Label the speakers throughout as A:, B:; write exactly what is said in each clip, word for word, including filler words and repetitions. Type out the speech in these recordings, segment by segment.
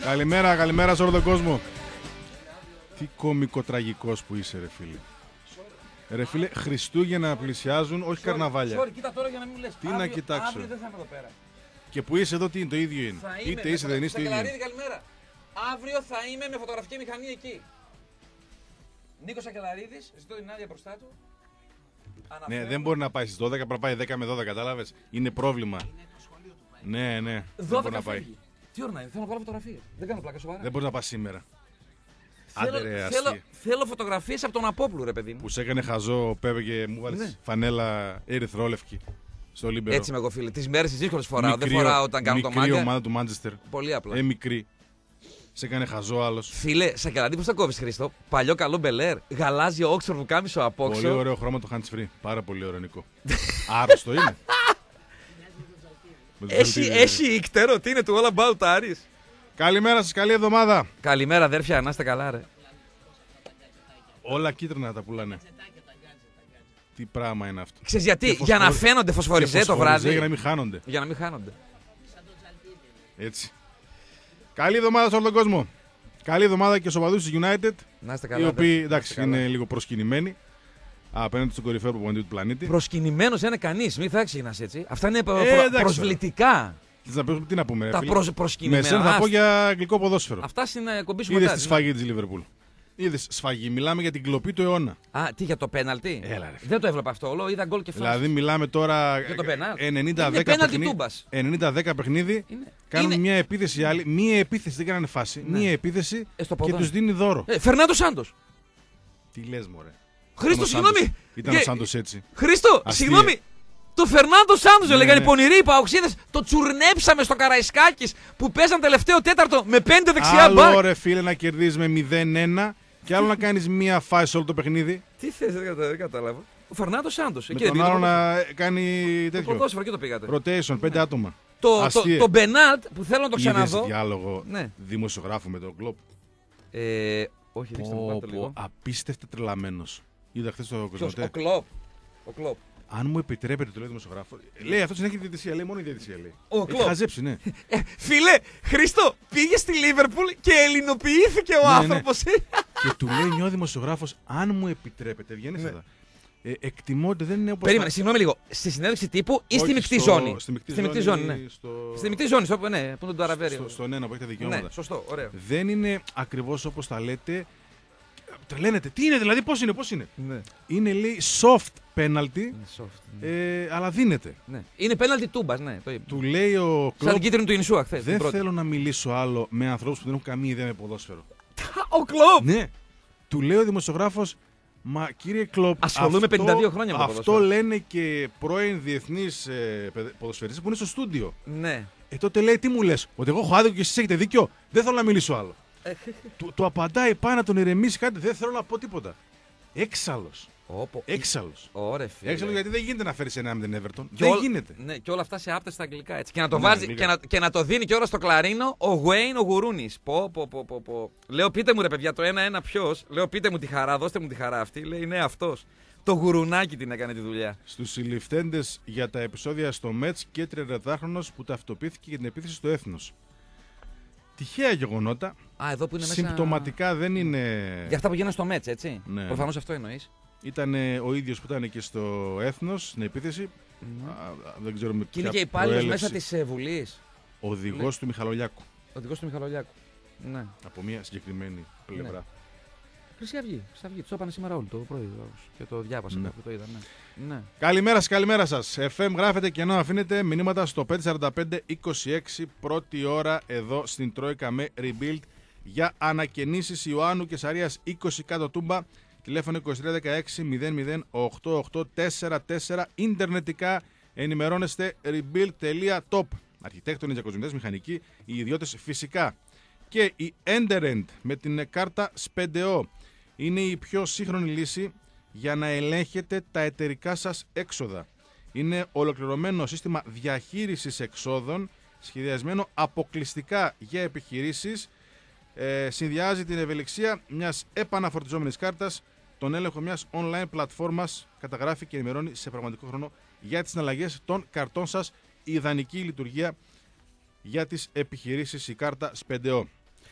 A: Καλημέρα, καλημέρα σε όλο τον κόσμο. Τι κωμικοτραγικός που είσαι, ρε φίλε. Ρε φίλε, Χριστούγεννα πλησιάζουν, όχι sorry, καρναβάλια.
B: Sorry, κοίτα τώρα για να μην λες.
A: Τι
B: αύριο,
A: να κοιτάξω.
B: Αύριο δεν θα είμαι εδώ πέρα.
A: Και που είσαι εδώ, τι είναι, το ίδιο είναι.
B: Θα
A: Είτε
B: είμαι,
A: είσαι, δεν είσαι το ίδιο.
B: Σακελαρίδη, καλημέρα. Αύριο θα είμαι με φωτογραφική μηχανή εκεί. Νίκος Σακελαρίδης, ζητώ την άδεια μπροστά του.
A: Ναι, δεν μπορεί να πάει στις δώδεκα, πρέπει να πάει δέκα με δώδεκα, κατάλαβες. Είναι πρόβλημα. Είναι το σχολείο του πάει. Ναι, ναι.
B: δώδεκα φεύγει. Τι ώρα να είναι, θέλω να βάλω φωτογραφίες. Δεν κάνω πλάκα σοβαρά.
A: Δεν μπορεί να πας σήμερα.
B: Θέλω,
A: Άντε, ρε,
B: θέλω, θέλω φωτογραφίες από τον Απόπλου, ρε παιδί μου.
A: Που σε έκανε χαζό ο Πέπε και μου βάλεις ναι. φανέλα ερυθρόλευκη στο Λίμπερο.
B: Έτσι είμαι εγώ, φίλε. Τις μέρες τις δύσκολες φοράω. Δεν φοράω όταν κάνω το μάγκα.
A: Μικρή ομάδα του Μάντσεστερ.
B: Πολύ απλά.
A: Ε, μικρή. Σε έκανε χαζό άλλος.
B: Φίλε, Σακελαρίδη, πώς θα κόβεις, Χρήστο. Παλιό καλό Μπελέρ. Γαλάζιο όξορ που κάμισο απόξω.
A: Πολύ ωραίο χρώμα το hands free. Πάρα πολύ ωραίο, Νικό. Άρρωστο είναι.
B: Έχει, έχει ικτερό. Τι είναι του All About Aris.
A: Καλημέρα σας, καλή εβδομάδα.
B: Καλημέρα, αδέρφια, να είστε καλά, ρε.
A: Όλα κίτρινα τα πουλάνε. Τι πράγμα είναι αυτό.
B: Ξέρεις γιατί, φωσφορι... για να φαίνονται φωσφοριζέ το βράδυ.
A: Για να μην χάνονται.
B: Για να μην χάνονται.
A: Έτσι. Καλή εβδομάδα σε όλο τον κόσμο. Καλή εβδομάδα και στους οπαδούς της United.
B: Να είστε καλά.
A: Οι οποίοι εντάξει, είναι λίγο προσκυνημένοι απέναντι στον κορυφαίο προπονητή του πλανήτη.
B: Προσκυνημένος είναι κανείς, μην θα ξεκινάς έτσι. Αυτά είναι προ...
A: ε,
B: προσβλητικά.
A: Να πούμε, τι να πούμε,
B: τα προσ... προσκυνημένα.
A: Με σένα θα πω για αγγλικό ποδόσφαιρο.
B: Αυτά είναι κομπή σου.
A: Είδες τη σφαγή της Liverpool. Είδες σφαγή, μιλάμε για την κλοπή του αιώνα.
B: Α, τι για το πέναλτι.
A: Έλα, ρε.
B: Δεν το έβλεπα αυτό όλο, είδα γκολ και φάση.
A: Δηλαδή μιλάμε τώρα
B: για το πέναλτι.
A: ενενήντα δέκα παιχνίδι. Είναι... Κάνουν είναι... μια επίθεση άλλη. Μία επίθεση, δεν κάνανε φάση. Ναι. Μία επίθεση ε, και τους δίνει δώρο.
B: Ε, Φερνάντο Σάντος.
A: Τι λες, μωρέ.
B: Χρήστο, συγγνώμη.
A: Ήταν ο Σάντος έτσι.
B: Χρήστο, συγγνώμη. Το Φερνάντο Σάντος, ναι, έλεγαν οι πονηροί οι παοξίδες. Το τσουρνέψαμε στο Καραϊσκάκης που παίζαν τελευταίο τέταρτο με πέντε δεξιά μπακ.
A: Άλλο ρε φίλε να κερδίζεις με μηδέν ένα και άλλο να κάνεις μία φάση σε όλο το παιχνίδι.
B: Τι θες, δεν κατάλαβα. Ο Φερνάντο Σάντος.
A: Με τον άλλο να κάνει τέτοιο.
B: Το ποδόσφαιρο, εκεί το πήγατε.
A: Rotation, πέντε άτομα.
B: Το, το, το Μπενάλτ που θέλω να το ξαναδώ.
A: Είδες διάλογο ναι. δημοσιογράφου με τον Κλοπ.
B: Ε, όχι, δείξτε μου πάτε λίγο.
A: Απίστευτα τρελαμένος. Είδα χθες το Κοσμοτέ.
B: Ο Κλοπ. Ο Κλοπ.
A: Αν μου επιτρέπετε, το λέει ο δημοσιογράφο. Λέει αυτό συνέχεια διαιτησία, λέει μόνο η διαιτησία. Λέει.
B: Ο
A: Έχει χαζέψει, ναι.
B: Ε, φίλε, Χρήστο, πήγε στη Λίβερπουλ και ελληνοποιήθηκε ο ναι, άνθρωπος. Ναι.
A: Και του λέει ο δημοσιογράφος, αν μου επιτρέπετε, βγαίνει ναι. εδώ. Ε, εκτιμώ ότι δεν είναι όπως.
B: Περίμενε, θα... συγγνώμη λίγο. Στη συνέντευξη τύπου ή στη μεικτή ζώνη.
A: Στη μεικτή ζώνη, ζώνη, ναι.
B: Στο... Στη μεικτή ζώνη, στο... ναι, που τον το αραβέρει.
A: Στο, στον ένα που έχει τα δικαιώματα.
B: Ναι, σωστό, ωραίο.
A: Δεν είναι ακριβώς όπως τα λέτε. Τρελαίνετε. Τι είναι, δηλαδή, πώς είναι, πώς είναι.
B: Ναι.
A: Είναι, λέει, soft penalty,
B: soft, ναι.
A: ε, αλλά δίνεται.
B: Ναι. Είναι penalty τούμπας, ναι. Το...
A: Του λέει ο
B: Κλοπ. Σαν την κίτρινη του Ινσούα χθες.
A: Δεν θέλω να μιλήσω άλλο με ανθρώπους που δεν έχουν καμία ιδέα με ποδόσφαιρο.
B: Ο Κλοπ!
A: Ναι. Του λέει ο δημοσιογράφος, μα κύριε Κλοπ.
B: Ασχολούμαι πενήντα δύο χρόνια με το
A: αυτό λένε και πρώην διεθνείς ε, ποδοσφαιριστές που είναι στο στούντιο.
B: Ναι.
A: Ε, τότε λέει, τι μου λες, ότι εγώ έχω άδικο και εσείς έχετε δίκιο. Δεν θέλω να μιλήσω άλλο. του, του απαντάει, πάει να τον ηρεμήσει κάτι, δεν θέλω να πω τίποτα. Έξαλλος.
B: Όπο.
A: Έξαλλος.
B: Ωραία, φίλε.
A: Έξαλλος γιατί δεν γίνεται να φέρεις ένα με την Everton.
B: Και
A: δεν
B: ό,
A: γίνεται.
B: Ναι, και όλα αυτά σε άπτες στα αγγλικά έτσι. Και να το, ναι, βάζει, και να, και να το δίνει και όλα στο κλαρίνο ο Γουέιν ο Γουρούνης. Πω, πω, πω, πω, πω. Λέω, πείτε μου ρε παιδιά, το ένα-ένα ποιος. Λέω, πείτε μου τη χαρά, δώστε μου τη χαρά αυτή. Λέει, ναι, αυτός. Το γουρουνάκι την έκανε τη δουλειά.
A: Στους συλληφθέντες για τα επεισόδια στο Μέτς και τριαντάχρονος που ταυτοποιήθηκε για την επίθεση στο έθνος. Τυχαία γεγονότα.
B: Α, εδώ που είναι
A: συμπτωματικά
B: μέσα...
A: δεν είναι.
B: Για αυτά που γίνανε στο Μέτς, έτσι.
A: Ναι.
B: Προφανώς αυτό εννοείς.
A: Ήταν ο ίδιος που ήταν και στο έθνος, στην επίθεση. Mm. Α, δεν ξέρω με
B: και είναι και υπάλληλος μέσα της ε, Βουλής.
A: Οδηγός ναι. του Μιχαλολιάκου.
B: Οδηγός του Μιχαλολιάκου. Ναι.
A: Από μια συγκεκριμένη πλευρά. Ναι.
B: Χρυσή Αυγή. Χρυσή Αυγή. Του είπανε σήμερα όλοι το πρωί και το διάβασα. Ναι. Το είδα, ναι. Ναι.
A: Καλημέρα σας, καλημέρα σας. εφ εμ γράφετε και ενώ αφήνετε μηνύματα στο πέντε τέσσερα πέντε είκοσι έξι πρώτη ώρα εδώ στην Τρόικα με Rebuild για ανακαινήσεις Ιωάννου Κεσαρίας είκοσι κάτω Τούμπα. Τηλέφωνο είκοσι τρία δεκαέξι μηδέν μηδέν ογδόντα οκτώ τέσσερα τέσσερα. Ιντερνετικά ενημερώνεστε rebuild.top. Αρχιτέκτονες, διακοσμητές, μηχανικοί, οι ιδιώτες φυσικά. Και η Enderend με την κάρτα Σπεντεό είναι η πιο σύγχρονη λύση για να ελέγχετε τα εταιρικά σας έξοδα. Είναι ολοκληρωμένο σύστημα διαχείρισης εξόδων, σχεδιασμένο αποκλειστικά για επιχειρήσεις. Ε, συνδυάζει την ευελιξία μιας επαναφορτιζόμενης κάρτας, τον έλεγχο μιας online πλατφόρμας, καταγράφει και ενημερώνει σε πραγματικό χρόνο για τις συναλλαγές των καρτών σας. Η ιδανική λειτουργία για τις επιχειρήσεις η κάρτα Σπεντεό.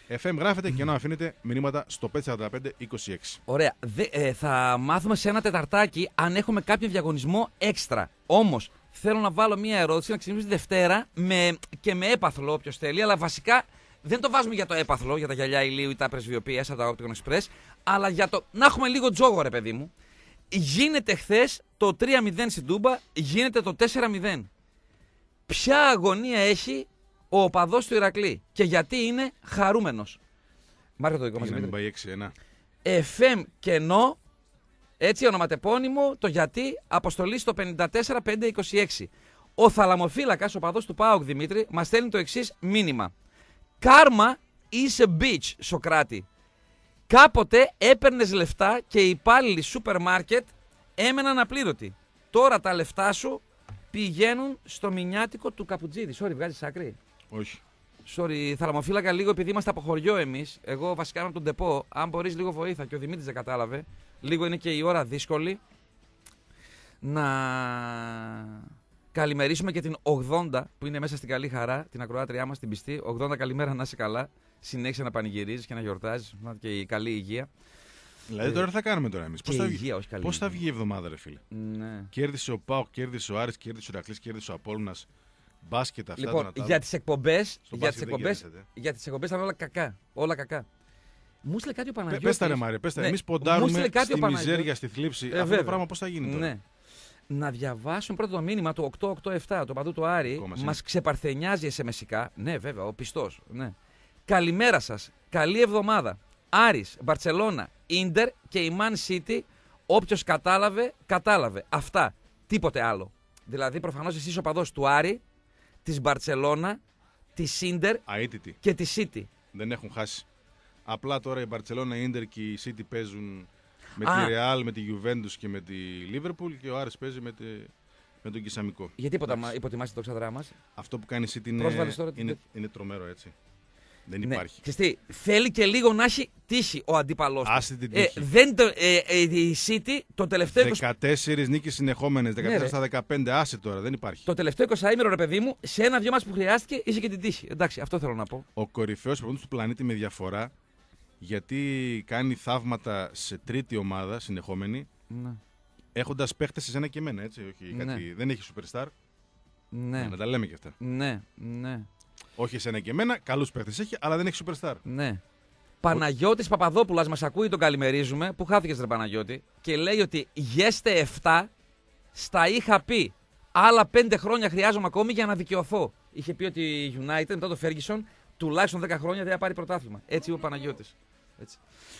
A: εφ εμ γράφετε και ενώ αφήνετε μηνύματα στο πέντε τέσσερα πέντε είκοσι έξι.
B: Ωραία. Δε, ε, θα μάθουμε σε ένα τεταρτάκι αν έχουμε κάποιο διαγωνισμό έξτρα. Όμως θέλω να βάλω μία ερώτηση να ξεκινήσουμε τη Δευτέρα με, και με έπαθλο όποιος θέλει, αλλά βασικά δεν το βάζουμε για το έπαθλο, για τα γυαλιά ηλίου ή τα πρεσβειοποίησα από τα Opticon Express, αλλά για το να έχουμε λίγο τζόγο, ρε παιδί μου. Γίνεται χθες το τρία μηδέν στην Τούμπα, γίνεται το τέσσερα μηδέν. Ποια αγωνία έχει ο οπαδός του Ηρακλή και γιατί είναι χαρούμενος? Μάρκο το δικό μας.
A: Για να μην πάει έξι ένα.
B: εφ εμ κενό, έτσι ονοματεπώνυμο, το γιατί, αποστολή στο πέντε τέσσερα πέντε είκοσι έξι. Ο θαλαμοφύλακας, ο παδός του ΠΑΟΚ Δημήτρη, μας στέλνει το εξής μήνυμα. Κάρμα is a bitch, Σοκράτη. Κάποτε έπαιρνες λεφτά και οι υπάλληλοι σούπερ μάρκετ έμεναν απλήρωτοι. Τώρα τα λεφτά σου πηγαίνουν στο μηνιάτικο του Καπουτζίδη. Sorry, βγάζεις άκρη?
A: Όχι.
B: Sorry, θαλαμοφύλακα, λίγο επειδή είμαστε από χωριό εμείς. Εγώ βασικά είμαι από τον Τεπό. Αν μπορείς λίγο βοήθεια, και ο Δημήτρης δεν κατάλαβε. Λίγο είναι και η ώρα δύσκολη. Να καλημερίσουμε και την ογδόντα που είναι μέσα στην καλή χαρά, την ακροάτριά μας, την πιστή. ογδόντα, καλημέρα, να είσαι καλά. Συνέχισε να πανηγυρίζεις και να γιορτάζεις. Και η καλή υγεία.
A: Δηλαδή τώρα τι θα κάνουμε τώρα εμείς? Πώς θα,
B: υγεία, όχι καλή
A: πώς θα
B: υγεία.
A: βγει η εβδομάδα, ρε φίλε?
B: Ναι.
A: Κέρδισε ο ΠΑΟΚ, κέρδισε ο Άρης, κέρδισε ο Ηρακλής, κέρδισε ο Απόλλωνας. Μπάσκετ αυτά.
B: Λοιπόν,
A: τα
B: για τις εκπομπές,
A: Στο
B: για τις
A: μπάσκετ δεν
B: εκπομπές,
A: κέρδισετε.
B: για τις εκπομπές θα είναι όλα κακά. Όλα κακά. Μου έστειλε κάτι ο
A: Πε-
B: Παναγιώτης.
A: Πες τα ρε Μάρια, πες τα.
B: Ναι,
A: Εμείς
B: μου
A: ποντάρουμε
B: έστειλε κάτι ο
A: στη
B: Παναγιώτης.
A: μιζέρια, στη θλίψη.
B: Ε,
A: Αυτό
B: βέβαια.
A: το πράγμα πώς θα γίνει τώρα?
B: Ναι. Να διαβάσουμε πρώτα το μήνυμα του οκτώ οκτώ επτά, το παντού του Άρη.
A: Δικό μας
B: Μας
A: είναι.
B: ξεπαρθενιάζει εσεμεσικά. Ναι, βέβαια, ο πιστός. Ναι. Καλημέρα σας. Καλή εβδομάδα. Άρης, Μπαρτσελώνα, Ίντερ και η Man City. Όποιος κατάλαβε, κατάλαβε. Αυτά. Τίποτε άλλο. Δηλαδή, προφανώς εσύ είσαι ο παδός του Άρη, της Μπαρτσελώνα, της Ίντερ
A: Αίτητη.
B: και της City.
A: Δεν έχουν χάσει. Απλά τώρα η Μπαρτσελώνα, η Ίντερ και η City παίζουν με
B: Α.
A: τη Real, με τη Juventus και με τη Liverpool και ο Άρης παίζει με, τη... με τον Κισαμικό.
B: Γιατί
A: Εντάξει.
B: υποτιμάς το ξαδρά μας?
A: Αυτό που κάνει η City είναι,
B: Πρόσβαλες τώρα την-
A: είναι, είναι τρομερό, έτσι. Δεν
B: Ναι.
A: υπάρχει.
B: Ξέρεις τι, θέλει και λίγο να έχει τύχη ο αντίπαλός του.
A: Άσε την
B: Ε,
A: τύχη.
B: δεν το, ε, ε, η City το τελευταίο, είκοσι,
A: δεκατέσσερις νίκες συνεχόμενες, δεκατέσσερα
B: ρε.
A: στα δεκαπέντε. Άσε τώρα, δεν υπάρχει.
B: το τελευταίο εικοσάήμερο, ρε παιδί μου, σε ένα-δυο μάτς που χρειάστηκε, είχε και την τύχη. Εντάξει, αυτό θέλω να πω.
A: Ο κορυφαίος προπονητής του πλανήτη με διαφορά, γιατί κάνει θαύματα σε τρίτη ομάδα συνεχόμενη,
B: Ναι.
A: έχοντας παίχτες σε σένα και εμένα, έτσι. Όχι,
B: Ναι.
A: κάτι, δεν έχει superstar.
B: Ναι.
A: Ναι, να τα λέμε και αυτά.
B: Ναι, ναι,
A: Όχι εσένα και εμένα, καλούς παίχτες έχει, αλλά δεν έχει superstar.
B: ναι. Παναγιώτης Παπαδόπουλας μας ακούει, τον καλημερίζουμε. Πού χάθηκες, ρε Παναγιώτη? Και λέει ότι γέστε επτά, στα είχα πει. Άλλα πέντε χρόνια χρειάζομαι ακόμη για να δικαιωθώ. Είχε πει ότι η United μετά το Ferguson τουλάχιστον δέκα χρόνια δεν θα πάρει πρωτάθλημα. Έτσι είπε ο Παναγιώτης. Έτσι.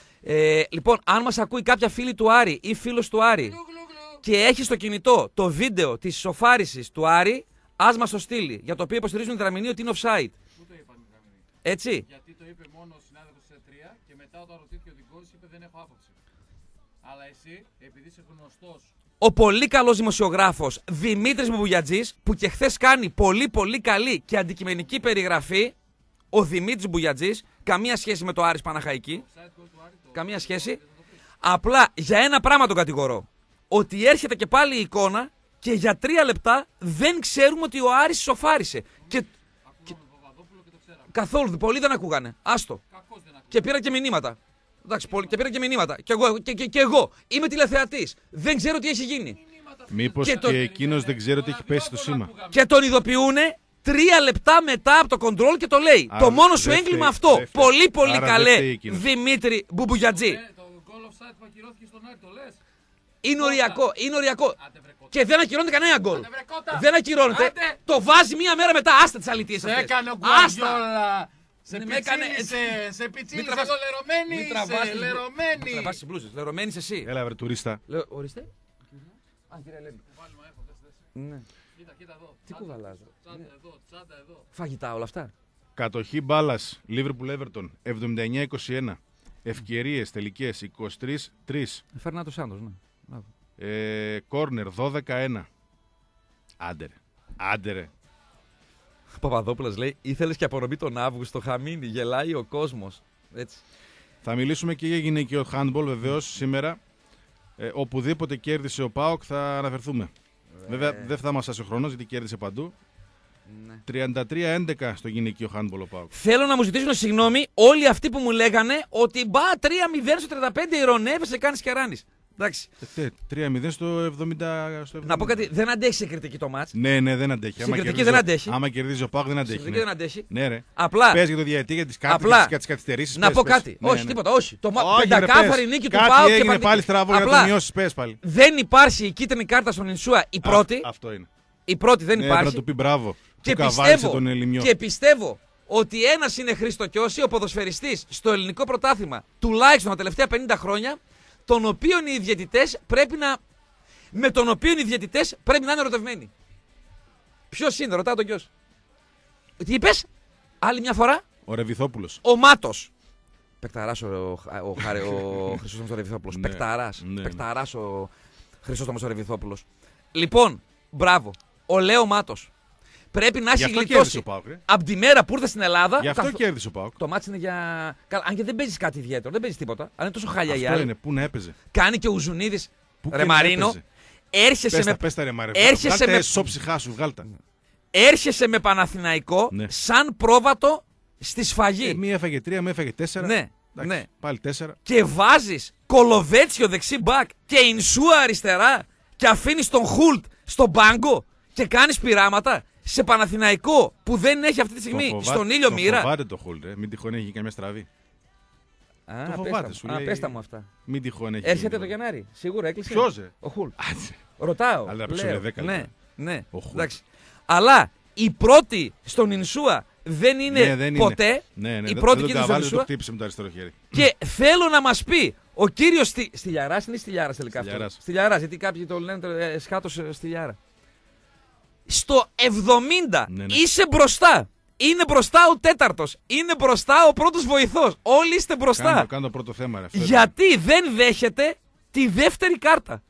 B: Ε, λοιπόν, αν μας ακούει κάποια φίλη του Άρη ή φίλος του Άρη και έχει στο κινητό το βίντεο της σοφάρισης του Άρη, ας μας το στείλει. Για το οποίο υποστηρίζουν οι Δραμηνοί ότι είναι offside.
C: Πού το είπαν οι Δραμηνοί?
B: Έτσι.
C: Γιατί το είπε μόνο ο συνάδελφος της τρία και μετά όταν ρωτήθηκε ο δικός είπε δεν έχω άποψη. Αλλά εσύ, επειδή είσαι γνωστός,
B: Ο πολύ καλός δημοσιογράφος Δημήτρης Μπουγιατζής, που και χθες κάνει πολύ πολύ καλή και αντικειμενική περιγραφή, ο Δημήτρης Μπουγιατζής, καμία σχέση με το Άρης Παναχαϊκή,
C: side goal του Άρη, το
B: καμία σχέση, απλά για ένα πράγμα τον κατηγορώ, ότι έρχεται και πάλι η εικόνα και για τρία λεπτά δεν ξέρουμε ότι ο Άρης σοφάρισε. Και
C: ακούγαμε τον Παπαδόπουλο και το ξέραμε.
B: καθόλου, πολλοί δεν ακούγανε, άστο.
C: Κακώς δεν ακούγαμε.
B: Και πήρα και μηνύματα. Εντάξει, πολύ, και πήρα και μηνύματα. Και εγώ, και, και, και εγώ είμαι τηλεθεατής. Δεν ξέρω τι έχει γίνει.
A: Μήπως
B: Και
A: και,
B: το-
A: εκείνος δεν ξέρει ότι έχει πέσει το σήμα.
B: Και τον ειδοποιούνε τρία λεπτά μετά από το κοντρόλ και το λέει.
A: Άρα
B: το μόνο
A: δεν
B: σου
A: φταίει,
B: έγκλημα
A: δεν
B: αυτό.
A: φταίει.
B: Πολύ πολύ
A: Άρα δεν
B: καλέ,
A: φταίει εκείνος.
B: Δημήτρη Μπουμπουγιατζή.
C: Ε, το goal offside που ακυρώθηκε στον Άρη, το λες?
B: Είναι οριακό, είναι οριακό.
C: Άντε βρε κότα.
B: Και δεν ακυρώνεται κανένα γκολ.
C: Άντε βρε κότα.
B: Δεν ακυρώνεται.
C: Άντε.
B: Το βάζει μία μέρα μετά. Άστα τις αλητίες
C: Σε
B: αυτές.
C: έκανε ο
B: Άστα.
C: Γκουαρδιόλα. Σε
B: Ναι, με έκανε
C: πιτσίλησε, σε πιτσίλησε
B: τραβάς-
C: το λερωμένη
B: Μην
C: είσαι,
B: τραβάς τις-
C: λερωμένη.
B: Μην τραβάς τις μπλούζες. Λερωμένης εσύ.
A: Έλα βρε τουρίστα.
B: Λέω, ορίστε. Α, κύριε Ελένη.
C: Βάλουμε έχω, δες, δες.
B: Ναι.
C: Κοίτα, κοίτα εδώ.
B: Τι
C: Τσάντα,
B: κουβαλάζω.
C: Τσάντα εδώ, τσάντα εδώ.
B: Φαγητά όλα αυτά.
A: Κατοχή μπάλας, Liverpool Everton, εβδομήντα εννιά είκοσι ένα. Ευκαιρίες τελικές, είκοσι τρία τρία.
B: Φέρνα το Σάντος, ναι. Μπράβο.
A: Ε, Κόρνερ, δώδεκα ένα. Άντε ρε. Άντε ρε.
B: Ο Παπαδόπουλος λέει: ήθελες και απονομή τον Αύγουστο, χαμίνι, γελάει ο κόσμος. Έτσι.
A: Θα μιλήσουμε και για γυναικείο handball βεβαίως σήμερα. Ε, οπουδήποτε κέρδισε ο ΠΑΟΚ θα αναφερθούμε. Βέβαια δεν θα μας ο χρόνος γιατί κέρδισε παντού.
B: Ναι.
A: τριάντα τρία έντεκα στο γυναικείο handball ο ΠΑΟΚ.
B: Θέλω να μου ζητήσουν συγγνώμη όλοι αυτοί που μου λέγανε ότι μπα τρία μηδέν στο τριάντα πέντε ηρωνεύεσαι, κάνεις και ράνεις. Εντάξει.
A: τρία μηδέν στο εβδομήντα.
B: Να πω κάτι, δεν αντέχει σε κριτική το μάτς.
A: Ναι, ναι, δεν αντέχει.
B: Σε
A: άμα
B: κριτική
A: κερδίζει,
B: δεν αντέχει.
A: Άμα κερδίζει ο ΠΑΟΚ δεν αντέχει.
B: Σε κριτική
A: Ναι.
B: δεν αντέχει.
A: Ναι, ρε.
B: Απλά.
A: Πες για το διαιτητή, για τις
B: Απλά.
A: καθυστερήσεις.
B: Να
A: πες,
B: πω
A: πες.
B: κάτι.
A: Ναι,
B: όχι,
A: ναι.
B: τίποτα. Όχι. Το
A: Όχι,
B: πεντακάθαρη
A: ρε,
B: νίκη
A: πες.
B: του
A: Κάτι
B: ΠΑΟΚ και
A: έγινε
B: παντή-
A: πάλι στραβό για να
B: Απλά,
A: το μειώσεις. Πες πάλι.
B: δεν υπάρχει η κίτρινη κάρτα στον Ινσούα. Η πρώτη.
A: Α, αυτό είναι.
B: Η πρώτη δεν
A: Ναι, πρέπει να
B: υπάρχει.
A: του πει μπράβο.
B: Και
A: Του καβάλισε
B: πιστεύω,
A: τον Ελιμιό.
B: και πιστεύω ότι ένας είναι Χρήστο Κιώση, ο ποδοσφαιριστής στο ελληνικό πρωτάθλημα τουλάχιστον τα τελευταία πενήντα χρόνια, τον οποίον οι διαιτητές πρέπει να. με τον οποίο οι διαιτητές πρέπει να είναι ερωτευμένοι. Ποιος είναι, ρωτάω τον Κιώση. Τι είπες, άλλη μια φορά.
A: Ο Ρεβιθόπουλος.
B: Ο Μάτος. Πεκταράς ο, ο, Χάρη- ο Χρυσόστομος ο Ρεβιθόπουλος.
A: Ναι,
B: Πεκταράς.
A: ναι.
B: Πεκταράς ο Χρυσόστομος ο Ρεβιθόπουλος. Λοιπόν, μπράβο. Ο Λέο Μάτος. Πρέπει να
A: Γι'
B: έχει
A: αυτό κέρδισε
B: γλιτώσει
A: ο ΠΑΟΚ. ρε.
B: από τη μέρα που ήρθε στην Ελλάδα.
A: Γι' αυτό
B: καθ-
A: κέρδισε ο ΠΑΟΚ.
B: Το μάτς είναι για. Καλά, αν και δεν παίζει κάτι ιδιαίτερο, δεν παίζει τίποτα. Αν είναι τόσο χάλια η
A: Αυτό
B: άλλη.
A: είναι. Πού να έπαιζε.
B: Κάνει και ο Ουζουνίδης.
A: Πού
B: Ρε
A: και να
B: Μαρίνο,
A: έπαιζε.
B: έρχεσαι
A: Πες
B: με,
A: τα, πες τα, ρε Μαρέ.
B: έρχεσαι
A: Βγάλτε
B: με-
A: στο ψυχά σου, βγάλτα.
B: έρχεσαι με Παναθηναϊκό
A: Ναι.
B: σαν πρόβατο στη σφαγή.
A: Ε, μία έφαγε τρία, μία έφαγε τέσσερα.
B: Ναι,
A: Εντάξει,
B: ναι.
A: Πάλι τέσσερα.
B: Και βάζεις Κολοβέτσιο δεξί μπακ και Ινσούα αριστερά και αφήνεις τον Χουλτ στον πάγκο και κάνεις πειράματα σε Παναθηναϊκό που δεν έχει αυτή τη στιγμή
A: Τον φοβάται-
B: στον ήλιο
A: τον
B: μοίρα.
A: Φοβάται το Χουλ, ρε. Μην τυχόν έχει καμιά στραβή.
B: Α,
A: το
B: πες
A: φοβάται,
B: τα
A: σου
B: μου. Α,
A: λέει-
B: πες τα μου αυτά.
A: Μην τυχόν έχει.
B: Έρχεται
A: γίνει.
B: το Γενάρη. Σίγουρα έκλεισε.
A: Ποιος, ρε?
B: Ο Χουλτ.
A: Άτσε.
B: Ρωτάω.
A: Αλλά να παίξουν
B: λέω.
A: δέκα
B: Ναι,
A: λεπτά.
B: ναι.
A: Ο Χουλ.
B: Εντάξει. Αλλά η πρώτη στον Ινσούα δεν είναι
A: Ναι, δεν είναι.
B: ποτέ.
A: Ναι, ναι,
B: η
A: δεν-
B: πρώτη
A: δεν
B: και
A: τον
B: στον
A: καβάλισε, το
B: Ινσούα.
A: χτύπησε με το αριστερό χέρι.
B: Και θέλω να μας πει ο κύριος Στη... Στυλιαράς είναι Στυλιάρας τελικά αυτό.
A: Στυλιαράς.
B: Στυλιαράς, γιατί κάποιοι το λένε ε, σχάτος ε, Στυλιάρα. Στο εβδομήντα
A: Ναι, ναι.
B: είσαι μπροστά. Είναι μπροστά ο τέταρτος. Είναι μπροστά ο πρώτος βοηθός. Όλοι είστε μπροστά.
A: Κάνε το, κάνε το πρώτο θέμα, ρε. αυτό είναι.
B: Γιατί δεν δέχεται τη δεύτερη κάρτα.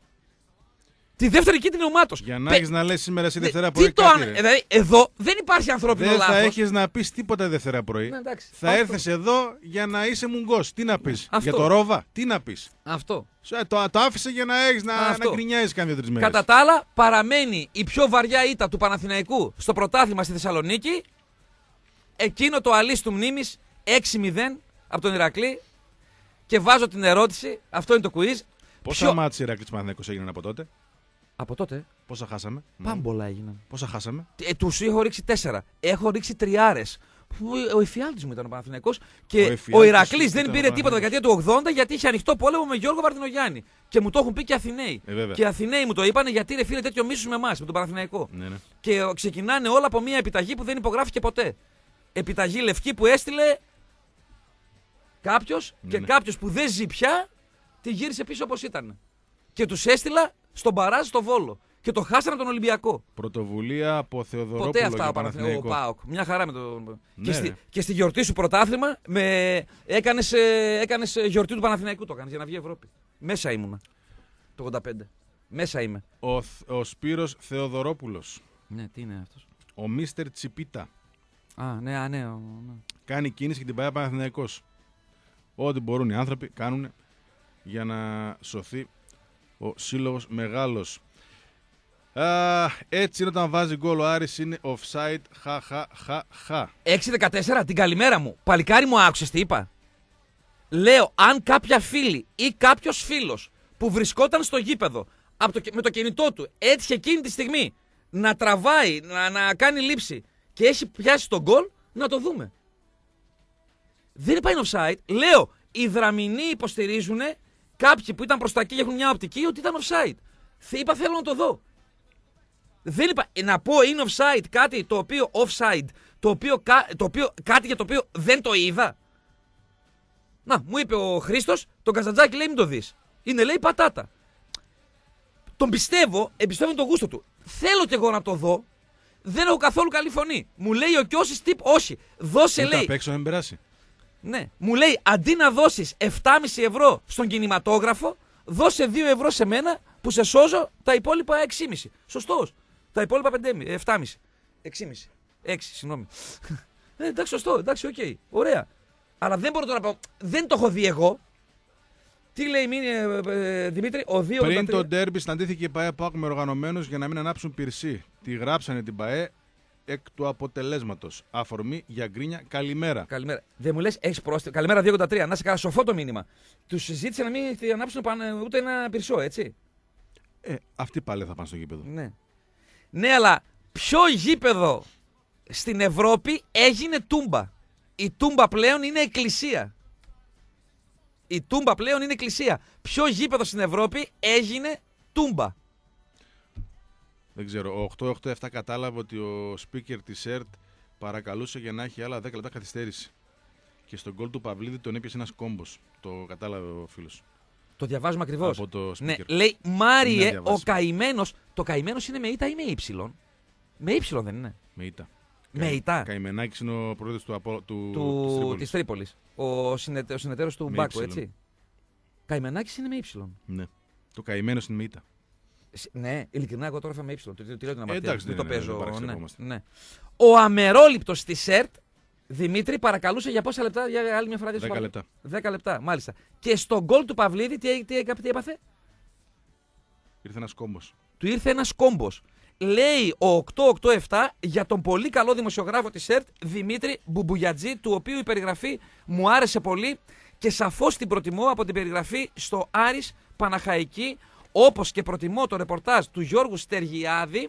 B: Τη δεύτερη κίτρινη ομάτος.
A: Για να
B: Πε-
A: έχεις να λες σήμερα εσύ
B: Δε-
A: Δευτέρα
B: τι
A: πρωί
B: το
A: κάτι,
B: αν-
A: ρε.
B: δηλαδή, εδώ δεν υπάρχει ανθρώπινο
A: Δεν θα
B: λάθος.
A: έχεις να πεις τίποτα Δευτέρα πρωί.
B: Ναι, εντάξει.
A: Θα
B: Αυτό.
A: έρθεις εδώ για να είσαι μουγκός. Τι να πεις.
B: Αυτό.
A: Για το Ρόβα, τι να πεις.
B: Αυτό.
A: Σου, ε, Το, το άφησε για να έχεις να,
B: Αυτό.
A: να γκρινιάζεις κάνα δύο-τρεις μέρες.
B: Κατά τα άλλα, παραμένει η πιο βαριά ήττα του Παναθηναϊκού στο πρωτάθλημα στη Θεσσαλονίκη. Εκείνο το αλής του μνήμης έξι μηδέν από τον Ηρακλή. Και βάζω την ερώτηση, αυτό είναι το quiz.
A: Πόσα
B: Ποιο-
A: μάτς Ηρακλής Παναθηναϊκός έγιναν από τότε.
B: Από τότε,
A: Πόσα χάσαμε.
B: πάμπολα έγιναν.
A: Πόσα χάσαμε.
B: Ε, τους έχω ρίξει τέσσερα. Έχω ρίξει τριάρες. Που Ο εφιάλτης μου ήταν ο Παναθηναϊκός και
A: Ο
B: ο,
A: εφιάλτης
B: Ηρακλής
A: σου
B: δεν
A: ήταν
B: πήρε
A: ο
B: τίποτα δεκαετία του ογδόντα γιατί είχε ανοιχτό πόλεμο με Γιώργο Βαρδινογιάννη. Και μου το έχουν πει και Αθηναίοι.
A: Ε, βέβαια.
B: Και οι Αθηναίοι μου το είπαν γιατί ρε φίλε τέτοιο μίσους με εμάς, με τον Παναθηναϊκό.
A: Ναι, ναι.
B: Και ε, ξεκινάνε όλα από μια επιταγή που δεν υπογράφηκε ποτέ. Επιταγή λευκή που έστειλε κάποιος
A: Ναι,
B: και
A: ναι.
B: κάποιος που δεν ζει πια τη γύρισε πίσω όπως ήταν. Και τους έστειλα στον Παράζ στο Βόλο. Και το χάσανε τον Ολυμπιακό.
A: Πρωτοβουλία από Θεοδωρόπουλο
B: Ποτέ αυτά
A: για
B: ο Παναθηναϊκός, ο
A: Παναθηναϊκό.
B: ΠΑΟΚ. Μια χαρά με το.
A: Ναι,
B: και, στη,
A: ρε.
B: και στη γιορτή σου πρωτάθλημα με... έκανες, ε, έκανες ε, γιορτή του Παναθηναϊκού το έκανες για να βγει η Ευρώπη. Μέσα ήμουνα. Το ογδόντα πέντε. Μέσα είμαι.
A: Ο, Θ- ο Σπύρος Θεοδωρόπουλος.
B: Ναι, τι είναι αυτός.
A: Ο Μίστερ Τσιπίτα.
B: Α, ναι, α, ναι. ο- ναι.
A: Κάνει κίνηση και την πάει Παναθηναϊκός. Ό,τι μπορούν οι άνθρωποι κάνουν για να σωθεί ο σύλλογος μεγάλος. Α, έτσι είναι όταν βάζει γκολ ο Άρης, είναι offside. Χα, χα, χα, χα.
B: έξι δεκατέσσερα, την καλημέρα μου. Παλικάρι μου, άκουσες τι είπα. Λέω, αν κάποια φίλη ή κάποιος φίλος που βρισκόταν στο γήπεδο από το, με το κινητό του έτυχε εκείνη τη στιγμή να τραβάει, να, να κάνει λήψη και έχει πιάσει τον γκολ, να το δούμε. Δεν υπάρχει offside. Λέω, οι Δραμηνοί υποστηρίζουν κάποιοι που ήταν προς τα εκεί και έχουν μια οπτική ότι ήταν offside. Θε- Είπα, θέλω να το δω. Δεν είπα, ε, να πω είναι offside κάτι το οποίο offside, το οποίο, κα- το οποίο, κάτι για το οποίο δεν το είδα. Να, μου είπε ο Χρήστος, τον Καζαντζάκη λέει μην το δεις. Είναι λέει πατάτα. Τον πιστεύω, εμπιστεύομαι τον γούστο του. Θέλω κι εγώ να το δω. Δεν έχω καθόλου καλή φωνή. Μου λέει ο Κιώσης τύπ, όχι. Δώσε
A: Ούτε
B: λέει.
A: απ' έξω να μην περάσει.
B: Ναι, μου λέει αντί να δώσεις επτά κόμμα πέντε ευρώ στον κινηματόγραφο, δώσε δύο ευρώ σε μένα που σε σώζω τα υπόλοιπα έξι κόμμα πέντε. Σωστός. Τα υπόλοιπα πέντε κόμμα πέντε, επτά κόμμα πέντε. έξι κόμμα πέντε. έξι, συγγνώμη. Ε, εντάξει, σωστό, εντάξει, οκ. Okay. Ωραία. Αλλά δεν μπορώ τώρα να πω. Δεν το έχω δει εγώ. Τι λέει μήνυ, ε, ε, Δημήτρη, ο δύο
A: Πριν το ντέρμπι συναντήθηκε η ΠΑΕ ΠΑΟΚ με οργανωμένους για να μην ανάψουν πυρσί. Τη γράψανε την ΠΑΕ εκ του αποτελέσματος. Αφορμή για γκρίνια. Καλημέρα.
B: Καλημέρα. Δεν μου λες, έχεις πρόσθετο. Καλημέρα δύο ογδόντα τρία. Να σε καλά, σοφό το μήνυμα. Τους ζήτησε να μην ανάψουν ούτε ένα πυρσό, έτσι.
A: Ε, αυτοί πάλι θα πάνε στο γήπεδο.
B: Ναι. Ναι, αλλά ποιο γήπεδο στην Ευρώπη έγινε τούμπα? Η τούμπα πλέον είναι εκκλησία. Η τούμπα πλέον είναι εκκλησία. Ποιο γήπεδο στην Ευρώπη έγινε τούμπα?
A: Δεν ξέρω. Ο οκτώ οκτώ επτά κατάλαβε ότι ο speaker της ΕΡΤ παρακαλούσε για να έχει άλλα δέκα λεπτά καθυστέρηση. Και στον γκολ του Παυλίδη τον έπιασε ένας κόμπος. Το κατάλαβε ο φίλος.
B: Το διαβάζουμε ακριβώς.
A: Από το speaker.
B: Ναι, λέει Μάριε,
A: Ναι,
B: ο καημένος. Το καημένος είναι με ήττα ή με ύψιλον? Με ύψιλον δεν είναι?
A: Με ήττα.
B: Με ήττα.
A: Καημενάκης είναι ο πρόεδρος του, Απο... του...
B: του...
A: της
B: της Τρίπολης. Ο, συνετε... ο συνεταίρος του
A: Με
B: Μπάκου,
A: ύψιλον.
B: έτσι. Καημενάκης είναι με ύψιλον.
A: Ναι. Το καημένος είναι με ήττα.
B: Σ- Ναι, ειλικρινά, εγώ τώρα έφαμε ύψιλον. Το, το, το λέω την
A: Ε,
B: αμαρτία.
A: εντάξει,
B: Δεν
A: δεν
B: το
A: είναι,
B: παίζω.
A: δεν
B: Ναι,
A: παραξενευόμαστε.
B: ναι. Ο αμερόληπτος της ΕΡΤ, Δημήτρη, παρακαλούσε για πόσα λεπτά, για άλλη μια φορά.
A: δέκα λεπτά.
B: δέκα λεπτά, μάλιστα. Και στο γκολ του Παυλίδη, τι, τι, τι, τι έπαθε?
A: Ήρθε ένας κόμπος.
B: Του ήρθε ένας κόμπος. Λέει ο οκτώ οκτώ επτά για τον πολύ καλό δημοσιογράφο της ΕΡΤ, Δημήτρη Μπουμπουγιατζή, του οποίου η περιγραφή μου άρεσε πολύ και σαφώς την προτιμώ από την περιγραφή στο Άρης Παναχαϊκή, όπως και προτιμώ το ρεπορτάζ του Γιώργου Στεργιάδη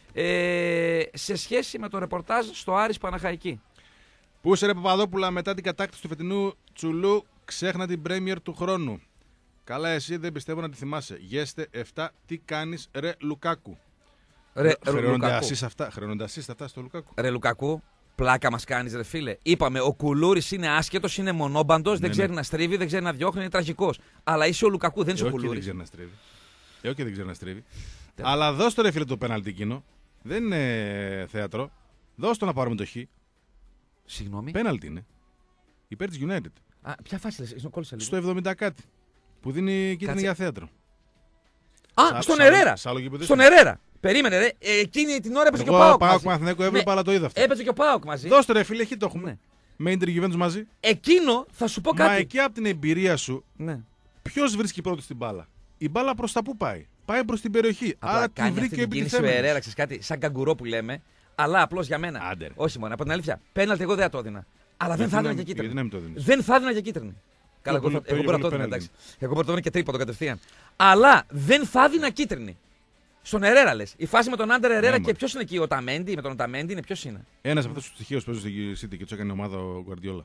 B: ε, σε σχέση με το ρεπορτάζ στο Άρης Παναχαϊκή.
A: Πού είσαι ρε Παπαδόπουλα μετά την κατάκτηση του φετινού τσουλού, ξέχνα την Πρέμιερ του χρόνου. Καλά, εσύ δεν πιστεύω να τη θυμάσαι. Γέστε επτά, τι κάνεις ρε Λουκάκου.
B: Ρε,
A: Χρεώνονται
B: Λουκάκου.
A: ασίστ αυτά, χρεώνονται ασίστ αυτά στο Λουκάκου.
B: Ρε Λουκάκου, πλάκα μας κάνεις ρε φίλε. Είπαμε, ο Κουλούρης είναι άσχετος, είναι μονόμπαντος,
A: Ναι,
B: δεν
A: ναι.
B: ξέρει να στρίβει, δεν ξέρει να διώχνει, είναι τραγικός. Αλλά είσαι ο Λουκακού, δεν είσαι
A: Ε,
B: ο
A: όχι, δεν
B: Κουλούρης.
A: ξέρει να στρίβει. Ε, όχι, δεν ξέρει να στρίβει.
B: Τέλος.
A: Αλλά δώσ' το ρε φίλε το πέναλτι εκείνο. Δεν είναι θέατρο. Δώσ' το να πάρουμε το χ.
B: Συγγνώμη.
A: Πέναλτι είναι. Υπέρ της United.
B: Α, ποια φάση λες, στον κόλλησα λίγο.
A: Στο εβδομήντα κάτι. Που δίνει κίτρινη
B: Κάτσε.
A: για θέατρο.
B: Α,
A: Σα-
B: στον
A: σ'
B: Ερέρα.
A: άλλο- σ' άλλο γήπεδο
B: Στον
A: είσαι.
B: Ερέρα. Περίμενε, ρε. Ε, εκείνη την ώρα έπαιζε και ο
A: Εγώ
B: Πάοκ.
A: πάω
B: μαζί.
A: Παναθηναϊκό έβλεπα,
B: Ναι,
A: αλλά το είδα αυτό.
B: Έπαιζε και ο Πάοκ μαζί.
A: Δώσ' το ρε φίλε, εκεί το έχουμε.
B: Ναι.
A: Με Inter Juventus μαζί.
B: Εκείνο θα σου πω
A: Μα
B: κάτι.
A: εκεί από την εμπειρία σου,
B: Ναι.
A: ποιος βρίσκει πρώτο την μπάλα? Η μπάλα προς τα πού πάει? Πάει προς την περιοχή.
B: Απλά
A: Άρα τη
B: κάνει αυτή
A: βρήκε ο
B: την κίνηση ο Ερέρα,
A: επιτιθέμενος.
B: ξέρεις κάτι, σαν καγκουρό που λέμε. Αλλά απλώ για μένα.
A: Άντε, ρε.
B: Όχι μόνο, από την αλήθεια. Πέναλτι εγώ δεν θα το έδινα. Αλλά δεν
A: Γιατί
B: θα έδινα
A: να-
B: και κίτρινη.
A: γιατί να μην το δίνεις?
B: Δεν θα έδινα και κίτρινη. Καλά, εγώ,
A: πολύ-
B: θα, εγώ
A: πιο
B: μπορώ να το
A: πολύ
B: έδινα,
A: πέναλτι.
B: εντάξει. Εγώ μπορώ να το έδινα και τρίποντο κατευθείαν. Αλλά δεν θα έδινα κίτρινη. Στον Ερέρα λες. Η φάση με τον Άντερ Ερέρα
A: Ναι,
B: και
A: μωρέ.
B: ποιο είναι εκεί, ο Ταμέντι, με τον Ταμέντι είναι ποιο είναι.
A: Ένας από αυτούς τους στοιχείους παίζουν στη City και τους έκανε ομάδα ο Guardiola.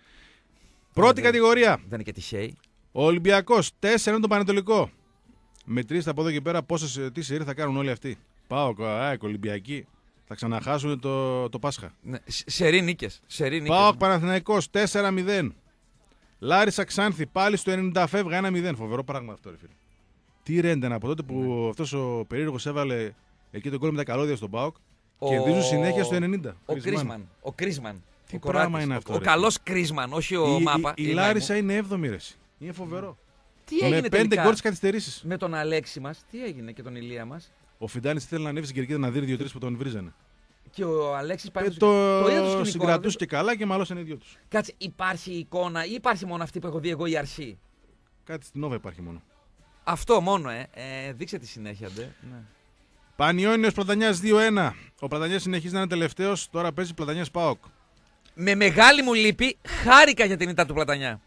A: Πρώτη κατηγορία.
B: Δεν είναι και τυχαίοι.
A: Ο Ολυμπιακός τέσσερα είναι το Πανετολικό. Μετρήστε από εδώ και πέρα πόσες τι σειρή θα κάνουν όλοι αυτοί. Πάω, ΑΕΚ, Ολυμπιακοί. Θα ξαναχάσουν το, το Πάσχα.
B: Ναι, σ- σερί νίκες. Σερί νίκες.
A: ΠΑΟΚ Παναθηναϊκός τέσσερα μηδέν. Λάρισα Ξάνθη πάλι στο ενενήντα φεύγα ένα μηδέν. Φοβερό πράγμα αυτό, ρε φίλε. Τι ρέντεν από τότε που
B: Ναι.
A: αυτός ο περίεργος έβαλε εκεί τον κόλ με τα καλώδια στον ΠΑΟΚ.
B: Ο-
A: Κερδίζουν συνέχεια στο ενενήντα.
B: Ο
A: Κρισμάν.
B: Κρίσμαν. Ο Κρίσμαν.
A: Τι
B: ο
A: πράγμα
B: Κοράτης.
A: είναι
B: Ο-
A: αυτό,
B: Ο,
A: ρε.
B: καλός Κρίσμαν, όχι ο
A: Η,
B: Μάπα.
A: η, η
B: η
A: Λάρισα
B: Μάιμου.
A: είναι έβδομη ρεση. Είναι φοβερό.
B: Τι
A: Με
B: έγινε
A: πέντε
B: τελικά
A: γκολ στις καθυστερήσεις.
B: με τον Αλέξη μας, τι έγινε και τον Ηλία μας.
A: Ο Φιντάνης θέλει να ανέβει στην κερκίδα να δει δύο-τρεις που τον βρίζανε.
B: Και ο Αλέξης πάει
A: Και
B: στο- το είδες στο
A: το
B: σκηνικό,
A: συγκρατούσε
B: δεν-
A: και καλά και μαλώσανε οι δυο τους.
B: Κάτσε, υπάρχει εικόνα ή υπάρχει μόνο αυτή που έχω δει εγώ η αρχή.
A: Κάτι στην Νόβα υπάρχει μόνο.
B: Αυτό μόνο, ε. ε δείξε τη συνέχεια, ντε. Ναι.
A: Πανιόνιος Πλατανιάς δύο ένα. Ο Πλατανιάς συνεχίζει να είναι τελευταίος. Τώρα παίζει Πλατανιάς ΠΑΟΚ.
B: Με μεγάλη μου λύπη, χάρηκα για την ήττα του Πλατανιά.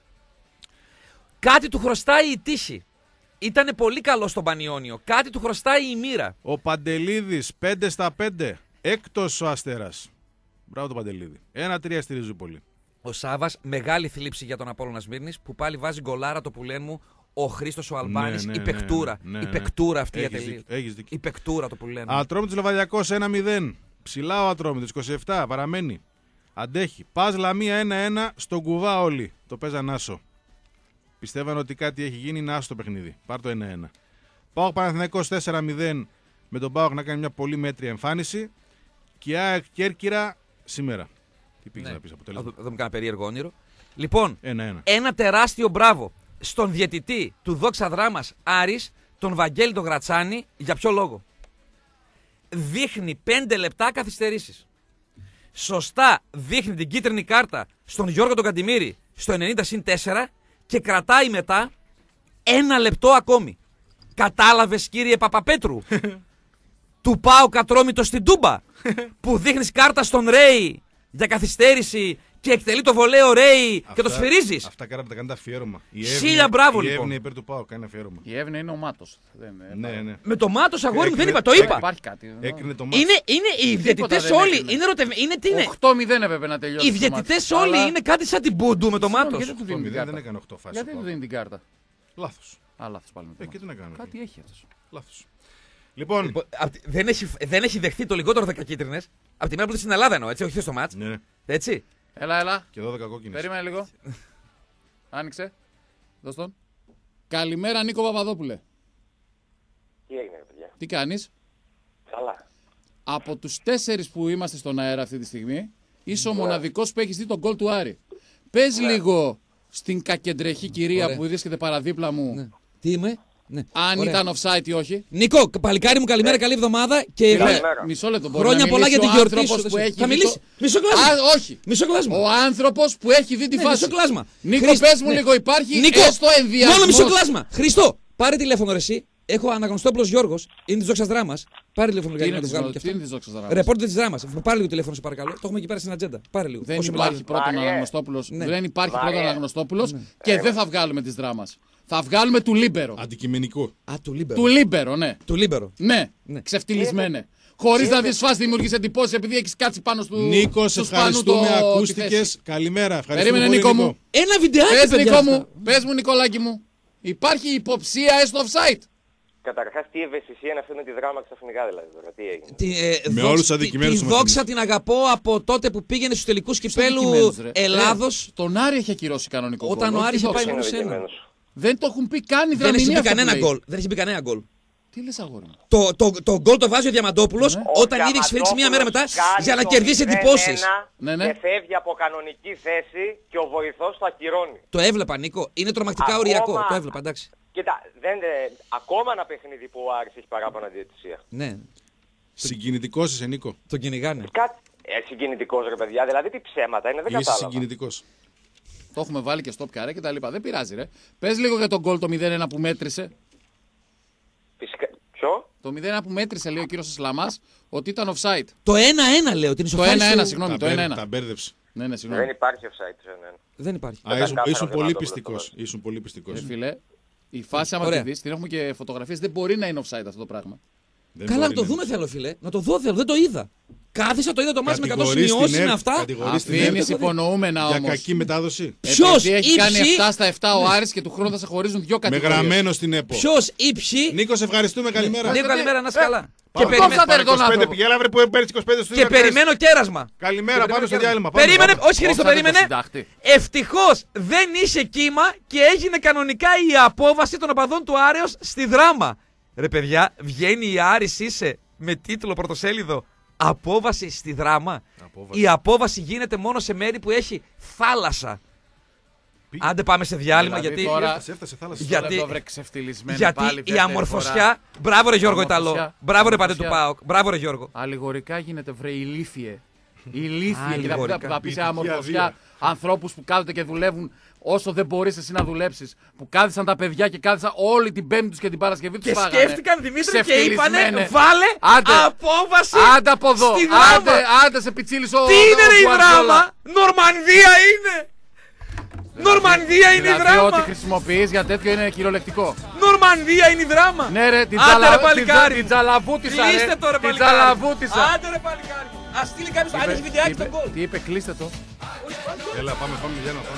B: Κάτι του χρωστάει η τύχη. Ήτανε πολύ καλό στον Πανιόνιο. Κάτι του χρωστάει η μοίρα.
A: Ο Παντελίδης πέντε στα πέντε. Έκτος ο Αστέρας. Μπράβο το Παντελίδη. ένα τρία στη Ριζούπολη.
B: Ο Σάβας, μεγάλη θλίψη για τον Απόλλωνα Σμύρνης που πάλι βάζει γκολάρα το που λένε μου ο Χρήστος ο Αλμπάνης.
A: Ναι, ναι,
B: η
A: ναι,
B: παικτούρα.
A: ναι,
B: η
A: ναι.
B: παικτούρα αυτή η
A: Έχεις
B: ατελή.
A: δίκιο, έχεις δίκιο.
B: Η παικτούρα το που λένε.
A: Ατρόμητος Λεβαδιακός ένα μηδέν. Ψηλά ο Ατρόμητος είκοσι επτά. Παραμένει. Αντέχει. Πας Λαμία ένα ένα. Στον κουβά όλοι. Το παίζαν άσο. Πιστεύαν ότι κάτι έχει γίνει. Είναι άσο το παιχνίδι. Πάρ το ένα ένα. ΠΑΟΚ Παναθηναϊκός τέσσερα μηδέν. Με τον ΠΑΟΚ να κάνει μια πολύ μέτρια εμφάνιση. Και ΑΕΚ Κέρκυρα σήμερα. Τι πήγες
B: Ναι.
A: να πεις
B: Θα
A: αποτέλεσμα.
B: δω- θα μου κάνα περίεργο όνειρο. Λοιπόν,
A: ένα ένα.
B: ένα τεράστιο μπράβο στον διαιτητή του Δόξα Δράμας Άρης, τον Βαγγέλη τον Γρατσάνη. Για ποιο λόγο? Δείχνει πέντε λεπτά καθυστερήσεις. Σωστά δείχνει την κίτρινη κάρτα στον Γιώργο τον Καντιμήρη στο ενενήντα συν τέσσερα και κρατάει μετά ένα λεπτό ακόμη. Κατάλαβες κύριε Παπαπέτρου? του ΠΑΟΚ Ατρόμητο στην Τούμπα. Που δείχνεις κάρτα στον Ρέι για καθυστέρηση και εκτελεί το βολέο Ρέι και το σφυρίζεις.
A: Αυτά κάνατε τα κάνετε αφιέρωμα.
B: Χίλια μπράβο λοιπόν.
A: Η Εύνοια υπέρ του ΠΑΟΚ κάνει αφιέρωμα.
C: Η Εύνοια είναι ο Μάτος.
A: Ναι, ναι.
B: Με το Μάτος αγόρι μου δεν είπα, το
C: Δεν
B: είπα.
C: υπάρχει κάτι.
A: Έκρινε το μάτς.
B: Είναι, είναι οι διαιτητές
C: δεν
B: όλοι.
C: έκρινε.
B: Είναι, ρωτευ... είναι τι είναι.
C: οκτώ μηδέν έπρεπε να τελειώσει.
B: Οι
C: το
B: διαιτητές
C: μάτς.
B: όλοι
C: Αλλά-
B: είναι κάτι σαν την Μπούντου με το
C: Συγγνώμη,
B: Μάτος.
C: γιατί του
A: οκτώ
C: δίνει την
A: μηδέν δεν
C: κάρτα.
A: έκανε οκτώ φάσεις.
C: Γιατί δεν του δίνει την κάρτα.
A: Λάθος.
C: Α, λάθος πάλι με το
A: Ε, και
C: μάτς.
A: τι να κάνουμε.
C: Κάτι έχει αυτός.
A: Λάθος. Λοιπόν,
B: Λοιπόν, απ' τη- δεν, έχει, δεν έχει δεχτεί το λιγότερο δέκα κίτρινες από τη μέρα που ήταν στην Ελλάδα εννοώ, έτσι, όχι στο μάτς.
A: ναι, ναι.
B: Έτσι.
C: Έλα, έλα.
A: Και δώδεκα κόκκινες.
C: Περίμενε λίγο. Άνοιξε. Δώσ' τον. Καλημέρα, Νίκο Παπαδόπουλε.
D: Τι έγινε, ρε παιδιά.
C: Τι κάνεις?
D: Καλά.
C: Από τους τέσσερις που είμαστε στον αέρα αυτή τη στιγμή, είσαι ο μοναδικός που έχεις δει τον γκολ του Άρη. Πες λίγο στην κακεντρεχή κυρία
B: Ωραία.
C: που βρίσκεται παραδίπλα μου,
B: Ναι. Τι είμαι. Ναι.
C: αν
B: Ωραία.
C: ήταν offside ή όχι.
B: Νίκο, παλικάρι μου, καλημέρα, καλή εβδομάδα. Και
C: Φίλε,
D: Καλημέρα.
C: μισό λεπτό. μπορεί
B: χρόνια
C: να
B: πολλά για
C: μιλήσει
B: την
C: ο
B: γιορτή
C: άνθρωπος
B: σου.
C: που έχει
B: Θα
C: δει
B: μιλήσει.
C: το-
B: Μισό κλάσμα.
C: Α, όχι.
B: Μισό κλάσμα.
C: Ο άνθρωπος που έχει δει τη
B: Ναι,
C: φάση.
B: μισό κλάσμα.
C: Νίκο,
B: Χρήσ-
C: πες μου
B: ναι.
C: λίγο, υπάρχει
B: Νίκο,
C: έστω ενδιασμός.
B: μόνο μισό κλάσμα. Χριστό, πάρε τηλέφωνο ρε εσύ. Έχω αναγνωστόπουλος Γιώργος, είναι της δόξας δράμας. Πάρε τηλέφωνο
C: Τι
B: για
C: είναι
B: να το
C: της
B: βγάλουμε
C: δο-
B: και
C: τι είναι
B: αυτό.
C: της δόξας δράμας?
B: Ρεπόρτερ της δράμας. Πάρε λίγο τηλέφωνο, σε παρακαλώ. Το έχουμε εκεί πέρα στην ατζέντα. Πάρε λίγο.
C: Δεν
B: Όσο
C: υπάρχει
B: μιλάμε.
C: πρώτον
D: Μάριε.
C: Αναγνωστόπουλος.
B: Ναι.
C: Δεν υπάρχει
D: Μάριε.
C: πρώτον Αναγνωστόπουλος και δεν θα βγάλουμε τις δράμας. Θα βγάλουμε του Λίμπερο.
A: Αντικειμενικό.
B: Α, του Λίμπερο.
C: Του Λίμπερο, ναι.
B: Του Λίμπερο.
C: Ναι,
B: Ναι.
C: ξεφτυλισμένε. Χωρίς να δεις φάση δημιουργείς εντυπώσεις επειδή έχεις κάτσει πάνω του.
A: Νίκο, σε
C: του σπάνου
A: ευχαριστούμε.
C: το- τη
A: Ακούστηκε.
C: θέση.
A: Καλημέρα. Ευχαριστούμε.
C: Περίμενε,
A: πολύ,
C: Νίκο μου.
B: Ένα βιντεάκι,
C: Πες,
B: παιδιά.
C: Νίκο
B: αυτά.
C: μου, πες μου, Νικολάκη μου. Υπάρχει υποψία έστω offside.
D: Καταρχάς, τι ευαισθησία είναι αυτή με τη δράμα ξαφνικά δηλαδή τώρα. Τι έγινε.
B: Τη, ε,
A: Με
B: δόξα-
A: όλους τους
B: τη-
A: αδικημένους
B: Τη
A: μας
B: δόξα
A: θυμίζει.
B: την αγαπώ από τότε που πήγαινε στους τελικούς κυπέλου
C: Αδικημένος, ρε.
B: Ελλάδος.
C: Ε, τον Άρη έχει ακυρώσει κανονικό
B: Όταν
C: γκολ,
B: ο
C: όχι
B: Άρης
C: τη
B: είχε πάει
C: δόξα.
B: μόνο
D: Είναι
B: σε ένα.
D: δικαιωμένος.
C: Δεν το έχουν πει καν οι
B: Δεν έχει
C: δραμηνοί
B: μπει
C: αυτό που
B: κανένα
C: λέει.
B: γκολ. Δεν έχει μπει κανένα γκολ.
C: Τι λες, αγόρι μου.
B: Το, το, το γκολ το βάζει ο Διαμαντόπουλος
C: Ναι.
B: όταν ήδη έχει σφυρίξει μία μέρα μετά
D: Κάνει
B: για να
D: το
B: κερδίσει
D: μηδέν
B: εντυπώσεις.
D: ένα
C: Ναι, ναι.
D: Και φεύγει από κανονική θέση και ο βοηθός το ακυρώνει.
B: Το έβλεπα, Νίκο. Είναι τρομακτικά
D: Ακόμα-
B: οριακό. Το έβλεπα, εντάξει.
D: Κοίτα, δεν, ε, ακόμα ένα παιχνίδι που ο Άρης έχει παράπονα διαιτησία.
B: Ναι,
A: Συγκινητικό είσαι, Νίκο.
B: τον κυνηγάνε.
D: Κάτι ε, συγκινητικός ρε παιδιά, δηλαδή τι ψέματα είναι, δεν
A: Είσαι
D: κατάλαβα.
A: συγκινητικό.
C: Το έχουμε βάλει και στο καρέ και τα λοιπά. Δεν πειράζει, ρε. Πες λίγο για τον γκολ το μηδέν ένα που μέτρησε.
D: Φυσικά. Ποιο?
C: Το μηδέν ένα που μέτρησε, λέει ο κύριος Ισλαμάς, ότι ήταν offside.
B: Το ένα ένα λέω. Την
C: Το
B: ισοφάριση
C: ένα ένα,
B: του-
C: συγγνώμη,
A: Τα
C: το ένα
A: μπέρδε-
C: ένα.
A: Τα μπέρδεψε.
C: Ναι, ναι,
D: Δεν
C: συγγνώμη.
D: υπάρχει offside. Ναι, ναι.
B: Δεν υπάρχει.
A: Α, ήσουν,
D: κάθαρα
A: ήσουν
D: δεν
A: πολύ
D: το
A: πιστικό.
D: βλέπω.
A: Ήσουν πολύ πιστικό.
C: Ε, φίλε, η φάση, άμα τη
B: Ωραία.
C: δεις, την έχουμε και φωτογραφίες, δεν μπορεί να είναι offside αυτό το πράγμα.
B: Καλά, να το δούμε θέλω, φίλε. Να το δω θέλω. Δεν το είδα. Κάθισα, το είδα το μάτς με εκατό
A: Κατηγορείς την
B: σημειώσεις είναι
A: ΕΡΤ,
B: αυτά.
A: κατηγορείς την
C: Αφήνεις
A: ΕΡΤ
C: υπονοούμενα
A: για
C: όμως.
A: κακή μετάδοση.
B: Ποιος
C: Επειδή έχει κάνει
B: ύψη-
C: επτά στα επτά ο Άρης και του χρόνου θα σε χωρίζουν δύο
A: Με
C: κατηγορίες.
A: γραμμένο στην ΕΠΟ.
B: Ποιος ήψη.
A: Νίκο, σε ευχαριστούμε. Καλημέρα.
B: Νίκο, καλημέρα, να είσαι καλά. Και
A: Πάμε.
B: περιμένω-
C: Κόψατε,
A: Πάρε
C: ρε, τον
A: είκοσι πέντε,
C: άνθρωπο.
A: πηγαίναμε που παίρνει είκοσι πέντε στο
B: Και περιμένω κέρασμα.
A: Καλημέρα, πάμε στο διάλειμμα. Πάμε,
B: Περίμενε,
A: πάμε.
B: όχι Χρήστο,
C: Κόψατε το
B: περίμενε.
C: συντάκτη.
B: Ευτυχώς δεν είσαι κύμα και έγινε κανονικά η απόβαση των οπαδών του Άρεως στη δράμα. Ρε παιδιά, βγαίνει η Άρης είσαι με τίτλο πρωτοσέλιδο απόβαση στη δράμα.
A: Απόβαση.
B: Η απόβαση γίνεται μόνο σε μέρη που έχει θάλασσα.
A: Πήγε.
B: Άντε πάμε σε διάλειμμα
C: Δηλαδή
B: γιατί,
C: τώρα-
A: Έφτασε, έφτασε θάλασσα.
B: Για-
C: Γιατί...
B: Γιατί-
C: Εδώ βρε ξεφτυλισμένη
B: γιατί
C: πάλι
B: η
C: δεύτερη
B: αμορφωσιά.
C: φορά.
B: Μπράβο ρε Γιώργο Ιταλό.
C: Αμορφωσιά.
B: Μπράβο ρε πατέ του
C: Αμορφωσιά.
B: ΠΑΟΚ. Μπράβο ρε Γιώργο.
C: Αλληγορικά γίνεται βρε ηλίθιε. Ηλίθιε. Και θα,
B: αλληγορικά.
C: θα πει σε
A: Ποιητική
C: αμορφωσιά
A: αδεία.
C: ανθρώπους που κάθονται και δουλεύουν όσο δεν μπορείς εσύ να δουλέψεις. Που κάθισαν τα παιδιά και κάθισαν όλη την Πέμπτη τους και την Παρασκευή τους
B: Και
C: φάγανε.
B: σκέφτηκαν Δημήτρη και είπανε
C: Ξεφτυλισμένε.
B: βάλε
C: Άντε.
B: απόβαση
C: Άντε από εδώ.
B: στη δράμα.
C: Άντε, άντε σε πιτσίλης ο
B: Τι είναι
C: ο
B: ρε η
C: Γκουαρδιόλα.
B: δράμα! Νορμανδία είναι! Νορμανδία είναι η
C: Δηλαδή ό,τι
B: δράμα!
C: χρησιμοποιείς για τέτοιο είναι κυριολεκτικό.
B: Νορμανδία είναι η δράμα!
C: Ναι ρε, την,
B: Άντε,
C: τζαλα...
B: ρε,
C: την,
B: παλικάρι.
C: την τζαλαβούτισα ρε.
B: Κλείστε το ρε
C: Την
B: παλικάρι!
C: τζαλαβούτισα.
B: Άντε ρε παλικάρι! Ας στείλει κάποιος, αν έχει βιντεάκι τον γκολ!
C: Τι είπε, κλείστε το.
A: Έλα, πάμε, πάμε, Γιάννα, πάμε.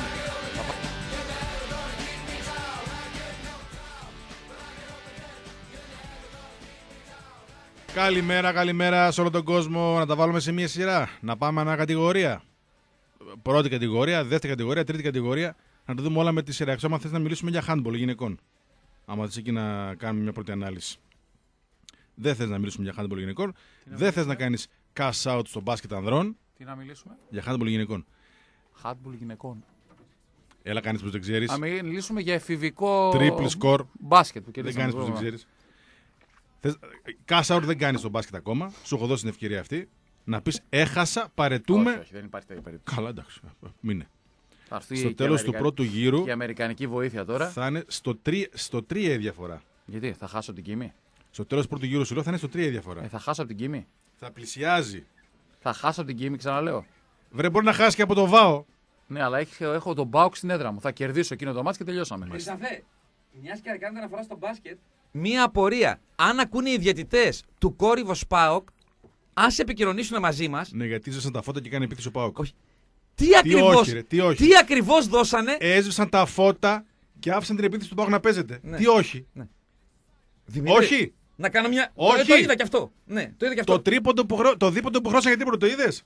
A: Καλημέρα, καλημέρα σε όλο τον κόσμο. Να τα βάλουμε σε μία σειρά. Να πάμε ανά κατηγορία. Πρώτη κατηγορία, δεύτερη κατηγορία, τρίτη κατηγορία. Να τα δούμε όλα με τη σειρά. Εκτός άμα θες να μιλήσουμε για handball γυναικών. Άμα θες εκεί να κάνουμε μια πρώτη ανάλυση. Δεν θες να μιλήσουμε για handball γυναικών. Δεν θες να κάνεις cash out στο μπάσκετ ανδρών.
C: Τι να μιλήσουμε.
A: Για handball γυναικών.
C: Handball γυναικών.
A: Έλα, κάνεις πως δεν ξέρεις.
C: Να μιλήσουμε για εφηβικό
A: Triple score.
C: μπάσκετ που
A: Δεν
C: κερδίσαμε.
A: κάνεις πως δεν ξέρεις. Θες... Cash out δεν κάνεις στο μπάσκετ ακόμα. Σου έχω δώσει την ευκαιρία αυτή. Να πεις έχασα, παρετούμε.
C: Όχι, όχι, δεν υπάρχει τέτοια περίπτωση.
A: Καλά, εντάξει. Μείνε.
C: Θα έρθει
A: Στο
C: και
A: τέλος του
C: αμερικανική-
A: πρώτου γύρου
C: και η αμερικανική βοήθεια τώρα.
A: θα είναι στο τρία, στο τρία η διαφορά.
C: Γιατί θα χάσω την κοιμή.
A: Στο τέλος του πρώτου γύρου σου λέω θα είναι στο τρία η διαφορά.
C: Ε, θα χάσω από την Κίμη.
A: Θα πλησιάζει.
C: Θα χάσω από την Κίμη, ξαναλέω.
A: Βρε, μπορεί να χάσει και από το ΒΑΟ.
C: Ναι, αλλά έχω, έχω τον Μπάουκ στην έδρα μου. Θα κερδίσω εκείνο το μάτς και τελειώσαμε.
B: Χρυσαφέ, μια και κάνετε αναφορά στο μπάσκετ. Μία απορία. Αν ακούνε οι διαιτητές του Κόρυβο ΠΑΟΚ, ας επικοινωνήσουν μαζί μας.
A: Ναι, γιατί ζήσαν τα φώτα και κάνει επίθεση ο ΠΑΟΚ.
B: Όχι. Τι ακριβώς,
A: όχι, ρε, τι όχι.
B: τι ακριβώς δώσανε.
A: Έσβησαν τα φώτα και άφησαν την επίθεση του ΠΑΟΚ να παίζεται.
B: Ναι.
A: Τι όχι.
B: Ναι. Δημήτρη,
A: Όχι.
B: Να κάνω μια.
A: Όχι.
B: Το, το είδα και αυτό. Ναι, το είδα και αυτό.
A: Το, τρίποντο που χρω... το δίποντο που χρώσαν για τρίποντο, το είδες.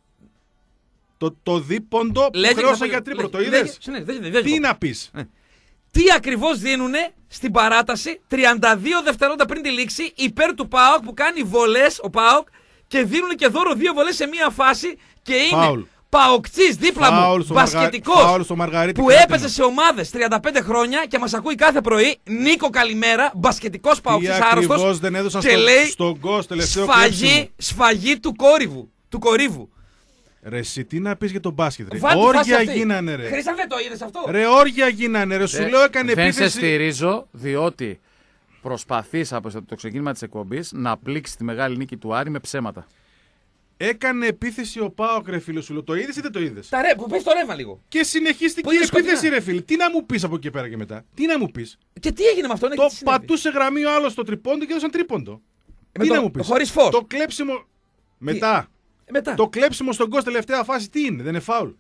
A: Το, το δίποντο που
B: Λέγε
A: χρώσαν
B: και
A: για
B: θα-
A: τρίποντο, το
B: λέγε-
A: είδες.
B: λέγε- λέγε- λέγε- λέγε-
A: Τι να πεις.
B: Τι ακριβώς δίνουνε στην παράταση τριάντα δύο δευτερόλεπτα πριν τη λήξη υπέρ του ΠΑΟΚ που κάνει βολές ο ΠΑΟΚ και δίνουν και δώρο δύο βολές σε μία φάση και είναι
A: Φάουλ.
B: ΠΑΟΚτσής δίπλα
A: Φάουλ
B: μου,
A: στο Μαργα-
B: μπασκετικός
A: φάουλ στο Μαργαρίτη
B: που
A: Κράτινο.
B: έπαιζε σε ομάδες τριάντα πέντε χρόνια και μας ακούει κάθε πρωί. Νίκο, καλημέρα, μπασκετικός
A: Τι
B: ΠΑΟΚτσής άρρωστος
A: ακριβώς δεν έδωσαν
B: και
A: στο,
B: λέει
A: στον Γκος τελευταίο κλέψιμο.
B: σφαγή, σφαγή του κόρυβου. Του κορύβου.
A: Ρε εσύ τι να πεις για τον μπάσκετ ρε.
B: Βάλτε τη φάση
A: Όργια
B: αυτή.
A: γίνανε ρε.
B: Χρήσαν δεν το είδες αυτό.
A: Ρε όργια γίνανε ρε. Σου
C: Ε,
A: λέω έκανε
C: δεν
A: επίθεση.
C: σε στηρίζω, διότι προσπαθείς από το ξεκίνημα της εκπομπής να πλήξεις τη μεγάλη νίκη του Άρη με ψέματα.
A: Έκανε επίθεση ο ΠΑΟΚ ρε φίλο σου. Λέω. Το είδες ή δεν το είδες.
B: Τα ρε, που πες το ρεύμα λίγο.
A: Και συνεχίστηκε
B: Που
A: η
B: είναι
A: επίθεση
B: σκοτεινά.
A: ρε φίλε. Τι να μου πεις από εκεί πέρα και μετά. Τι να μου πεις.
B: Και τι έγινε με αυτό, ναι,
A: Το
B: και τι συνέβη?
A: πατούσε γραμμή ο άλλος στο τριπόντο και έδωσαν τρίποντο.
B: Με
A: Τι
B: το-
A: να μου πεις.
B: χωρίς φως.
A: Το κλέψιμο. Μετά.
B: Ε, Μετά.
A: Το κλέψιμο στον Γκος τελευταία φάση τι είναι. Δεν είναι φάουλ.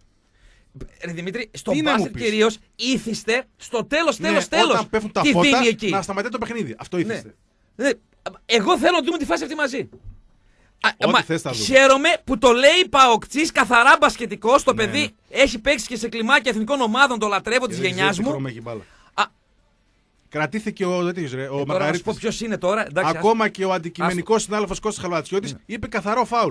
B: Ρε Δημήτρη, στο
A: Τι να μου
B: μπάσκετ
A: πεις.
B: κυρίως ήθιστε στο τέλος, τέλος,
A: Ναι,
B: τέλος.
A: Όταν πέφτουν τα
B: τι
A: φώτα
B: δίνει εκεί.
A: να σταματάει το παιχνίδι. Αυτό
B: Ναι.
A: ήθιστε.
B: Ναι. Εγώ θέλω να δούμε τη φάση αυτή μαζί. Α,
A: Ό,τι
B: μα,
A: θες θα δούμε.
B: χαίρομαι που το λέει Παοκτσής, καθαρά μπασκετικός. Το
A: Ναι,
B: παιδί
A: ναι.
B: έχει παίξει και σε κλιμάκια εθνικών ομάδων, το λατρεύω της
A: Δεν
B: γενιάς
A: ξέρεις τι
B: μου.
A: χρώμα έχει μπάλα.
B: Α,
A: Κρατήθηκε ο, τέτοιος, ρε, ο
B: τώρα να σου πω
A: Μαργαρίτης.
B: ποιος είναι τώρα. Εντάξει,
A: Ακόμα και ο αντικειμενικός συνάδελφος Κώστας Χαλβατσιώτης
B: Ναι.
A: είπε καθαρό φάουλ.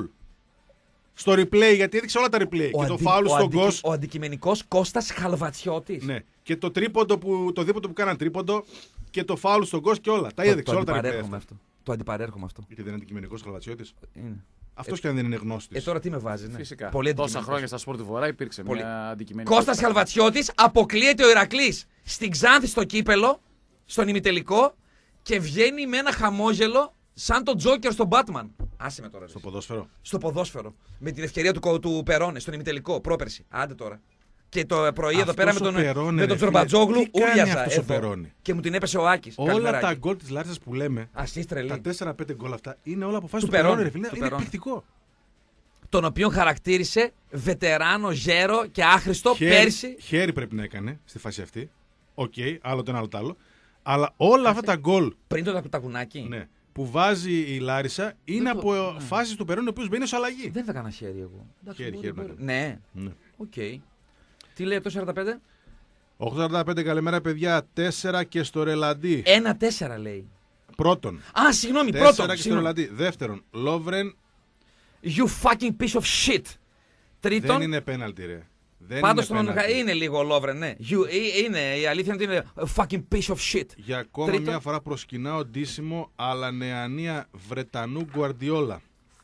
A: Στο replay, γιατί έδειξε όλα τα replay.
B: Ο
A: και το
B: αντι-
A: φάουλ
B: ο
A: στον
B: αντικει-
A: Γκος.
B: Ο αντικειμενικός Κώστας Χαλβατσιώτης.
A: Ναι. Και το τρίποντο που, το δίποντο που κάναν τρίποντο και το φάουλ στον Γκος και όλα. Τα
B: Το-
A: έδειξε
B: το
A: όλα τα replay.
B: αντιπαρέρχομαι
A: αυτά.
B: αυτό. Το αντιπαρέρχομαι αυτό.
A: Γιατί δεν είναι αντικειμενικός Χαλβατσιώτης.
B: Είναι.
A: Αυτός και αν δεν είναι γνώστης.
B: Ε, τώρα τι με βάζει, ναι.
C: Φυσικά.
B: Πολύ
C: Τόσα
B: αντικειμενικός.
C: χρόνια στα σπορ του Βορρά υπήρξε
B: Πολύ.
C: μια αντικειμενική.
B: Κώστας Χαλβατσιώτης, αποκλείεται ο Ηρακλής στην Ξάνθη στο κύπελο, στον ημιτελικό και βγαίνει με ένα χαμόγελο σαν τον Τζόκερ στον Batman. Άσε με τώρα.
A: Στο
B: ρε.
A: ποδόσφαιρο.
B: Στο ποδόσφαιρο. Με την ευκαιρία του, κο- του Περόνε, στον ημιτελικό, πρόπερση. Άντε τώρα. Και το πρωί εδώ
A: Αυτός
B: πέρα με
A: ο
B: τον,
A: Περόνε,
B: με
A: ρε
B: τον
A: φίλε,
B: Τζορμπατζόγλου
A: τι κάνει
B: ούριαζα
A: αυτός ο
B: εδώ.
A: Περόνε?
B: Και μου την έπεσε ο Άκης.
A: Όλα
B: Καλημέρα,
A: τα
B: Άκη.
A: γκολ της Λάρισας που λέμε,
B: Ας είσαι τρελή.
A: τα τέσσερα πέντε γκολ αυτά, είναι όλα από φάση
B: Του
A: του Περόνε.
B: Περόνε,
A: ρε φίλε.
B: του
A: Είναι
B: Περόνε.
A: εκπληκτικό.
B: Τον οποίον χαρακτήρισε βετεράνο, γέρο και άχρηστο
A: Χέρι,
B: πέρσι.
A: χέρι πρέπει να έκανε στη φάση αυτή. Οκ, άλλο το ένα, άλλο το άλλο. Αλλά όλα αυτά τα γκολ
B: Πριν το τακουνάκι.
A: ναι, που βάζει η Λάρισα είναι
B: Δεν το-
A: από
B: ναι.
A: φάσεις του Περόνε ο οποίος μπαίνει σε αλλαγή.
B: Δεν θα έκανα χέρι εγώ. Εντάξει,
A: Χέρι,
B: μπορεί,
A: χέρι,
B: μπορεί.
A: ναι.
B: Ναι,
A: Ναι.
B: οκ. Τι λέει το σαράντα πέντε?
A: οκτώ σαράντα πέντε καλημέρα παιδιά, τέσσερα και στο Ρελαντί.
B: ένα τέσσερα λέει.
A: Πρώτον.
B: Α, συγγνώμη,
A: τέσσερα
B: πρώτον.
A: και στο
B: συγγνώμη.
A: Ρελαντί. Δεύτερον, Λόβρεν
B: You fucking piece of shit. Τρίτον,
A: δεν είναι πέναλτι ρε. Δεν
B: πάντως
A: είναι
B: τον
A: πέναλτι.
B: είναι λίγο Λόβρεν, ναι. You, ε, είναι, η αλήθεια είναι ότι είναι fucking piece of shit.
A: Για ακόμα
B: Τρίτον.
A: μια φορά προσκυνάω ντύσιμο, αλλά νεανία Βρετανού Γκουαρντιόλα.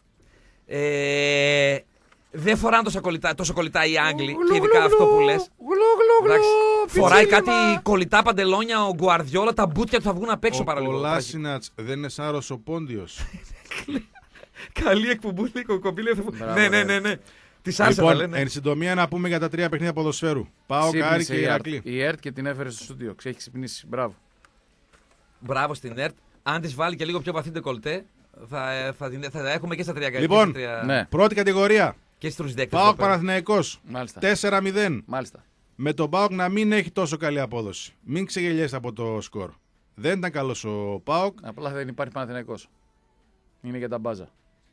B: Ε, δεν φοράνε τόσο κολλητά, τόσο κολλητά οι Άγγλοι και ειδικά αυτό που λες. Εντάξει, φοράει κάτι κολλητά παντελόνια ο Γκουαρδιόλα, τα μπούτια του θα βγουν απ' έξω
A: Ο
B: παραλίγο.
A: Κολάσινατς δεν είναι σαν Ρωσοπόντιος.
B: Καλή εκπομπή, κομπή.
C: Μπράβο,
B: Ναι, ναι,
C: ρε.
B: ναι, ναι. Τη άρεσε,
A: Λοιπόν,
B: λένε.
A: εν συντομία να πούμε για τα τρία παιχνίδια ποδοσφαίρου. Πάω Κάρι και
C: η ΕΡΤ.
A: Ηρακλή.
C: Η ΕΡΤ και την έφερε στο στούντιο. Έχει ξυπνήσει. Μπράβο.
B: Μπράβο στην ΕΡΤ. Αν τη βάλει και λίγο πιο βαθύ ντεκολτέ, θα, θα, θα, θα έχουμε και στα τρία
A: Λοιπόν,
B: και, στα τρία-
C: Ναι,
A: Πρώτη κατηγορία.
B: και στους δέκτες.
A: Πάοκ
B: εδώ πέρα.
A: Παναθηναϊκός.
C: μάλιστα.
A: τέσσερα μηδέν.
C: Μάλιστα.
A: Με τον Πάοκ να μην έχει τόσο καλή απόδοση. Μην ξεγελιέσαι από το σκορ. Δεν ήταν καλός ο Πάοκ
C: Απλά δεν υπάρχει Παναθηναϊκός. Είναι για τα μπάζα.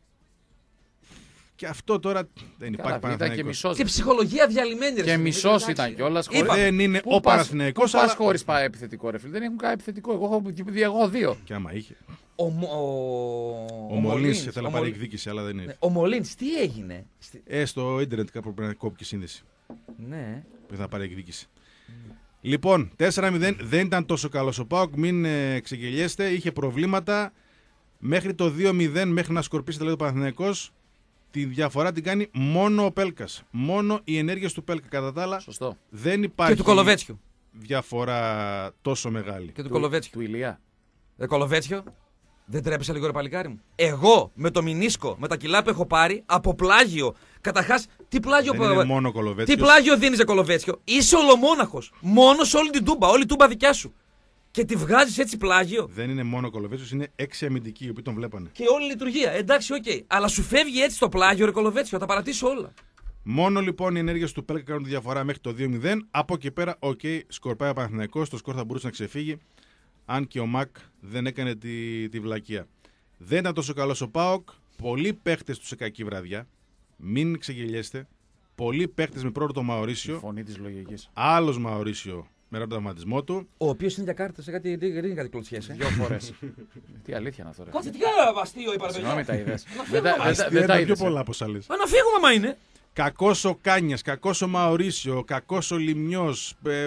A: και αυτό τώρα δεν υπάρχει
C: Καλά, ήταν και
A: Παναθηναϊκός.
C: μισό.
B: Και ψυχολογία διαλυμένη. ρε
C: Και
B: φίλε,
C: μισό
B: εντάξει.
C: ήταν κιόλα.
B: Είπα.
A: Δεν είναι ο Παναθηναϊκός,
C: Πώ πα
A: αλλά...
C: χωρί επιθετικό, ρε φίλε. Δεν έχουν κανένα επιθετικό. Εγώ έχω δει εγώ δύο.
A: Και άμα είχε.
B: Ο, Μο- ο,
A: Ο Μολύνς
B: Μολύνς,
A: θέλει να
B: ο
A: πάρει
B: Μολ-
A: εκδίκηση, αλλά δεν
B: Ναι,
A: ήρθε.
B: Ο Μολύνς, τι έγινε. Στη-
A: Ε, στο ίντερνετ κάπου πρέπει να κόπηκε σύνδεση.
B: Ναι.
A: Που θα πάρει εκδίκηση. Λοιπόν, τέσσερα μηδέν δεν ήταν τόσο καλός ο Πάοκ, μην ε, ξεγελιέστε, είχε προβλήματα. Μέχρι το δύο μηδέν, μέχρι να σκορπίσει το λέει ο Παναθηναϊκός, τη διαφορά την κάνει μόνο ο Πέλκας. Μόνο οι ενέργειες του Πέλκα. Κατά τα άλλα,
C: Σωστό.
A: δεν υπάρχει
B: Και του Κολοβέτσιου.
A: διαφορά τόσο μεγάλη.
B: Και του
C: Του-
B: Κολοβέτσιου.
C: Του Ηλία.
B: Ε, Κολοβέτσιο. Δεν τρέπεσαι λίγο, ρε παλικάρι μου. Εγώ με το μηνίσκο, με τα κιλά που έχω πάρει, από πλάγιο. Καταρχάς, τι πλάγιο
A: Δεν είναι μόνο Κολοβέτσιος.
B: Τι πλάγιο δίνεις για Κολοβέτσιο. Είσαι ολομόναχος. Μόνος όλη την τούμπα. Όλη η τούμπα δικιά σου. Και τη βγάζεις έτσι πλάγιο.
A: Δεν είναι μόνο Κολοβέτσιος, είναι έξι αμυντικοί οι οποίοι τον βλέπανε.
B: Και όλη η λειτουργία. Εντάξει, οκ. Okay. Αλλά σου φεύγει έτσι το πλάγιο, ρε Κολοβέτσιο. Θα τα παρατήσω όλα.
A: Μόνο λοιπόν οι ενέργειες του Πέλκα κάνουν τη διαφορά μέχρι το δύο μηδέν. Από εκεί πέρα, οκ, okay, σκορπάει ο Παναθηναϊκός. Το σκορ θα μπορούσε να ξεφύγει. Αν και ο Μακ δεν έκανε τη, τη βλακεία. Δεν ήταν τόσο καλός ο ΠΑΟΚ. Πολλοί παίχτες του σε κακή βραδιά. Μην ξεγελιέστε. Πολλοί παίχτες με πρώτο το Μαωρίσιο.
C: Η φωνή της λογικής.
A: Άλλος Μαωρίσιο με τον τραυματισμό του.
B: Ο οποίος είναι για κάρτα σε κάτι, δεν είναι κάτι κλωτσιές. Ε.
C: Δύο φορές. Τι αλήθεια είναι αυτό, ρε.
B: Κάτσε, τι κάνω αστείο είπα,
C: Συγγνώμη, τα είδες.
A: Δεν τα πιο πολλά από όσα λες.
B: Να φύγουμε, μα είναι.
A: Κακός ο Κάνιας, κακός ο Μαωρίσιο, κακός ο Λιμνιός. Ε,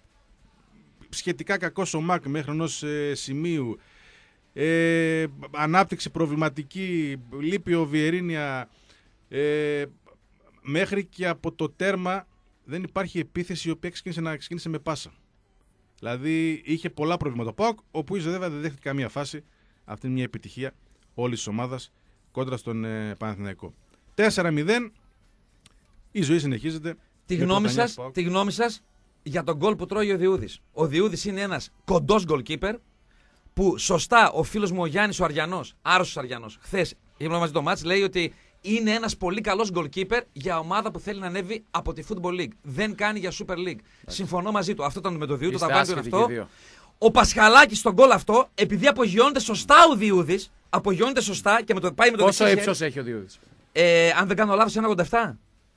A: σχετικά κακός ο Μακ μέχρι ενός ε, σημείου. Ε, ανάπτυξη προβληματική, λείπει ο Βιερίνια. Ε, μέχρι και από το τέρμα δεν υπάρχει επίθεση η οποία ξεκίνησε να ξεκίνησε με πάσα. Δηλαδή είχε πολλά προβλήματα ο ΠΑΟΚ, ο οποίος βέβαια δεν δέχτηκε καμία φάση. Αυτή είναι μια επιτυχία όλης της ομάδας κόντρα στον ε, Παναθηναϊκό. τέσσερα μηδέν, η ζωή συνεχίζεται.
B: Τη γνώμη σας, τη γνώμη σας για τον γκολ που τρώει ο Διούδης. Ο Διούδης είναι ένας κοντός goalkeeper που σωστά ο φίλος μου ο Γιάννης ο Αριανός, άρρωστος Αριανός, χθες ήμουν μαζί το μάτς, λέει ότι είναι ένας πολύ καλός goalkeeper για ομάδα που θέλει να ανέβει από τη Football League. Δεν κάνει για Super League. Συμφωνώ μαζί του. Αυτό ήταν με το Διούδη, το ταβάνι είναι αυτό. Ο Πασχαλάκης στον γκολ αυτό, επειδή απογειώνεται σωστά ο Διούδης, απογειώνεται σωστά και με το, πάει με το
C: πόσο ύψος έχει ο Διούδης?
B: Ε, αν δεν κάνω λάθος, ένα ογδόντα επτά.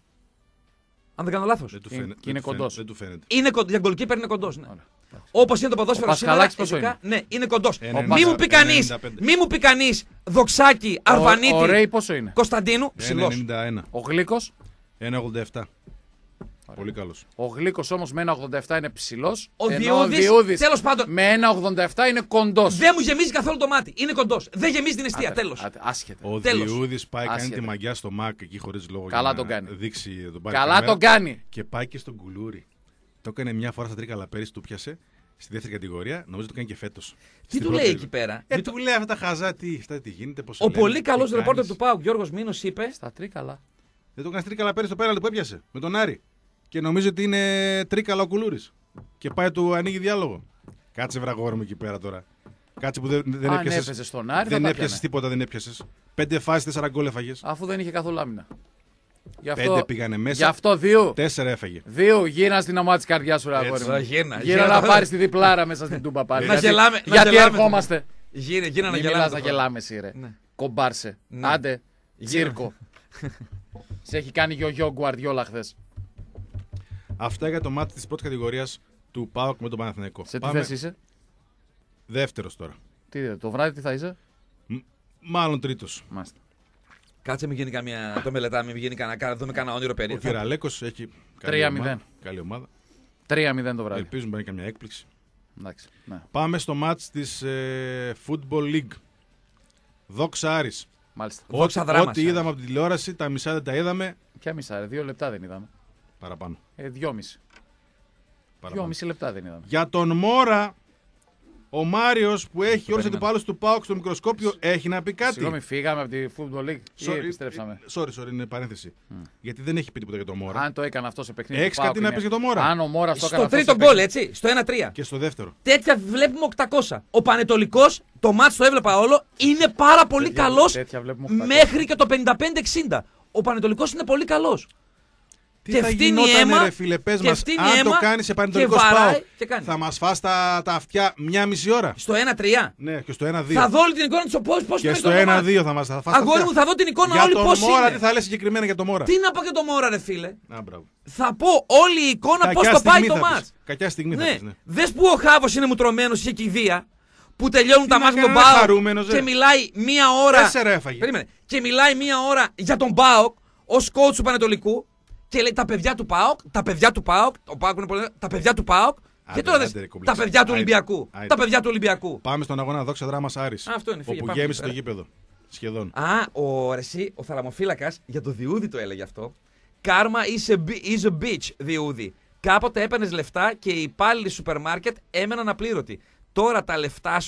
B: Αν δεν κάνω λάθος.
A: Δεν του
C: είναι,
A: φαίνεται,
C: είναι
A: δεν
C: κοντός.
A: Δεν του φαίνεται.
B: Είναι, για goalkeeper είναι κοντός. Ναι. Όπως είναι το ποδόσφαιρο σήμερα. Είναι? Ναι, είναι κοντός. Μη μου πει κανείς, μη μου πει κανείς Δοξάκη, Αρβανίτη,
C: ο Ρέι πόσο είναι?
B: Κωνσταντίνου, ψηλός.
A: ένα ενενήντα ένα.
C: Ο Γλύκος.
A: ένα ογδόντα επτά. Πολύ καλός.
C: Ο Γλύκος όμως με ένα ογδόντα επτά είναι ψηλός.
B: Ο Διούδης, τέλος πάντων,
C: με ένα ογδόντα επτά είναι κοντός.
B: Δεν μου γεμίζει καθόλου το μάτι. Είναι κοντός. Δεν γεμίζει την αιστεία. Τέλος.
C: Άσχετα.
A: Ο Διούδης πάει, κάνει τη μαγιά στο Μακ εκεί χωρίς λόγο.
C: Καλά
A: για
C: τον
A: να
C: κάνει.
A: Δείξει τον
C: Καλά τον κάνει.
A: Και πάει και στον Κουλούρι. Το έκανε μια φορά στα Τρίκαλα πέρυσι, του πιάσε. Στη δεύτερη κατηγορία, νομίζω το κάνει και φέτος.
B: Τι του λέει εκεί πέρα?
A: Ε, του λέει αυτά τα χαζά, τι, αυτά τι γίνεται, πώς
B: ο λένε, πολύ καλός ρεπόρτερ του ΠΑΟΚ, Γιώργος Μήνος, είπε.
C: Στα Τρίκαλα.
A: Δεν το κάνει Τρίκαλα πέρυσι το πέναλτι που έπιασε με τον Άρη. Και νομίζω ότι είναι Τρίκαλα ο Κουλούρης. Και πάει του ανοίγει διάλογο. Κάτσε βραγόρι μου εκεί πέρα τώρα. Κάτσε που δεν, δεν έπιασες.
C: Στον Άρη,
A: δεν έπιασες τίποτα, δεν έπιασες. Πέντε φάσεις, τέσσερα γκολ έφαγες.
C: Αφού δεν είχε καθόλου άμυνα.
A: Γι' αυτό, πέντε πήγανε μέσα.
C: Γι' αυτό δύο.
A: Τέσσερα έφαγε.
C: Δύο γύρνα στην ομάδα της καρδιάς σου, αγόρι μου.
B: Γύρνα,
C: γύρνα να πάρεις τη διπλάρα μέσα στην τούμπα πάλι.
B: Να γελάμε.
C: Γιατί ερχόμαστε.
B: Γύρνα, γύρνα να
C: γελάμε. Να γελάμε εσύ, ρε. Κομπάρσε. Άντε, Ζήρκο. Σε έχει κάνει γιογιό Γκουαρδιόλα χθες.
A: Αυτά για το μάτι της πρώτης κατηγορίας του ΠΑΟΚ με τον Παναθηναϊκό.
C: Σε τι θέση είσαι?
A: Δεύτερος τώρα.
C: Τι, το βράδυ τι θα είσαι?
A: Μ, μάλλον τρίτος.
C: Μάλιστα.
B: Κάτσε μην γίνει καμία. Το μελετάμε, μην γίνει κανένα. Δούμε κανένα όνειρο περίπου.
A: Ο Κυραλέκος έχει
C: τρία μηδέν.
A: Καλή ομάδα.
C: τρία μηδέν το βράδυ.
A: Ελπίζουμε να είναι καμιά έκπληξη.
C: Εντάξει, ναι.
A: Πάμε στο μάτς της ε, Football League. Δόξα Άρης.
C: Μάλιστα.
B: Δόξα δράμα.
A: Ό,τι είδαμε από τη τηλεόραση, τα μισά δεν τα είδαμε.
C: Ποια μισά, ρε, δύο λεπτά δεν είδαμε.
A: Παραπάνω.
C: Ε, δυόμιση.
A: Παραπάνω.
C: Δυόμιση λεπτά δεν είδαμε.
A: Για τον Μόρα, ο Μάριος που έχει όλους τους αντιπάλους του ΠΑΟΚ στο μικροσκόπιο, έχει να πει κάτι.
C: Συγγνώμη, φύγαμε από τη Football League ή
A: Sorry,
C: επιστρέψαμε?
A: Sorry, sorry, είναι παρένθεση. Mm. Γιατί δεν έχει πει τίποτα για τον Μόρα.
C: Αν το έκανε αυτό σε παιχνίδι.
A: Έχεις κάτι να πεις για τον Μόρα?
C: Αν ο Μόρας το
B: έκανε. Στο τρίτο γκολ, έτσι. Στο ένα τρία.
A: Και στο δεύτερο.
B: Τέτοια βλέπουμε οκτακόσια. Ο Πανετολικός, το μάτς το έβλεπα όλο, είναι πάρα πολύ καλός μέχρι και το πενήντα πέντε εξήντα. Ο Πανετολικός είναι πολύ καλός.
A: Τι
B: και
A: θα γινότανε ρε φίλε, πες μας, αν
B: αίμα,
A: το κάνεις σε Πανετολικό ΠΑΟΚ, θα μας φας τα, τα αυτιά μια μισή ώρα.
B: Στο ένα τρία.
A: Ναι, και στο ένα δύο.
B: Θα δω όλη την εικόνα της πώς, πώς
A: και στο ένα δύο θα μας θα φας.
B: Αγόρι μου, θα δω την εικόνα όλη πώς είναι.
A: Για τον Μόρα, τι θα λες συγκεκριμένα για τον Μόρα?
B: Τι να πω για τον Μόρα ρε φίλε.
A: Α,
B: θα πω όλη η εικόνα πώς το πάει το μάτς.
A: Κακιά στιγμή θα πεις, ναι.
B: Δες που ο Χάβος είναι μουτρωμένος, είχε κηδεία, που τελειώνουν τα μάτια με τον ΠΑΟΚ και μιλάει μία ώρα. Και μιλάει μία ώρα για τον ΠΑΟΚ ως coach του Πανετολικού. Και λέει τα παιδιά του ΠΑΟΚ, τα παιδιά του ΠΑΟΚ, ο ΠΑΟΚ είναι πολύ, τα παιδιά του ΠΑΟΚ. Και τώρα δες, τα παιδιά του Ολυμπιακού. Τα παιδιά του Ολυμπιακού.
A: Πάμε στον αγώνα Δόξα Δράμας Άρης.
B: Αυτό είναι, φύγε,
A: όπου γέμισε το γήπεδο. Σχεδόν.
B: Α, ο Ρεσί, ο θαλαμοφύλακας, για το Διούδη το έλεγε αυτό. Κάρμα is a, is a bitch, Διούδη. Κάποτε έπαιρνες λεφτά και οι υπάλληλοι σούπερ μάρκετ έμεναν απλήρωτοι. Τώρα τα λεφτά σου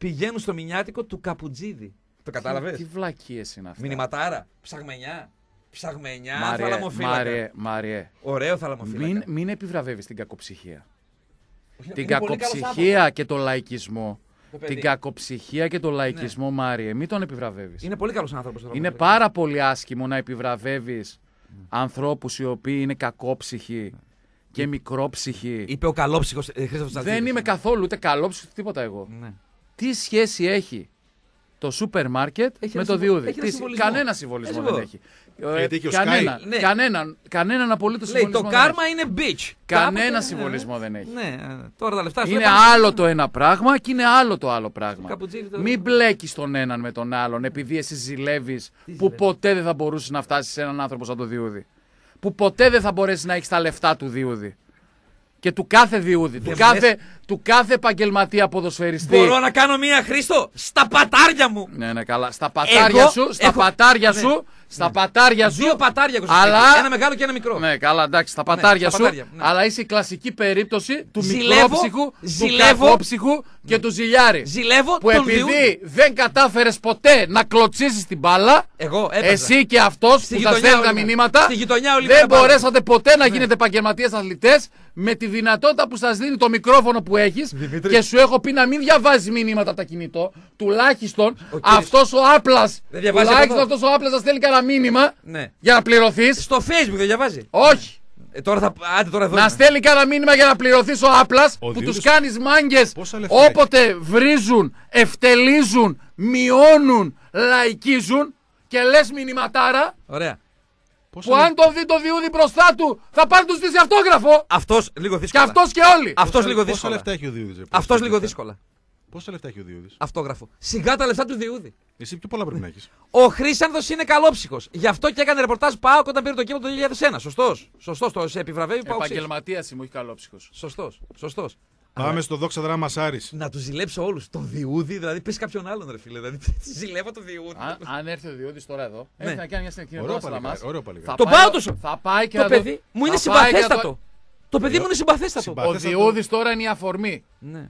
B: πηγαίνουν στο μηνιάτικο του Καπουτζίδη. Το κατάλαβες?
C: Τι βλακίες είναι αυτά.
B: Μηνυματάρα. Ψαγμενιά. Ψαγμενιά.
C: Μάριε,
B: θαλαμοφύλακα.
C: Μάριε, Μάριε.
B: Ωραίο θαλαμοφύλακα.
C: Μην, μην επιβραβεύεις την κακοψυχία.
B: Είναι
C: Την
B: πολύ καλός
C: κακοψυχία και το λαϊκισμό.
B: Το παιδί.
C: Την κακοψυχία και το λαϊκισμό, Μάριε, μην τον επιβραβεύεις.
B: Είναι πολύ καλός άνθρωπος. το
C: Είναι
B: θαλαμοφύλακα.
C: πάρα πολύ άσχημο να επιβραβεύεις ανθρώπους οι οποίοι είναι κακόψυχοι και μικρόψυχοι.
B: Είπε ο καλόψυχος ε, Χρήστος Τσαλτίδης.
C: Δεν είμαι καθόλου ούτε καλόψυχος τίποτα εγώ.
B: Ναι.
C: Τι σχέση έχει το σούπερ μάρκετ
B: Έχει
C: με
B: ένα
C: το
B: συμβο-
C: διούδι?
B: έχει ένα
C: Τι-
B: συμβολισμό.
C: Κανένα συμβολισμό
B: Έτσι
C: δεν
B: πω.
C: έχει.
A: Γιατί έχει ο
C: κανένα,
B: Sky. Ναι.
C: κανέναν, κανέναν απολύτως
B: Λέει το
C: συμβολισμό δεν
B: κάρμα
C: έχει.
B: είναι bitch.
C: Κανένα
B: Κάποτε-
C: συμβολισμό δεν έχει.
B: Ναι, ε, τώρα τα λεφτά σου
C: Είναι
B: έπανε-
C: άλλο το ένα πράγμα και είναι άλλο το άλλο πράγμα.
B: Καπουτζίδι το-
C: Μην μπλέκεις τον έναν με τον άλλον επειδή εσύ ζηλεύεις που
B: ζηλεύεις?
C: ποτέ δεν θα μπορούσεις να φτάσεις σε έναν άνθρωπο σαν το Διούδη. Που ποτέ δεν θα μπορέσεις να έχεις τα λεφτά του Διούδη. Και του κάθε Διούδη, του
B: Δεν
C: κάθε, του κάθε επαγγελματία ποδοσφαιριστή.
B: Μπορώ να κάνω μία Χρήστο στα πατάρια μου.
C: Ναι, ναι, καλά. Στα πατάρια
B: Εγώ
C: σου, στα
B: έχω-
C: πατάρια
B: ναι.
C: σου, στα πατάρια σου.
B: Δύο πατάρια έχω στο
C: αλλά...
B: σπίτι. Ένα μεγάλο και ένα μικρό.
C: Ναι, καλά, εντάξει, στα πατάρια
B: στα
C: σου.
B: πατάρια, ναι.
C: Αλλά είσαι η κλασική περίπτωση του
B: Ζηλεύω,
C: μικρόψυχου, του
B: ζηλεύω.
C: κακόψυχου και του ζηλιάρη.
B: Ζηλεύω
C: Που
B: τον
C: επειδή
B: Διούδη.
C: δεν κατάφερες ποτέ να κλωτσίσεις την μπάλα,
B: Εγώ έπαιζα.
C: εσύ και αυτός
B: Στη
C: που σας
B: γειτονιά
C: στέλνει τα
B: όλοι με.
C: μηνύματα,
B: Στη γειτονιά όλοι
C: δεν
B: με μπάλα.
C: μπορέσατε ποτέ να γίνετε επαγγελματίες αθλητές με τη δυνατότητα που σας δίνει το μικρόφωνο που έχεις.
B: Δημήτρη.
C: Και σου έχω πει να μην διαβάζεις μηνύματα από τα κινητό. Τουλάχιστον
B: Ο κύριος-
C: αυτός ο Άπλας,
B: Δεν διαβάζει
C: τουλάχιστον
B: από
C: αυτός ο Άπλας να στέλνει κανένα μήνυμα
B: Ναι.
C: για να πληρωθείς.
B: Στο Facebook δεν διαβάζει.
C: Όχι.
B: Ε, τώρα θα. Άντε τώρα εδώ.
C: Να
B: είμαι.
C: στέλνει κανένα μήνυμα για να πληρωθείς ο Άπλας
A: Ο
C: που
A: Διούδης-
C: τους κάνεις μάγκες
A: Πόσα λεφτά
C: όποτε βρίζουν, ευτελίζουν, μειώνουν, λαϊκίζουν και λες μηνυματάρα
B: Ωραία.
A: Πόσα
C: που
A: λεφ-
C: αν τον δει το Διούδη μπροστά του θα πάρει του στήσει αυτόγραφο
B: Αυτός λίγο
C: και
B: δύσκολα.
C: αυτός και όλοι.
B: Αυτός
A: πόσα-
B: λίγο
A: Πόσα
B: δύσκολα.
A: λεφτά έχει ο Διούδης? ρε,
B: Αυτός
A: πόσα
B: λίγο
A: λεφτά?
B: δύσκολα.
A: Πόσα λεφτά έχει ο Διούδης?
B: Αυτόγραφο. Σιγά τα λεφτά του Διούδη.
A: Εσύ πιο πολλά πρέπει να έχεις.
B: Ο Χρήσανθος είναι καλόψυχος. Γι' αυτό και έκανε ρεπορτάζ ΠΑΟΚ όταν πήρε το κύπελο το δύο χιλιάδες ένα. Σωστός. Σωστός. Το σε επιβραβεύει ΠΑΟΚ.
C: Επαγγελματίας είμαι, όχι καλόψυχος.
B: Σωστός. Σωστός.
A: Πάμε στο δόξα δράμα Άρης.
B: Να του ζηλέψω όλους. Τον Διούδη, δηλαδή πες κάποιον άλλον ρε φίλε. Δηλαδή ζηλεύω τον Διούδη.
C: Αν, αν έρθει ο Διούδης τώρα εδώ,
B: Ναι.
C: έρθει να κάνει μια συνεχεία
A: Ωραίο
C: εδώ
A: παλικάρι,
C: μας.
A: ωραίο παλικάρι.
C: Θα
B: Τον
C: πάει-
B: πάω τόσο.
C: Θα πάει και
B: Το
C: να
B: παιδί μου είναι
C: θα πάει και να
B: συμπαθέστατο. Το παιδί μου είναι συμπαθέστατο.
A: Συμπα-
C: Ο
A: Συμπαθέστατο.
C: Διούδης τώρα είναι η αφορμή.
B: Ναι.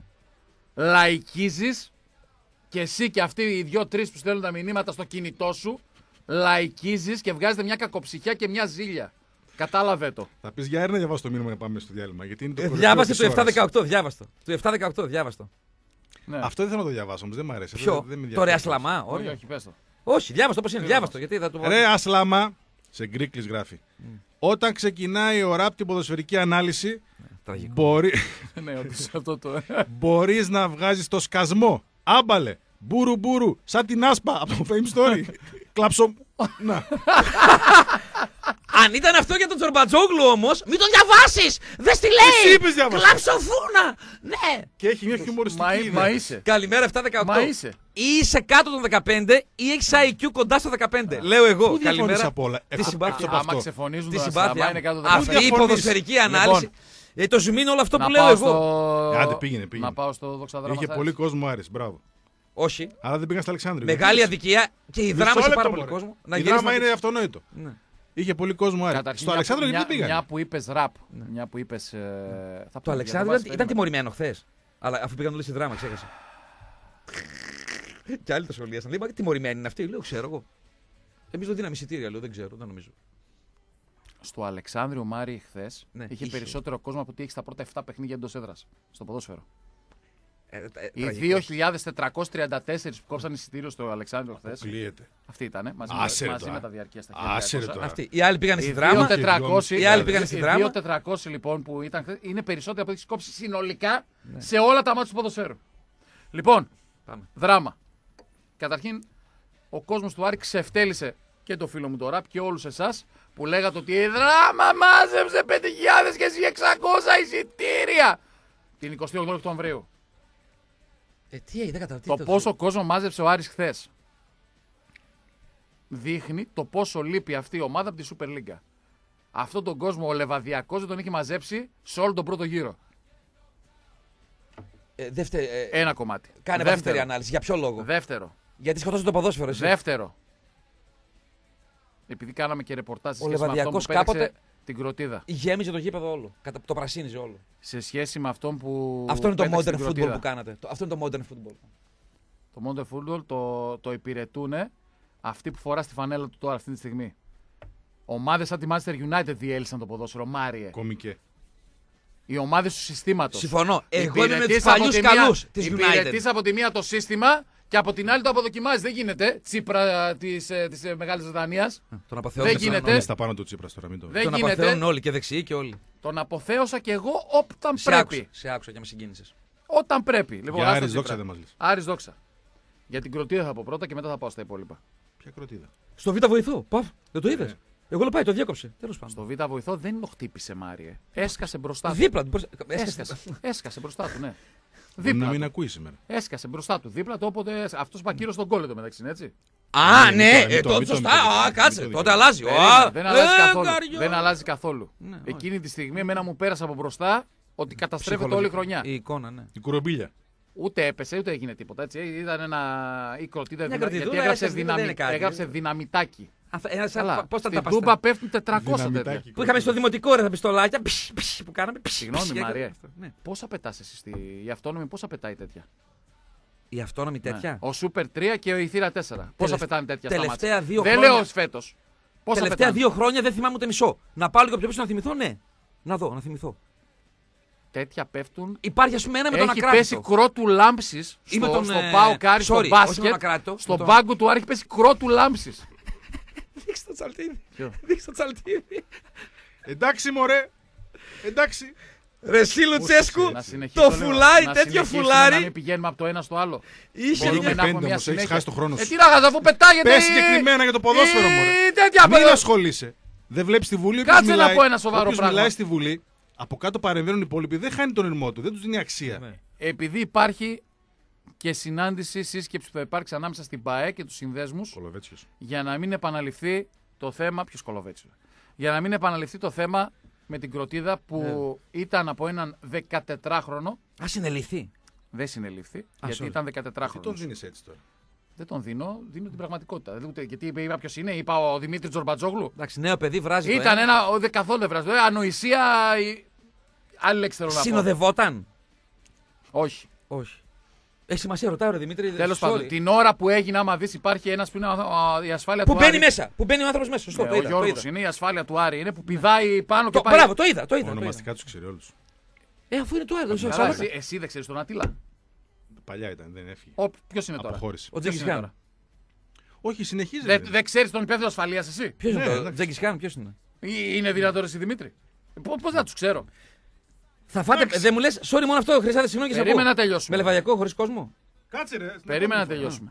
C: Λαϊκίζεις και εσύ και αυτοί οι δυο-τρεις που στέλνουν τα μηνύματα στο κινητό σου, λαϊκίζεις και βγάζετε μια κακοψυχιά και μια ζήλια. Κατάλαβε το.
A: Θα πεις για ένα διαβάσω το μήνυμα να πάμε στο διάλειμμα. Γιατί είναι το
B: Ε,
A: κορυφαίο
B: Διάβασε
A: της
B: το επτά
A: ώρας.
B: δεκαοκτώ, διάβαστο. Το επτά δεκαοκτώ, διάβαστο.
C: Ναι.
A: Αυτό δεν θέλω να το διαβάσω όμως, δεν μ' αρέσει.
B: Ποιο?
A: Δεν- δεν με
B: Το
A: ενδιαφέρει.
B: ρε Ασλαμά,
C: Όχι,
B: ωραία.
C: όχι, πες το.
B: Όχι, διάβαστο όπως είναι, διάβαστο. Γιατί θα το πω.
A: Ρε Ασλαμά, σε γκρίκλις γράφει. Όταν ξεκινάει ο ράπ την ποδοσφαιρική ανάλυση,
B: Τραγικό.
A: μπορεί,
C: Ναι, όντως, αυτό το.
A: μπορείς να βγάζεις το σκασμό. Άμπαλε, μπούρου μπούρου, σαν την άσπα από το Fame Story. Κλάψω. Να.
B: Αν ήταν αυτό για τον Τζορμπατζόγλου όμως, μην το διαβάσεις! Δεν στη λέει!
A: Εσύ είπες διάβασα.
B: Κλαψοφούνα! Ναι!
A: Και έχει μια
C: Μα,
A: χιουμοριστική.
C: μα
A: ιδέα.
C: είσαι.
B: Καλημέρα επτά δεκαοκτώ.
C: Μα είσαι.
B: Ή είσαι κάτω των δεκαπέντε ή έχεις άι κιου κοντά στο δεκαπέντε. Λέω εγώ.
A: Πού διαφωνείς
B: Καλημέρα.
A: από όλα.
B: Τη
A: Εκτός-
B: συμπάθεια.
A: εκτός από
C: Άμα
A: αυτό.
C: ξεφωνίζουν
B: Τη
C: τον
B: συμπάθεια.
C: Ασλαμά είναι κάτω
B: μου.
C: το
B: Αυτή η
A: διαφωνείς.
B: ποδοσφαιρική ανάλυση. Ε, το zoom είναι όλο αυτό
C: Να
B: που λέω
C: πάω
B: εγώ.
C: στο...
A: Άντε, πήγαινε, πήγαινε.
C: Να πάω στο δοξαδράμα.
A: Είχε πολύ κόσμο Άρης, μπράβο.
B: Όχι.
A: Αλλά δεν πήγαν στα Αλεξάνδρεια.
B: Μεγάλη αδικία και η
A: Μισό
B: δράμα σε
A: λεπτό,
B: πάρα πολύ
A: μωρέ.
B: κόσμο. Να
A: Η
B: γυρίσει
A: δράμα
B: να
A: είναι
B: δεις.
A: αυτονόητο.
B: Ναι.
A: Είχε πολύ κόσμο Άρης.
C: Καταρχήν,
A: Στο
C: μια-
A: Αλεξάνδριο
C: μια,
A: γιατί πήγαν.
C: μια που είπε ραπ. Μια που είπε. Ε, θα
B: Το
C: πω,
B: Αλεξάνδριο
C: για το
B: ήταν
C: βάζει,
B: τιμωρημένο χθε. Αλλά αφού πήγαν όλοι στη δράμα, ξέχασα. Και άλλοι το σχολίασαν. Λέει, μα τι τιμωρημένοι είναι αυτοί. Λέω, ξέρω εγώ. Εμεί δεν δίναμε εισιτήρια, λέω, δεν ξέρω, δεν νομίζω.
C: Στο Αλεξάνδριο Μάρι χθε
B: Ναι,
C: είχε
B: είχε.
C: περισσότερο κόσμο από ότι έχει στα πρώτα επτά παιχνίδια εντό έδρα. Στο ποδόσφαιρο.
B: Ε, ε,
C: Οι
B: τραγικό.
C: δύο χιλιάδες τετρακόσιοι τριάντα τέσσερις που κόψαν εισιτήριο στο Αλεξάνδριο χθε.
A: Κλείεται.
C: Αυτή ήταν. Μαζί,
A: Άσε
C: με,
A: ρε
C: μαζί
A: τώρα.
C: με τα διαρκεία στα
A: Άσε ρε
C: χίλια
A: τώρα.
B: Αυτοί. Οι άλλοι πήγαν στη
C: Οι
B: δράμα.
C: δύο τετρακόσιοι
B: Οι άλλοι πήγαν στη
C: οι
B: δράμα.
C: δύο τετρακόσιοι λοιπόν που ήταν χθες είναι περισσότεροι από ό,τι έχει κόψει συνολικά σε όλα τα μάτια του ποδοσφαίρου. Λοιπόν,
B: Πάμε.
C: δράμα. Καταρχήν, ο κόσμος του Άρη ξεφτέλησε και το φίλο μου το ραπ και όλους εσάς που λέγατε ότι η δράμα μάζεψε πέντε χιλιάδες και εσύ εξακόσια εισιτήρια την εικοστή όγδοη Οκτωβρίου.
B: Ε, τι έγινε, δεν καταλαβαίνω.
C: Το πόσο κόσμο μάζεψε ο Άρης χθες δείχνει το πόσο λείπει αυτή η ομάδα από τη Super League. Αυτόν τον κόσμο ο Λεβαδιακός δεν τον είχε μαζέψει σε όλο τον πρώτο γύρο.
B: Ε, δεύτερη, ε,
C: Ένα κομμάτι.
B: κάνε
C: Δεύτερο.
B: βαθύτερη ανάλυση. Για ποιο λόγο.
C: Δεύτερο.
B: Γιατί σκοτώσαν το ποδόσφαιρο, εσύ.
C: Δεύτερο. Επειδή κάναμε και ρεπορτάζ σε
B: Ο
C: σχέση με αυτόν που
B: Λεβαδιακός
C: πέταξε
B: κάποτε-
C: την κροτίδα.
B: Γέμιζε το γήπεδο όλο. Κατα... Το πρασίνιζε όλο.
C: Σε σχέση με αυτόν που.
B: Αυτό είναι το
C: πέταξε
B: modern
C: την
B: football
C: κροτίδα.
B: που κάνατε. Το- Αυτό είναι το modern football.
C: Το Modern Football το, το υπηρετούν αυτοί που φορά στη φανέλα του τώρα αυτή τη στιγμή. Ομάδες σαν τη Manchester United διέλυσαν το ποδόσφαιρο. Μάριε.
A: Κομικέ.
C: Οι ομάδες του συστήματος.
B: Συμφωνώ. Εγώ είμαι με τους παλιούς καλούς της United.
C: Υπηρετείς από τη μία το σύστημα και από την άλλη το αποδοκιμάζει. Δεν γίνεται. Τσίπρα της, της Μεγάλης Βρετανίας.
B: Τον αποθεώνουν.
C: Δεν γίνεται.
A: Είναι στα πάνω του Τσίπρας τώρα, μην το
C: Δεν
B: Τον
C: γίνεται.
B: αποθεώνουν όλοι και δεξιοί και όλοι.
C: Τον αποθέωσα και εγώ όταν
B: Σε
C: πρέπει.
B: άκουσα, σε άκουσα και με συγκίνησες.
C: Όταν πρέπει. Λοιπόν,
A: Για
C: άστα
A: Άρης
C: Τσίπρα.
A: δόξα δεν μας λες.
C: Άρης δόξα. Για την κροτίδα θα πω πρώτα και μετά θα πάω στα υπόλοιπα.
A: Ποια κροτίδα.
B: Στο Β' βοηθό. Παφ. Δεν το είδες. Εγώ λέω πάει, το διέκοψε. Τέλος πάντων.
C: Στο Β' βοηθό δεν το χτύπησε Μάριε. Έσκασε μπροστά του.
B: Δίπλα του. πώς-
C: Έσκασε.
B: Έσκασε.
C: Έσκασε μπροστά του, ναι.
A: Μπορεί να
C: Δίπλα
A: μην
C: του.
A: ακούει σήμερα.
C: Έσκασε μπροστά του. Δίπλα του, όποτε. Αυτό πακύρωσε τον κόλλο μεταξύ, είναι έτσι.
B: Α,
A: Ναι,
B: ναι,
A: μην το- μην
B: ε,
A: το-
B: το-
A: μην το-
B: σωστά.
A: μην το-
B: Α,
A: μην το-
B: κάτσε.
A: μην το-
B: Τότε αλλάζει.
C: Περίμενε,
B: Α,
C: δεν αλλάζει
B: ε,
C: καθόλου.
B: καριό.
C: Δεν αλλάζει καθόλου.
B: Ναι, όχι.
C: Εκείνη τη στιγμή εμένα μου πέρασε από μπροστά ότι καταστρέφεται όλη η χρονιά.
B: Η εικόνα, ναι.
A: Η κουρομπίλια.
C: Ούτε έπεσε, ούτε έγινε τίποτα. Έτσι. Ήταν ένα. Η κροτίδα
B: Μια
C: δυνα-
B: κροτιδούλα,
C: γιατί έγραψε,
B: έτσι, δεν είναι
C: δυναμι...
B: κάτι.
C: έγραψε δυναμητάκι.
B: Καλά. Πώς θα τα
C: Στην Τούμπα
B: πας.
C: πέφτουν τετρακόσια τέτοια.
A: Δυναμητάκι.
B: Που είχαμε στο δημοτικό ρε τα πιστολάκια πισ, πισ, που κάναμε. πισ,
C: Συγγνώμη,
B: πισ,
C: Μαρία.
B: αυτό, ναι.
C: Πόσα πετά εσύ στη... η αυτόνομη, πόσα πετάει τέτοια.
B: Η αυτόνομη τέτοια.
C: Ναι. Ο Σούπερ τρία και ο Ηθήρα τέσσερα. Πόσα πετάνε τέτοια στα
B: τελευταία
C: μάτια.
B: δύο
C: Δεν
B: χρόνια-
C: λέω φέτο. Πόσα
B: Τελευταία
C: πετάνε.
B: δύο χρόνια δεν θυμάμαι ούτε μισό. Να πάω λίγο πιο πίσω να θυμηθώ, ναι. Να δω, να θυμηθώ.
C: Τέτοια πέφτουν.
B: Υπάρχει α πούμε ένα με τον
C: Έχει
B: Ακράτητο.
C: πέσει κρότου λάμψη
B: Ή
C: στο,
B: με τον,
C: στο
B: ε,
C: Πάο Κάρι,
B: sorry,
C: στο
B: όχι με τον
C: μπάσκετ.
B: Ακράτητο,
C: Στον
B: με τον-
C: πάγκο του Άρη έχει πέσει κρότου λάμψη.
B: Δείξτε το τσαλτίδι.
C: Ποιο?
B: Δείξτε το τσαλτίδι.
A: Εντάξει, μωρέ. Εντάξει.
B: Ρε εσύ Λουτσέσκου,
C: Να συνεχίσω,
B: το
C: λέω,
B: φουλάρι,
C: να
B: τέτοιο
C: συνεχίσουμε
B: φουλάρι.
C: Να μην πηγαίνουμε από το ένα στο άλλο.
B: Είχε
C: Μπορούμε
B: μια.
C: να έχουμε
A: Πέντε
C: μια
A: όμως, έχεις
C: συνέχεια.
A: χάσει το χρόνο
C: Ε,
A: σου.
C: τι να γάζω, αφού πετάγεται.
A: Πες
C: η-
A: συγκεκριμένα για το ποδόσφαιρο,
C: η-
A: μωρέ.
C: τέτοια
A: Μην
C: παιδό-
A: ασχολείσαι. Δεν βλέπει τη Βουλή.
C: Κάτσε
A: όποιος
C: να
A: μιλάει-
C: πω ένα σοβαρό
A: όποιος
C: πράγμα.
A: μιλάει στη Βουλή, από κάτω παρεμβαίνουν οι υπόλοιποι. Δεν χάνει τον ερμό του. Δεν του δίνει αξία.
B: Ναι.
C: Επειδή υπάρχει και συνάντηση, σύσκεψη που θα υπάρξει ανάμεσα στην ΠΑΕ και του συνδέσμους
A: Κολοβέτσιος.
C: για να μην επαναληφθεί το θέμα. Ποιο κολοβέτσιο. Για να μην επαναληφθεί το θέμα με την κροτίδα που
B: Ναι.
C: ήταν από έναν δεκατετράχρονο.
B: Α συνεληφθεί.
C: Δεν συνελήφθη, γιατί
B: sorry.
C: ήταν
A: Τι
C: δεκατετράχρονο.
A: τον δίνει έτσι τώρα.
C: Δεν τον δίνω, δίνω την πραγματικότητα. Δεν ούτε- γιατί είπα ποιο είναι, είπα ο Δημήτρη Τζορμπατζόγλου.
B: Εντάξει, νέο παιδί βράζει. το
C: Ήταν
B: ένα.
C: ένα. ο, δε, καθόλου δεν βράζει. Ε, ανοησία. η- Άλλη λέξη θέλω να πω.
B: Συνοδευόταν.
C: Όχι.
B: Όχι. Έχει σημασία, ρωτάω ρε Δημήτρη.
C: Τέλο
B: sorry.
C: πάντων, την ώρα που έγινε, άμα δει, υπάρχει ένα που είναι α, α, η ασφάλεια
B: Που
C: του
B: μπαίνει
C: Άρη.
B: μέσα. Που μπαίνει ο άνθρωπο μέσα. Σωστό,
C: Ναι,
B: το
C: ο
B: είδα. Το
C: Γιώργος
B: είδα.
C: είναι η ασφάλεια του Άρη. Είναι που πηδάει πάνω και
B: Το,
C: πάει.
B: μπράβο, το είδα. Το είδα, το είδα.
A: Ονομαστικά του ξέρει όλου.
B: Ε, αφού είναι του Άρη, δεν ξέρω.
C: Καλά,
B: Σάββατα.
C: εσύ, εσύ δεν ξέρει τον Ατήλα.
A: Παλιά ήταν, δεν έφυγε.
C: Ποιο είναι τώρα.
A: Αποχώρησε.
B: Ο
C: Ποιος
B: Τζέκι
C: είναι
B: Χάν.
C: τώρα?
A: Όχι, συνεχίζει.
C: Δεν
A: ρε.
C: δεν ξέρει τον υπεύθυνο ασφαλεία εσύ.
B: Ποιο
A: Ναι,
B: είναι το
A: εντάξει.
B: Τζέκι Χάν, ποιο είναι.
C: Ή είναι δυνατόν εσύ Δημήτρη. Πώ να του ξέρω.
B: Θα φάτε. Δεν μου λε, sorry μόνο αυτό, Χρυσάδε, συγγνώμη και σε
C: Περίμενα
B: ακούω.
C: να τελειώσουμε.
B: Με λεβαδιακό, χωρί κόσμο.
A: Κάτσε ρε.
C: Περίμενα να τελειώσουμε.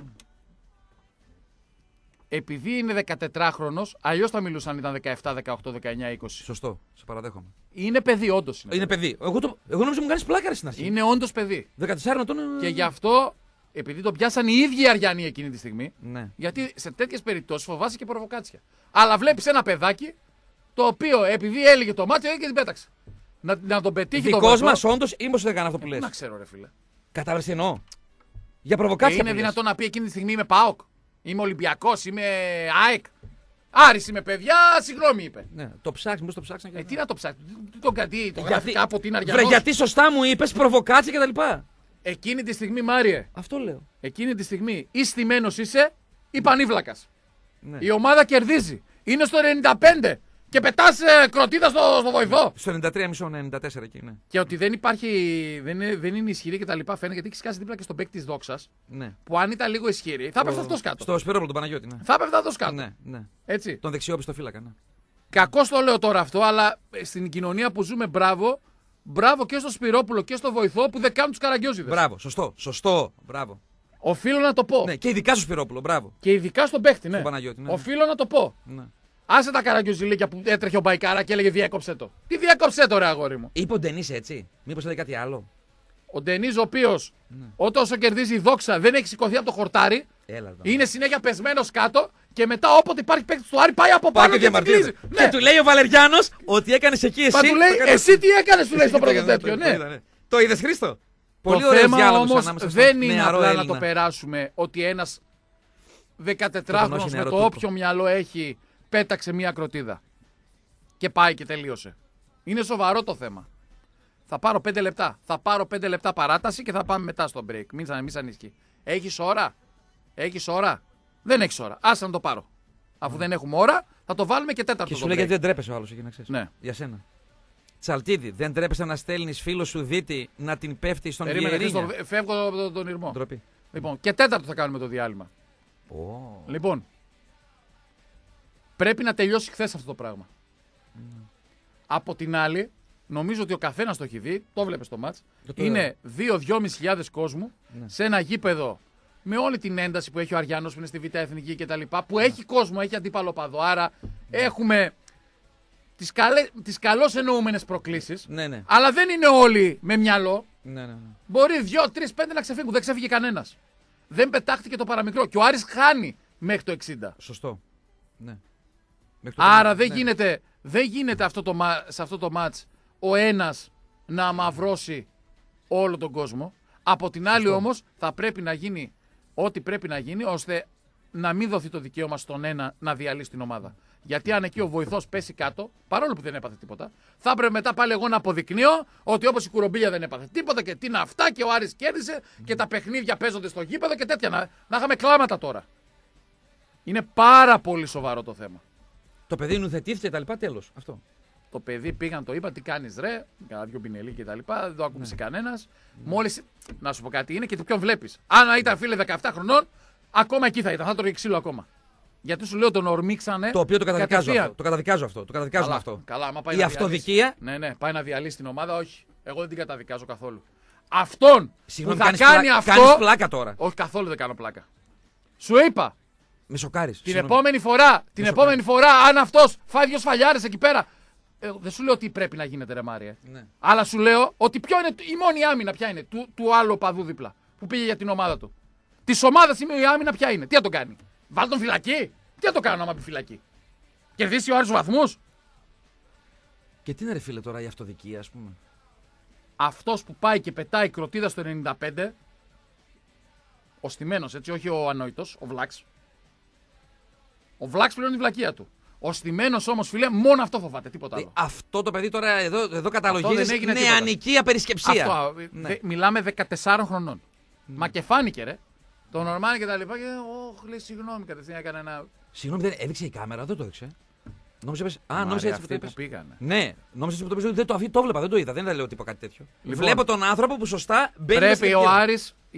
C: Επειδή είναι δεκατετράχρονος, αλλιώς θα μιλούσαν αν ήταν δεκαεπτά, δεκαοκτώ, δεκαεννιά, είκοσι.
B: Σωστό, σε παραδέχομαι.
C: Είναι παιδί, όντω. Είναι,
B: Είναι παιδί. Εγώ, το... Εγώ νόμιζα μου κάνει πλάκα ρε στην αρχή.
C: είναι όντω παιδί.
B: δεκατέσσερα ετών. ε,
C: Και γι' αυτό, επειδή τον πιάσαν οι ίδιοι οι Αριανοί εκείνη τη στιγμή,
B: Ναι.
C: γιατί σε τέτοιες περιπτώσεις φοβάσαι και προβοκάτσια. Αλλά βλέπεις ένα παιδάκι, το οποίο επειδή έλεγε το μάτι, και την πέταξε. Να, να τον πετύχει το
B: Δικό
C: βοηθό.
B: μα όντω ή μήπω δεν έκανε αυτό που λε.
C: Να ξέρω, ρε φίλε.
B: Κατάλαβε τι εννοώ. Για
C: Ε,
B: προβοκάτσια.
C: είναι
B: που λες.
C: δυνατόν να πει εκείνη τη στιγμή είμαι ΠΑΟΚ, είμαι Ολυμπιακός, είμαι ΑΕΚ. Άρης είμαι παιδιά, συγγνώμη είπε.
B: Ναι, το ψάξει, μήπω το ψάξει.
C: Ε, τι να το ψάξει, τι τον κάτι, το
B: Γιατί-
C: γράφει κάπου ότι είναι
B: Βρε,
C: Αριανός.
B: γιατί σωστά μου είπε προβοκάτσια κτλ.
C: Εκείνη τη στιγμή, Μάριε,
B: Αυτό λέω.
C: εκείνη τη στιγμή ή στημένος είσαι ή πανίβλακας.
B: Ναι.
C: Η ομάδα κερδίζει. Είναι στο ενενήντα πέντε και πετάς ε, κροτίδα στο, στο βοηθό.
B: Στο ενενήντα τρία κόμμα πέντε ενενήντα τέσσερα εκεί, ναι.
C: Και ότι δεν υπάρχει, δεν είναι, δεν είναι ισχυρή και τα λοιπά φαίνεται γιατί έχει σκάσει δίπλα και στον παίκτη της δόξας.
B: ναι.
C: Που αν ήταν λίγο ισχυρή θα έπεφτε αυτός κάτω.
B: Στο Σπυρόπουλο τον Παναγιώτη, ναι.
C: Θα έπεφτε αυτός κάτω.
B: Ναι, ναι.
C: Έτσι.
B: Τον δεξιόπιστο φύλακα, ναι.
C: Κακώς το λέω τώρα αυτό, αλλά στην κοινωνία που ζούμε, μπράβο. Μπράβο και στο Σπυρόπουλο και στο βοηθό που δεν κάνουν τους καραγκιόζιδες.
B: Μπράβο, σωστό, σωστό. Μπράβο.
C: Οφείλω να το πω.
B: Ναι, και ειδικά στο Σπυρόπουλο, μπράβο.
C: Και ειδικά στον παίχτη, ναι.
B: Στον Παναγιώτη, ναι, ναι.
C: Οφείλω να το πω.
B: Ναι.
C: Άσε τα καραγκιόζηλίκια που έτρεχε ο Μπαϊκάρα και έλεγε διέκοψε το. Τι διέκοψε το, ρε αγόρι μου.
B: Είπε ο Ντενή έτσι. Μήπω έλεγε κάτι άλλο.
C: Ο Ντενίζ, ο οποίο
B: Ναι.
C: όταν όσο κερδίζει η δόξα δεν έχει σηκωθεί από το χορτάρι,
B: Έλα, εδώ.
C: είναι συνέχεια πεσμένο κάτω και μετά όποτε υπάρχει παίκτη του Άρη πάει από
B: Πάει
C: πάνω
B: και
C: και τσιγκλίζει.
B: διαμαρτύρεται. Και του λέει ο Βαλεριάνο ότι έκανε εκεί εσύ.
C: Μα του λέει,
B: το έκανες-
C: εσύ τι έκανε, του λέει στο
B: Το
C: πρώτο
B: έκανες,
C: τέτοιο.
B: το
C: Ναι.
B: είδα, Το είδε Χρήστο.
C: Το
B: Πολύ ωραίο
C: θέμα
B: διάλογο
C: όμως
B: ανάμεσα στον
C: δεν είναι
B: νεαρό
C: απλά να
B: Έλληνα.
C: το περάσουμε ότι ένα
B: Τον
C: δεκατετράχρονος
B: όχι
C: με
B: νεαρό
C: το
B: τύπο.
C: όποιο μυαλό έχει πέταξε μία κροτίδα. Και πάει και τελείωσε. Είναι σοβαρό το θέμα. Θα πάρω πέντε λεπτά. Θα πάρω πέντε λεπτά παράταση και θα πάμε μετά στο break. Μην, σαν- μην σ' ανησυχεί. Έχεις ώρα. Έχεις ώρα. Δεν έχεις ώρα. Άσε να το πάρω. Αφού mm. δεν έχουμε ώρα, θα το βάλουμε και τέταρτο.
B: Και σου λέει γιατί δεν τρέπεσαι ο άλλος εκεί να ξέρεις.
C: Ναι.
B: Για σένα. Τσαλτίδη, δεν τρέπεσαι να στέλνεις φίλο σου Δίτη να την πέφτει στον
C: Βιερίνια. Φεύγω από τον, τον ήρμο.
B: Ντροπή.
C: Λοιπόν, και τέταρτο θα κάνουμε το διάλειμμα.
B: Oh.
C: Λοιπόν, πρέπει να τελειώσει χθες αυτό το πράγμα. Mm. Από την άλλη, νομίζω ότι ο καθένας το έχει δει, το βλέπεις στο μάτς. Είναι δύο με δυόμισι χιλιάδες κόσμου ναι. σε ένα γήπεδο με όλη την ένταση που έχει ο Αριάνος που είναι στη Β' Εθνική κτλ. Που ναι. έχει κόσμο, έχει αντίπαλο παδό. Άρα ναι. έχουμε τις, καλέ, τις καλώς εννοούμενες προκλήσεις.
B: Ναι, ναι.
C: Αλλά δεν είναι όλοι με μυαλό.
B: Ναι, ναι, ναι.
C: Μπορεί δύο, τρεις, πέντε να ξεφύγουν. Δεν ξέφυγε κανένας. Δεν πετάχτηκε το παραμικρό. Και ο Άρης χάνει μέχρι το εξήντα.
B: Σωστό. Ναι.
C: Άρα το... δεν, ναι. γίνεται, δεν γίνεται αυτό το, σε αυτό το μάτς ο ένας να αμαυρώσει όλο τον κόσμο. Από την άλλη όμως θα πρέπει να γίνει ό,τι πρέπει να γίνει ώστε να μην δοθεί το δικαίωμα στον ένα να διαλύσει την ομάδα. Γιατί αν εκεί ο βοηθός πέσει κάτω, παρόλο που δεν έπαθε τίποτα, θα έπρεπε μετά πάλι εγώ να αποδεικνύω ότι όπως η Κουρομπίλια δεν έπαθε τίποτα και τι είναι αυτά και ο Άρης κέρδισε και τα παιχνίδια παίζονται στο γήπεδο και τέτοια. Να, να είχαμε κλάματα τώρα. Είναι πάρα πολύ σοβαρό το θέμα.
B: Το παιδί νουθετήθηκε και τα λοιπά, τέλος. Αυτό.
C: Το παιδί πήγαν, το είπα, τι κάνεις ρε, κάνα δυο πινελί και τα λοιπά, δεν το άκουσε ναι. κανένας. Ναι. Μόλις, να σου πω κάτι, είναι και τι ποιον βλέπεις. Αν ήταν φίλε δεκαεπτά χρονών, ακόμα εκεί θα ήταν, θα τρώγε ξύλο ακόμα. Γιατί σου λέω τον ορμήξανε.
B: Το οποίο το καταδικάζω αυτό. Το καταδικάζω αυτό. Το καταδικάζω
C: καλά,
B: αυτό.
C: Καλά, άμα πάει
B: η
C: να
B: αυτοδικία.
C: Ναι, ναι, πάει να διαλύσει την ομάδα, όχι. Εγώ δεν την καταδικάζω καθόλου. Αυτόν
B: Συγγνώμη,
C: που θα
B: κάνεις
C: κάνει
B: πλά...
C: αυτό.
B: Κάνεις πλάκα τώρα.
C: Όχι, καθόλου δεν κάνω πλάκα. Σου είπα.
B: Με σοκάρεις.
C: Την επόμενη φορά, την επόμενη φορά, αν αυτός φάει δυο σφαλιάρες εκεί πέρα. Ε, δεν σου λέω τι πρέπει να γίνεται, ρε Μάριε. Ναι. Αλλά σου λέω ότι ποιο είναι η μόνη άμυνα, ποια είναι, του, του άλλου παδού δίπλα που πήγε για την ομάδα του. Τη ομάδα σήμερα η άμυνα ποια είναι, τι θα τον κάνει. Βάλ τον φυλακή, τι θα το κάνω άμα πει φυλακή. Κερδίσει ο Άρης βαθμούς.
B: Και τι είναι ρε φίλε τώρα η αυτοδικία, ας πούμε.
C: Αυτός που πάει και πετάει κροτίδα στο ενενήντα πέντε, ο στημένος έτσι, όχι ο ανόητος, ο Βλάξ. Ο Βλάξ πληρώνει τη βλακεία του. Ο στημένος όμως, φίλε, μόνο αυτό φοβάται, τίποτα άλλο.
B: Αυτό το παιδί τώρα εδώ, εδώ καταλογίζεις νεανική απερισκεψία.
C: Αυτό, ναι. δε, μιλάμε δεκατεσσάρων χρονών. Ναι. Μα και φάνηκε, ρε. Το νορμάλι και τα λοιπά. Και όχι, λέει συγγνώμη, κατευθείαν έκανε ένα.
B: Συγγνώμη, δεν έδειξε η κάμερα, δεν το έδειξε. Νόμιζε πες, α, νόμιζε έτσι που το είπες.
C: Πήγανε.
B: Ναι, νόμιζε που το είπες ότι δεν το, το βλέπα, δεν το είδα, δεν τα λέω τίποτα κάτι τέτοιο. Λοιπόν, βλέπω τον άνθρωπο που σωστά μπαίνει.
C: Πρέπει ο Άρης οι...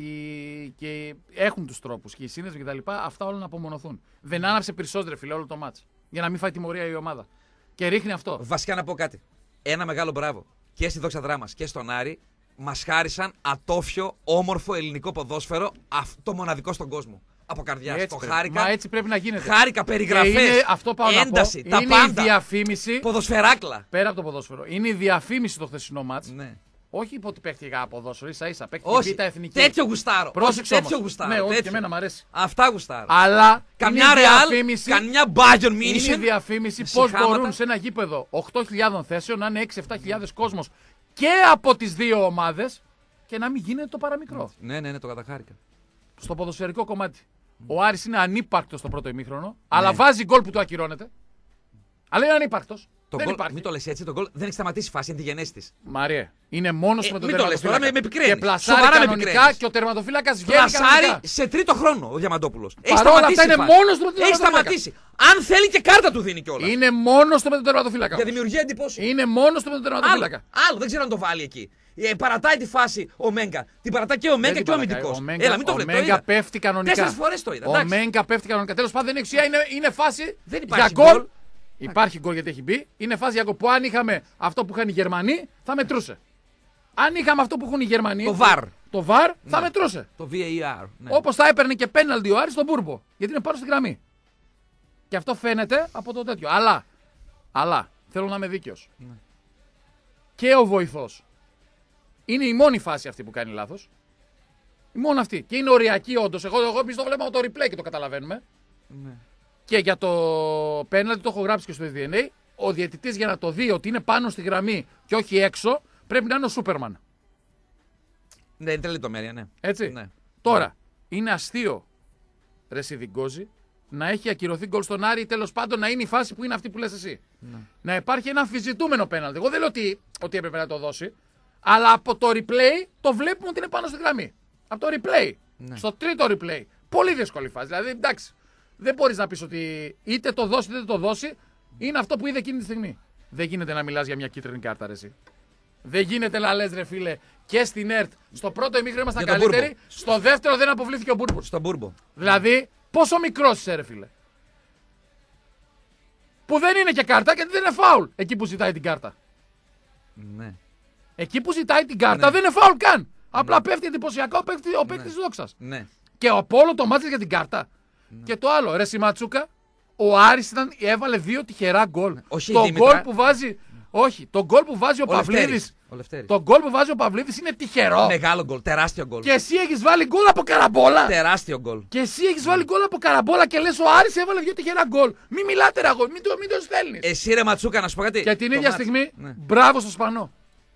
C: και έχουν τους τρόπους και οι σύνδεσμοι και τα λοιπά, αυτά όλα να απομονωθούν. Δεν άναψε περισσότερο, φίλε, όλο το μάτς. Για να μην φάει τιμωρία η ομάδα. Και ρίχνει αυτό.
B: Βασικά να πω κάτι. Ένα μεγάλο μπράβο και στη Δόξα Δράμας και στον Άρη μας χάρισαν ατόφιο, όμορφο ελληνικό ποδόσφαιρο, το μοναδικό στον κόσμο. Από καρδιά. Το χάρηκα.
C: Μα έτσι πρέπει να γίνεται.
B: Χάρηκα περιγραφές, ένταση, τα
C: είναι
B: πάντα.
C: Η διαφήμιση.
B: Ποδοσφαιράκλα.
C: Πέρα από το ποδόσφαιρο. Είναι η διαφήμιση το χθεσινό μάτς.
B: Ναι.
C: Όχι ότι παίχτηκα ποδόσφαιρο, ίσα ίσα.
B: Όχι,
C: Β' Εθνική.
B: Τέτοιο γουστάρω.
C: Πρόσεξε.
B: Τέτοιο γουστάρω.
C: Ναι, όχι,
B: τέτοιο.
C: και εμένα μου αρέσει.
B: Αυτά γουστάρω.
C: Αλλά
B: καμιά Real, καμιά Bayern München.
C: Είναι η διαφήμιση πώς μπορούν σε ένα γήπεδο οκτώ χιλιάδες θέσεων να είναι έξι εφτά χιλιάδες κόσμος και από τις δύο ομάδες και να μην γίνεται το παραμικρό.
B: Ναι, ναι, ναι, το καταχάρηκα.
C: Στο ποδοσφαιρικό κομμάτι. Ο Άρης είναι ανύπαρκτος στο πρώτο ημίχρονο, ναι. αλλά βάζει γκολ που του ακυρώνεται. Αλλά είναι ανύπαρκτος.
B: Το δεν goal, μην το λες έτσι, το γκολ δεν έχει σταματήσει η φάση, είναι τη γενέση της.
C: Μαρία, είναι μόνος
B: ε,
C: με τον τερματοφύλακα.
B: Με, με επικρίνεις.
C: Και πλασάρει κανονικά και ο τερματοφύλακας βγαίνει
B: πλασάρει σε τρίτο χρόνο ο Διαμαντόπουλος.
C: Έχει σταματήσει. Είναι μόνος του με τον
B: έχει σταματήσει. Αν θέλει και κάρτα του δίνει κιόλας.
C: Είναι μόνος του με τον τερματοφύλακα.
B: Για δημιουργία εντυπώσεων.
C: Είναι μόνος του με τον τερματοφύλακα.
B: Άλλο, άλλο, δεν ξέρω αν το βάλει εκεί. Ε, παρατάει τη φάση ο Μέγκα. Την παρατάει και ο Μέγκα και ο αμυντικός.
C: Έλα, μην το βλέπετε. Ο Μέγκα πέφτει κανονικά.
B: Τέσσερις φορές το είδα.
C: Ο Μέγκα πέφτει κανονικά. Τέλος πάντων δεν είναι ουσία, είναι φάση για γκολ. Υπάρχει γκολ γιατί έχει μπει. Είναι φάση για γκολ που αν είχαμε αυτό που είχαν οι Γερμανοί θα μετρούσε. Αν είχαμε αυτό που έχουν οι Γερμανοί.
B: Το βαρ.
C: Το βαρ θα ναι. μετρούσε.
B: Το βι έι αρ. Ναι.
C: Όπως θα έπαιρνε και πέναλτι ο Άρης στον Μπούρμπο. Γιατί είναι πάνω στη γραμμή. Και αυτό φαίνεται από το τέτοιο. Αλλά, αλλά θέλω να είμαι δίκαιος. Ναι. Και ο βοηθός. Είναι η μόνη φάση αυτή που κάνει λάθος. Η μόνη αυτή. Και είναι οριακή όντως. Εγώ, εγώ εμείς το βλέπαμε το replay και το καταλαβαίνουμε.
B: Ναι.
C: Και για το πέναλτι το έχω γράψει και στο ντι εν έι. Ο διαιτητής για να το δει ότι είναι πάνω στη γραμμή και όχι έξω πρέπει να είναι ο Σούπερμαν.
B: Ναι, είναι λεπτομέρεια, ναι.
C: Έτσι.
B: Ναι.
C: Τώρα, ναι. είναι αστείο ρε Σιδιγκόζη να έχει ακυρωθεί γκολ στον Άρη ή τέλος πάντων να είναι η φάση που είναι αυτή που λες εσύ. Ναι. Να υπάρχει ένα αμφισβητούμενο πέναλτι. Εγώ δεν λέω ότι, ότι έπρεπε να το δώσει, αλλά από το replay το βλέπουμε ότι είναι πάνω στη γραμμή. Από το replay.
B: Ναι.
C: Στο τρίτο replay. Πολύ δύσκολη φάση. Δηλαδή, εντάξει, δεν μπορείς να πεις ότι είτε το δώσει είτε δεν το δώσει. Είναι αυτό που είδε εκείνη τη στιγμή. Δεν γίνεται να μιλάς για μια κίτρινη κάρτα, ρε εσύ. Δεν γίνεται να λες, ρε φίλε, και στην ΕΡΤ. Στο πρώτο ημίχρονο ήμασταν
B: Για τον
C: καλύτεροι.
B: Μπούρμπο.
C: Στο δεύτερο δεν αποβλήθηκε ο Μπούρμπο.
B: Στον Μπούρμπο.
C: Δηλαδή, πόσο μικρός είσαι, ρε φίλε. Που δεν είναι και κάρτα γιατί δεν είναι φάουλ εκεί που ζητάει την κάρτα.
B: Ναι.
C: Εκεί που ζητάει την κάρτα
B: Ναι.
C: δεν είναι φάουλ καν. Απλά πέφτει εντυπωσιακά ο παίκτη ο παίκτης της Δόξας.
B: Ναι.
C: Και ο Πόλο το μάτσε για την κάρτα. Και το άλλο, ρε Σιματσούκα, ο Άρης ήταν, έβαλε δύο τυχερά γκολ.
B: Όχι η
C: Το
B: Δήμητρα.
C: γκολ που βάζει. Όχι, το γκολ που βάζει ο,
B: Ο
C: Παυλίδης.
B: Λευτέρης. Ο Λευτέρης.
C: Το γκολ που βάζει ο Παυλίδης είναι τυχερό.
B: Μεγάλο γκολ. Τεράστιο γκολ.
C: Και εσύ έχεις βάλει γκολ από καραμπόλα.
B: Τεράστιο γκολ.
C: Και εσύ έχεις βάλει γκολ από καραμπόλα και λες ο Άρης έβαλε δύο τυχερά γκολ. Μην μιλάτε, ρε αγόρι, μην το, μην το στέλνεις.
B: Εσύ ρε Ματσούκα, να σου πω κάτι.
C: Και την
B: Το
C: ίδια
B: μάτς.
C: στιγμή,
B: Ναι.
C: μπράβο στο Σπανό.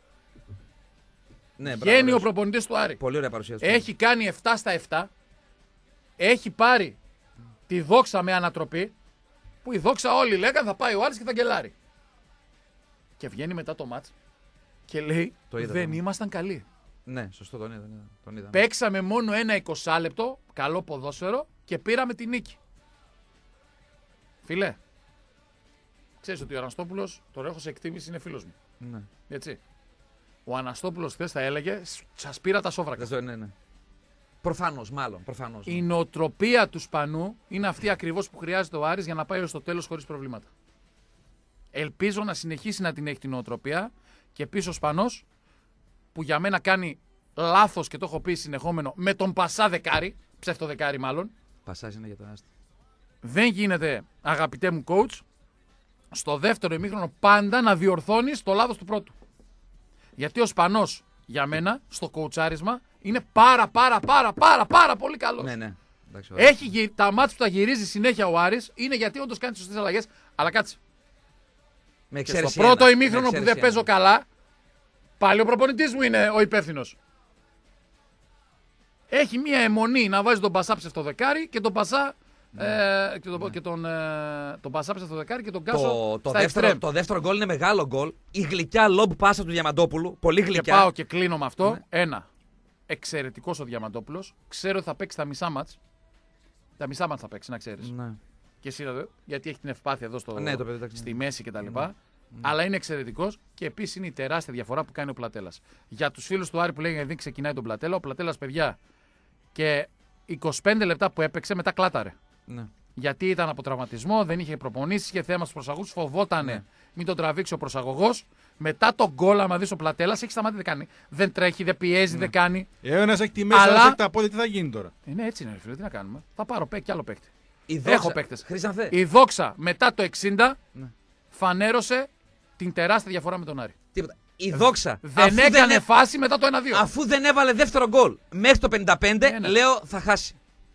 B: Ναι, μπράβο,
C: Βγαίνει ο
B: ωραίος.
C: προπονητής του Άρη.
B: Πολύ ωραία παρουσίαση.
C: Έχει κάνει επτά στα επτά. Έχει πάρει τη Δόξα με ανατροπή. Που η Δόξα όλοι λέγανε θα πάει ο Άρης και θα γκελάρει. Και βγαίνει μετά το μάτς και λέει
B: Το είδα,
C: δεν
B: το-
C: ήμασταν καλοί.
B: Ναι, σωστό, τον είδα. ναι, Τον είδα.
C: Παίξαμε μόνο ένα εικοσάλεπτο, καλό ποδόσφαιρο και πήραμε τη νίκη. Φίλε, ξέρεις ότι ο Αναστόπουλος, τον έχω σε εκτίμηση, είναι φίλος μου.
B: Ναι.
C: Έτσι. Ο Αναστόπουλος χθες θα έλεγε σας πήρα τα σόβρακα.
B: Δεν το- ναι, ναι. Προφανώς, μάλλον. Προφανώς.
C: Η νοοτροπία του Σπανού είναι αυτή ακριβώς που χρειάζεται ο Άρης για να πάει ως το τέλος χωρίς προβλήματα. Ελπίζω να συνεχίσει να την έχει την νοοτροπία και πίσω ο Σπανός που για μένα κάνει λάθος και το έχω πει συνεχόμενο με τον Πασά δεκάρι, ψεύτο δεκάρι μάλλον,
B: Πασάζ είναι για το άστι.
C: δεν γίνεται αγαπητέ μου coach στο δεύτερο ημίχρονο πάντα να διορθώνεις το λάθος του πρώτου. Γιατί ο Σπανός για μένα στο κοουτσάρισμα είναι πάρα πάρα πάρα πάρα πάρα πολύ καλός.
B: Ναι, ναι. Εντάξει, ωραία.
C: Έχει γυ- τα μάτς που τα γυρίζει συνέχεια ο Άρης είναι γιατί όντως κάνει τις σωστές αλλαγές. Αλλά κάτσε.
B: Με
C: Και
B: εξαίρεση
C: στο πρώτο
B: ένα.
C: ημίχρονο
B: Με
C: που δεν
B: εξαίρεση
C: παίζω
B: ένα.
C: καλά, πάλι ο προπονητής μου είναι ο υπεύθυνος. Έχει μία αιμονή να βάζει τον Πασάψε στο δεκάρι και τον Πασά. Ε, και τον, και τον, ε, τον Πασάψε στο δεκάρι και τον Κάσο
B: Το, το,
C: στα
B: δεύτερο,
C: εξτρέμ.
B: το δεύτερο γκολ είναι μεγάλο γκολ. Η γλυκιά lob πάσα του Διαμαντόπουλου. Πολύ
C: Και
B: γλυκιά.
C: πάω και κλείνω με αυτό.
B: Ναι.
C: Ένα. Εξαιρετικός ο Διαμαντόπουλος. Ξέρω ότι θα παίξει τα μισά μάτς. Τα μισά μάτς θα παίξει, να ξέρεις.
B: Ναι.
C: Και εσύ εδώ, γιατί έχει την ευπάθεια εδώ στο,
B: Ναι, το παιδί, εντάξει.
C: στη μέση κτλ. Αλλά είναι εξαιρετικός και επίσης είναι η τεράστια διαφορά που κάνει ο Πλατέλας. Για τους φίλους του Άρη που λέγανε δεν ξεκινάει τον Πλατέλα, ο Πλατέλας, παιδιά, και είκοσι πέντε λεπτά που έπαιξε μετά κλάταρε.
B: Ναι.
C: Γιατί ήταν από τραυματισμό, δεν είχε προπονήσεις, είχε θέμα στους προσαγωγούς, φοβότανε
B: Ναι.
C: μην τον τραβήξει ο προσαγωγός. Μετά τον γκολ, άμα δεις ο Πλατέλας, έχει σταματήσει, δεν κάνει. Δεν τρέχει, δεν πιέζει, δεν κάνει.
A: Ε, Ο ένας έχει τη μέση,
C: Αλλά-
A: ο άλλος έχει τα πόδια, τι θα γίνει τώρα.
C: Είναι έτσι, είναι, ρε φίλε, τι να κάνουμε. Θα πάρω παίκτη κι άλλο παίκτη.
B: Η δόξα...
C: Έχω παίκτες.
B: Χρήσανθε.
C: Η Δόξα μετά το εξήντα
B: Ναι.
C: φανέρωσε την τεράστια διαφορά με τον Άρη.
B: Τίποτα. Η δόξα.
C: Δεν
B: αφού
C: έκανε
B: έ-
C: φάση μετά το ένα δύο.
B: Αφού δεν έβαλε δεύτερο γκολ μέχρι το πενήντα πέντε,
C: Ναι, ναι.
B: λέω θα χάσει.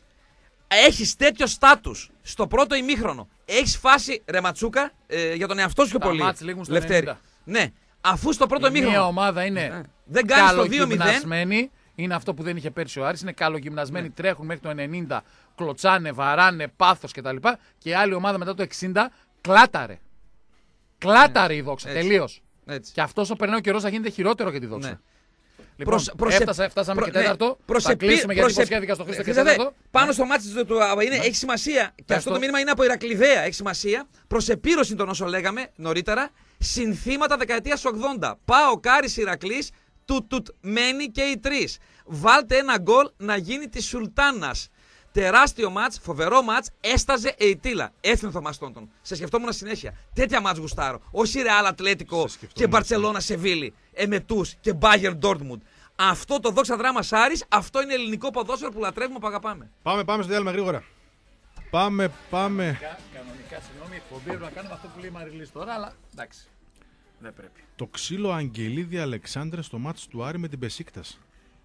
B: Έχεις τέτοιο στάτους στο πρώτο ημίχρονο. Έχεις φάση ρε Ματσούκα ε, για τον εαυτό σου πιο
C: Τα
B: πολύ.
C: μάτς λήγουν στο
B: Λευτέρη.
C: ενενήντα.
B: Ναι. Αφού στο πρώτο
C: Η μία
B: ημίχρονο.
C: ομάδα είναι
B: Ναι. Δεν κάνεις το δύο μηδέν.
C: καλογυμνασμένη. Είναι αυτό που δεν είχε πέρσι ο Άρης. Είναι καλογυμνασμένοι, τρέχουν μέχρι το ενενήντα, κλωτσάνε, βαράνε, πάθος κτλ. Και η άλλη ομάδα μετά το εξήντα κλάταρε. Κλάταρε η Δόξα.
B: Έτσι.
C: Τελείως.
B: Έτσι.
C: Και αυτό όσο περνάει ο καιρός θα γίνεται χειρότερο για τη Δόξα.
B: Ναι.
C: Λοιπόν,
B: Προσ- προσε-
C: έφτασα, φτάσαμε
B: προ-
C: και τέταρτο.
B: ναι.
C: Θα
B: Προσεπί-
C: κλείσουμε γιατί
B: προσε-
C: υποσχέθηκα στο Χρήστο και
B: Χρήστο, δε,
C: τέταρτο.
B: Πάνω στο μάτι του, του είναι, έχει σημασία. Και
C: Πες
B: αυτό
C: το.
B: το μήνυμα είναι από Ηρακλειδαία. Έχει σημασία. Προσεπίρωση των όσων λέγαμε νωρίτερα. Συνθήματα δεκαετίας ογδόντα. Πάω Κάρις Ηρακλής. Τουτ τουτ μένει και οι τρεις. Βάλτε ένα γκολ να γίνει τη Σουλτάνας. Τεράστιο μάτς, φοβερό μάτς, έσταζε Ειτήλα. Έτσι είναι ο Θωμάς Τόντον. Σε σκεφτόμουν συνέχεια. Τέτοια μάτς γουστάρω. Όχι Ρεάλ Ατλέτικο
A: Σε σκεφτόμουν
B: και Μπαρτσελώνα Σεβίλη. Εμετούς και Μπάγερ Ντόρτμουντ. Αυτό το δόξα δράμα Άρης, αυτό είναι ελληνικό ποδόσφαιρο που λατρεύουμε, που αγαπάμε.
A: Πάμε, πάμε στο διάλειμμα γρήγορα. Πάμε, πάμε.
C: Κανονικά, συγγνώμη, εκπομπή πρέπει να κάνουμε αυτό που λέει η Μαριλής τώρα, αλλά εντάξει. Δεν πρέπει.
A: Το ξύλο Αγγελίδη Αλεξάνδρε στο μάτς του Άρη με την Μπεσίκτας.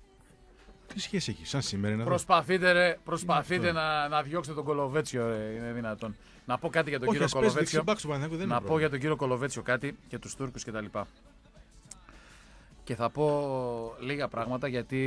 A: Τι σχέση έχει, σαν σήμερα είναι εδώ.
C: Προσπαθείτε, ρε, προσπαθείτε να, να διώξετε τον Κολοβέτσιο, ρε, είναι δυνατόν. Να πω κάτι για τον
A: Όχι,
C: κύριο
A: ας πέσει
C: Κολοβέτσιο.
A: δεξιμπάκ στο Παναθηναϊκό, δεν είναι
C: Να πω
A: πρόβλημα.
C: για τον κύριο Κολοβέτσιο κάτι και τους Τούρκους κτλ. Και, και θα πω λίγα πράγματα γιατί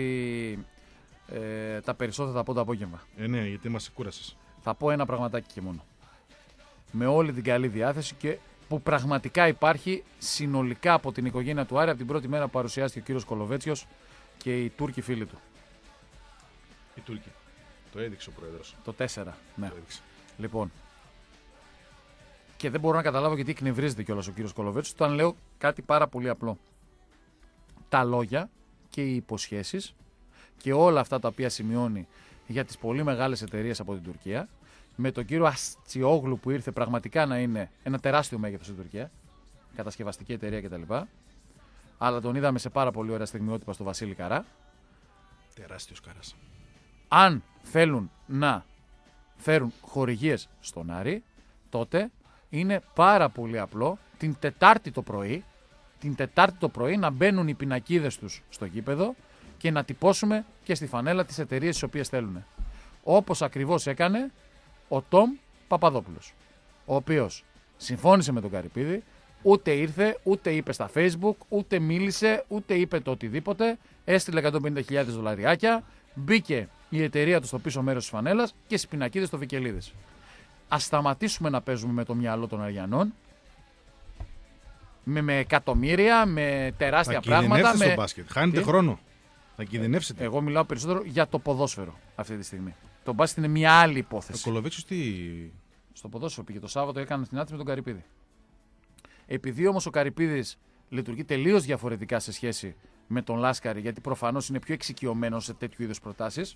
C: ε, τα περισσότερα θα πω το απόγευμα.
A: Ε, ναι, γιατί μας κούρασες.
C: Θα πω ένα πραγματάκι και μόνο. Με όλη την καλή διάθεση και που πραγματικά υπάρχει συνολικά από την οικογένεια του Άρη από την πρώτη μέρα που παρουσιάστηκε ο κύριος Κολοβέτσιος και οι Τούρκοι φίλοι του.
A: Η Τούρκη. Το έδειξε ο πρόεδρος.
C: Το τέσσερα. Ναι.
A: Το έδειξε.
C: Λοιπόν. Και δεν μπορώ να καταλάβω γιατί εκνευρίζεται κιόλας ο κύριος Κολοβέτσος όταν λέω κάτι πάρα πολύ απλό. Τα λόγια και οι υποσχέσεις και όλα αυτά τα οποία σημειώνει για τις πολύ μεγάλες εταιρείες από την Τουρκία, με τον κύριο Αστσιόγλου που ήρθε πραγματικά να είναι ένα τεράστιο μέγεθος στην Τουρκία, κατασκευαστική εταιρεία κτλ. Αλλά τον είδαμε σε πάρα πολύ ωραία στιγμιότυπα στο Βασίλη Καρά.
A: Τεράστιος Καράς.
C: Αν θέλουν να φέρουν χορηγίες στον Άρη, τότε είναι πάρα πολύ απλό την Τετάρτη το πρωί, την Τετάρτη το πρωί να μπαίνουν οι πινακίδες τους στο γήπεδο και να τυπώσουμε και στη φανέλα τις εταιρείες τις οποίες θέλουν. Όπως ακριβώς έκανε ο Τόμ Παπαδόπουλος, ο οποίος συμφώνησε με τον Καρυπίδη, ούτε ήρθε, ούτε είπε στα Facebook, ούτε μίλησε, ούτε είπε το οτιδήποτε, έστειλε εκατόν πενήντα χιλιάδες δολαριάκια, μπήκε η εταιρεία του στο πίσω μέρος της φανέλας και στις πινακίδες στο Βικελίδης. Ας σταματήσουμε να παίζουμε με το μυαλό των Αριανών, με, με εκατομμύρια, με τεράστια
A: θα
C: πράγματα.
A: Θα
C: με...
A: στο μπάσκετ. Χάνετε
C: Τι?
A: χρόνο. Θα κινδυνεύσετε.
C: Εγώ μιλάω περισσότερο για το ποδόσφαιρο αυτή τη στιγμή. Το μπάσκετ είναι μια άλλη
A: Ο
C: υπόθεση.
A: Κολοβέτσος τι.
C: Στο ποδόσφαιρο πήγε το Σάββατο, έκανε στην Άττης με τον Καρυπίδη. Επειδή όμως ο Καρυπίδης λειτουργεί τελείως διαφορετικά σε σχέση με τον Λάσκαρη, γιατί προφανώς είναι πιο εξοικειωμένος σε τέτοιου είδους προτάσεις,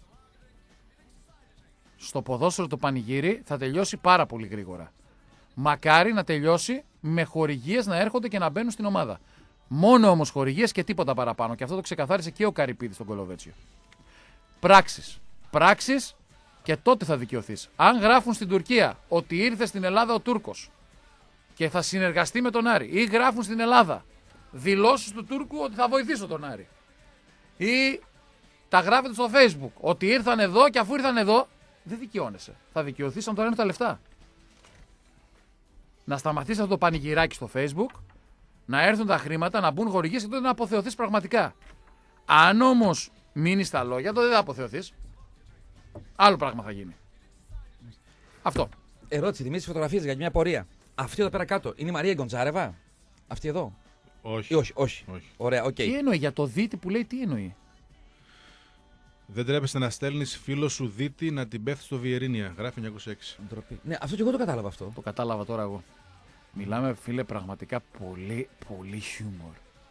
C: στο ποδόσφαιρο το πανηγύρι θα τελειώσει πάρα πολύ γρήγορα. Μακάρι να τελειώσει με χορηγίες να έρχονται και να μπαίνουν στην ομάδα. Μόνο όμως χορηγίες και τίποτα παραπάνω. Και αυτό το ξεκαθάρισε και ο Καρυπίδης στον Κολοβέτσιο. Πράξεις. Πράξεις και τότε θα δικαιωθείς. Αν γράφουν στην Τουρκία ότι ήρθε στην Ελλάδα ο Τούρκος και θα συνεργαστεί με τον Άρη, ή γράφουν στην Ελλάδα δηλώσεις του Τούρκου ότι θα βοηθήσω τον Άρη, ή τα γράφετε στο Facebook ότι ήρθαν εδώ και αφού ήρθαν εδώ, δεν δικαιώνεσαι. Θα δικαιωθείς αν τώρα είναι τα λεφτά. Να σταματήσει αυτό το πανηγυράκι στο Facebook, να έρθουν τα χρήματα, να μπουν χορηγίες και τότε να αποθεωθείς πραγματικά. Αν όμως μείνεις στα λόγια, τότε δεν θα αποθεωθείς. Άλλο πράγμα θα γίνει. Αυτό.
B: Ερώτηση, Δημήτρη, φωτογραφίες για μια πορεία. Αυτή εδώ πέρα κάτω είναι η Μαρία Γκοντζάρεβα. Αυτή εδώ.
A: Όχι.
B: Ή όχι, όχι.
A: όχι.
B: Ωραία, οκ. Okay.
C: Τι εννοεί για το δίτη που λέει, τι εννοεί.
A: Δεν τρέπεσαι να στέλνεις φίλο σου δίτη να την πέφτει στο Βιερίνια. Γράφει εννιακόσια έξι.
B: Ντροπή. Ναι, αυτό και εγώ το κατάλαβα αυτό.
C: Το κατάλαβα τώρα εγώ. Μιλάμε, φίλε, πραγματικά πολύ, πολύ χιούμορ.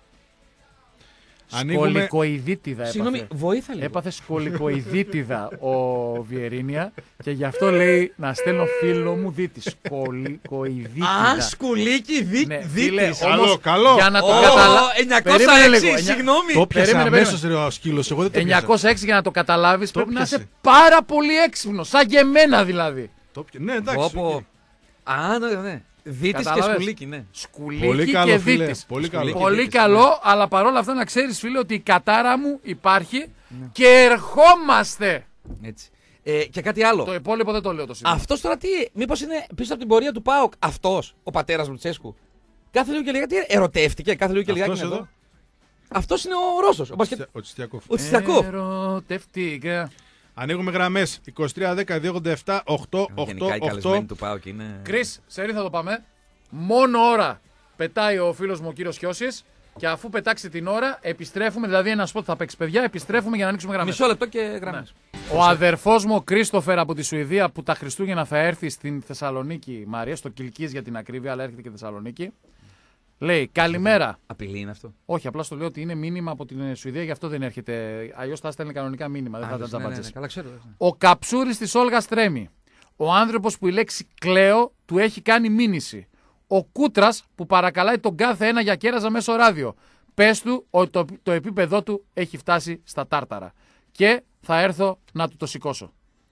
A: Ανοίγουμε...
C: Σκολικοειδίτιδα έπαθε.
B: Συγγνώμη, βοήθα λίγο.
C: Έπαθε σκολικοειδίτιδα ο Βιερίνια και γι' αυτό λέει να στέλνω φίλο μου δίτη. Σκολικοειδίτιδα.
B: Α, σκουλίκι δί...
C: Ναι,
B: δίτης.
C: φίλε,
A: Καλό,
C: όμως,
A: καλό.
C: Για να το
B: Ω,
C: καταλάβει.
B: εννιακόσια έξι, συγγνώμη.
A: Το πιάσα
C: Περίμενε,
A: αμέσως ρε ο σκύλος. Εγώ δεν το πιάσα.
C: εννιακόσια έξι για να το καταλάβεις πρέπει να
A: πιάσε.
C: είσαι πάρα πολύ έξυπνος. Σαν και εμένα δηλαδή.
A: Το πια... Ναι, εντάξει.
B: Πω, πω.
A: οκ.
B: Α, ναι, ναι. Δίτης και
C: Κατάλαβες.
B: σκουλίκι, ναι.
C: Σκουλίκι
A: Πολύ καλό,
C: και
A: φίλε.
C: δίτης.
A: Πολύ
B: Σκουλίκι.
A: καλό.
C: Πολύ
B: δίτης,
C: καλό,
B: ναι.
C: αλλά παρόλα αυτά να ξέρεις, φίλε, ότι η κατάρα μου υπάρχει και ερχόμαστε.
B: Έτσι. Ε, και κάτι άλλο.
C: Το υπόλοιπο δεν το λέω το σήμερα.
B: Αυτός τώρα τι, μήπως είναι πίσω από την πορεία του ΠΑΟΚ. Αυτός, ο πατέρας Λουτσέσκου. Κάθε λίγο και λιγάκι ερωτεύτηκε, κάθε λίγο και λιγάκι
A: Αυτός
B: είναι
A: εδώ.
B: εδώ. Αυτός είναι ο Ρώσος, ο, μπασκετ...
A: Ο Τσιστιακόφ.
B: ο Τσιστιακόφ.
C: Ερωτευτήκα.
A: Ανοίγουμε γραμμές είκοσι τρία δέκα δύο ογδόντα επτά οκτώ
B: Γενικά
A: οκτώ
B: οι καλεσμένοι
A: οκτώ.
B: του ΠΑΟΚ είναι...
C: Κρίς, σε ρί θα το πάμε. Μόνο ώρα πετάει ο φίλος μου ο κύριος Χιώσης και αφού πετάξει την ώρα επιστρέφουμε, δηλαδή ένα σποτ θα παίξει παιδιά, επιστρέφουμε για να ανοίξουμε γραμμές.
B: Μισό λεπτό και γραμμές.
C: Ο αδερφός μου ο Κρίστοφερ από τη Σουηδία που τα Χριστούγεννα θα έρθει στην Θεσσαλονίκη, Μαρία, στο Κιλκής για την ακρίβεια, αλλά έρχεται και Θεσσαλονίκη. Λέει καλημέρα.
B: Απειλή είναι αυτό.
C: Όχι, απλά στο λέω ότι είναι μήνυμα από την Σουηδία, γι' αυτό δεν έρχεται. Αλλιώς θα έστελνε κανονικά μήνυμα, δεν θα ήταν
B: Ναι, ναι, ναι,
C: τζαμπάτζες.
B: καλά ξέρω.
C: Ο καψούρης της Όλγας τρέμει. Ο άνθρωπος που η λέξη κλαίω του έχει κάνει μήνυση. Ο Κούτρας που παρακαλάει τον κάθε ένα για κέραζα μέσω ράδιο. Πες του ότι το, το επίπεδό του έχει φτάσει στα τάρταρα. Και θα έρθω να του το σηκώσω.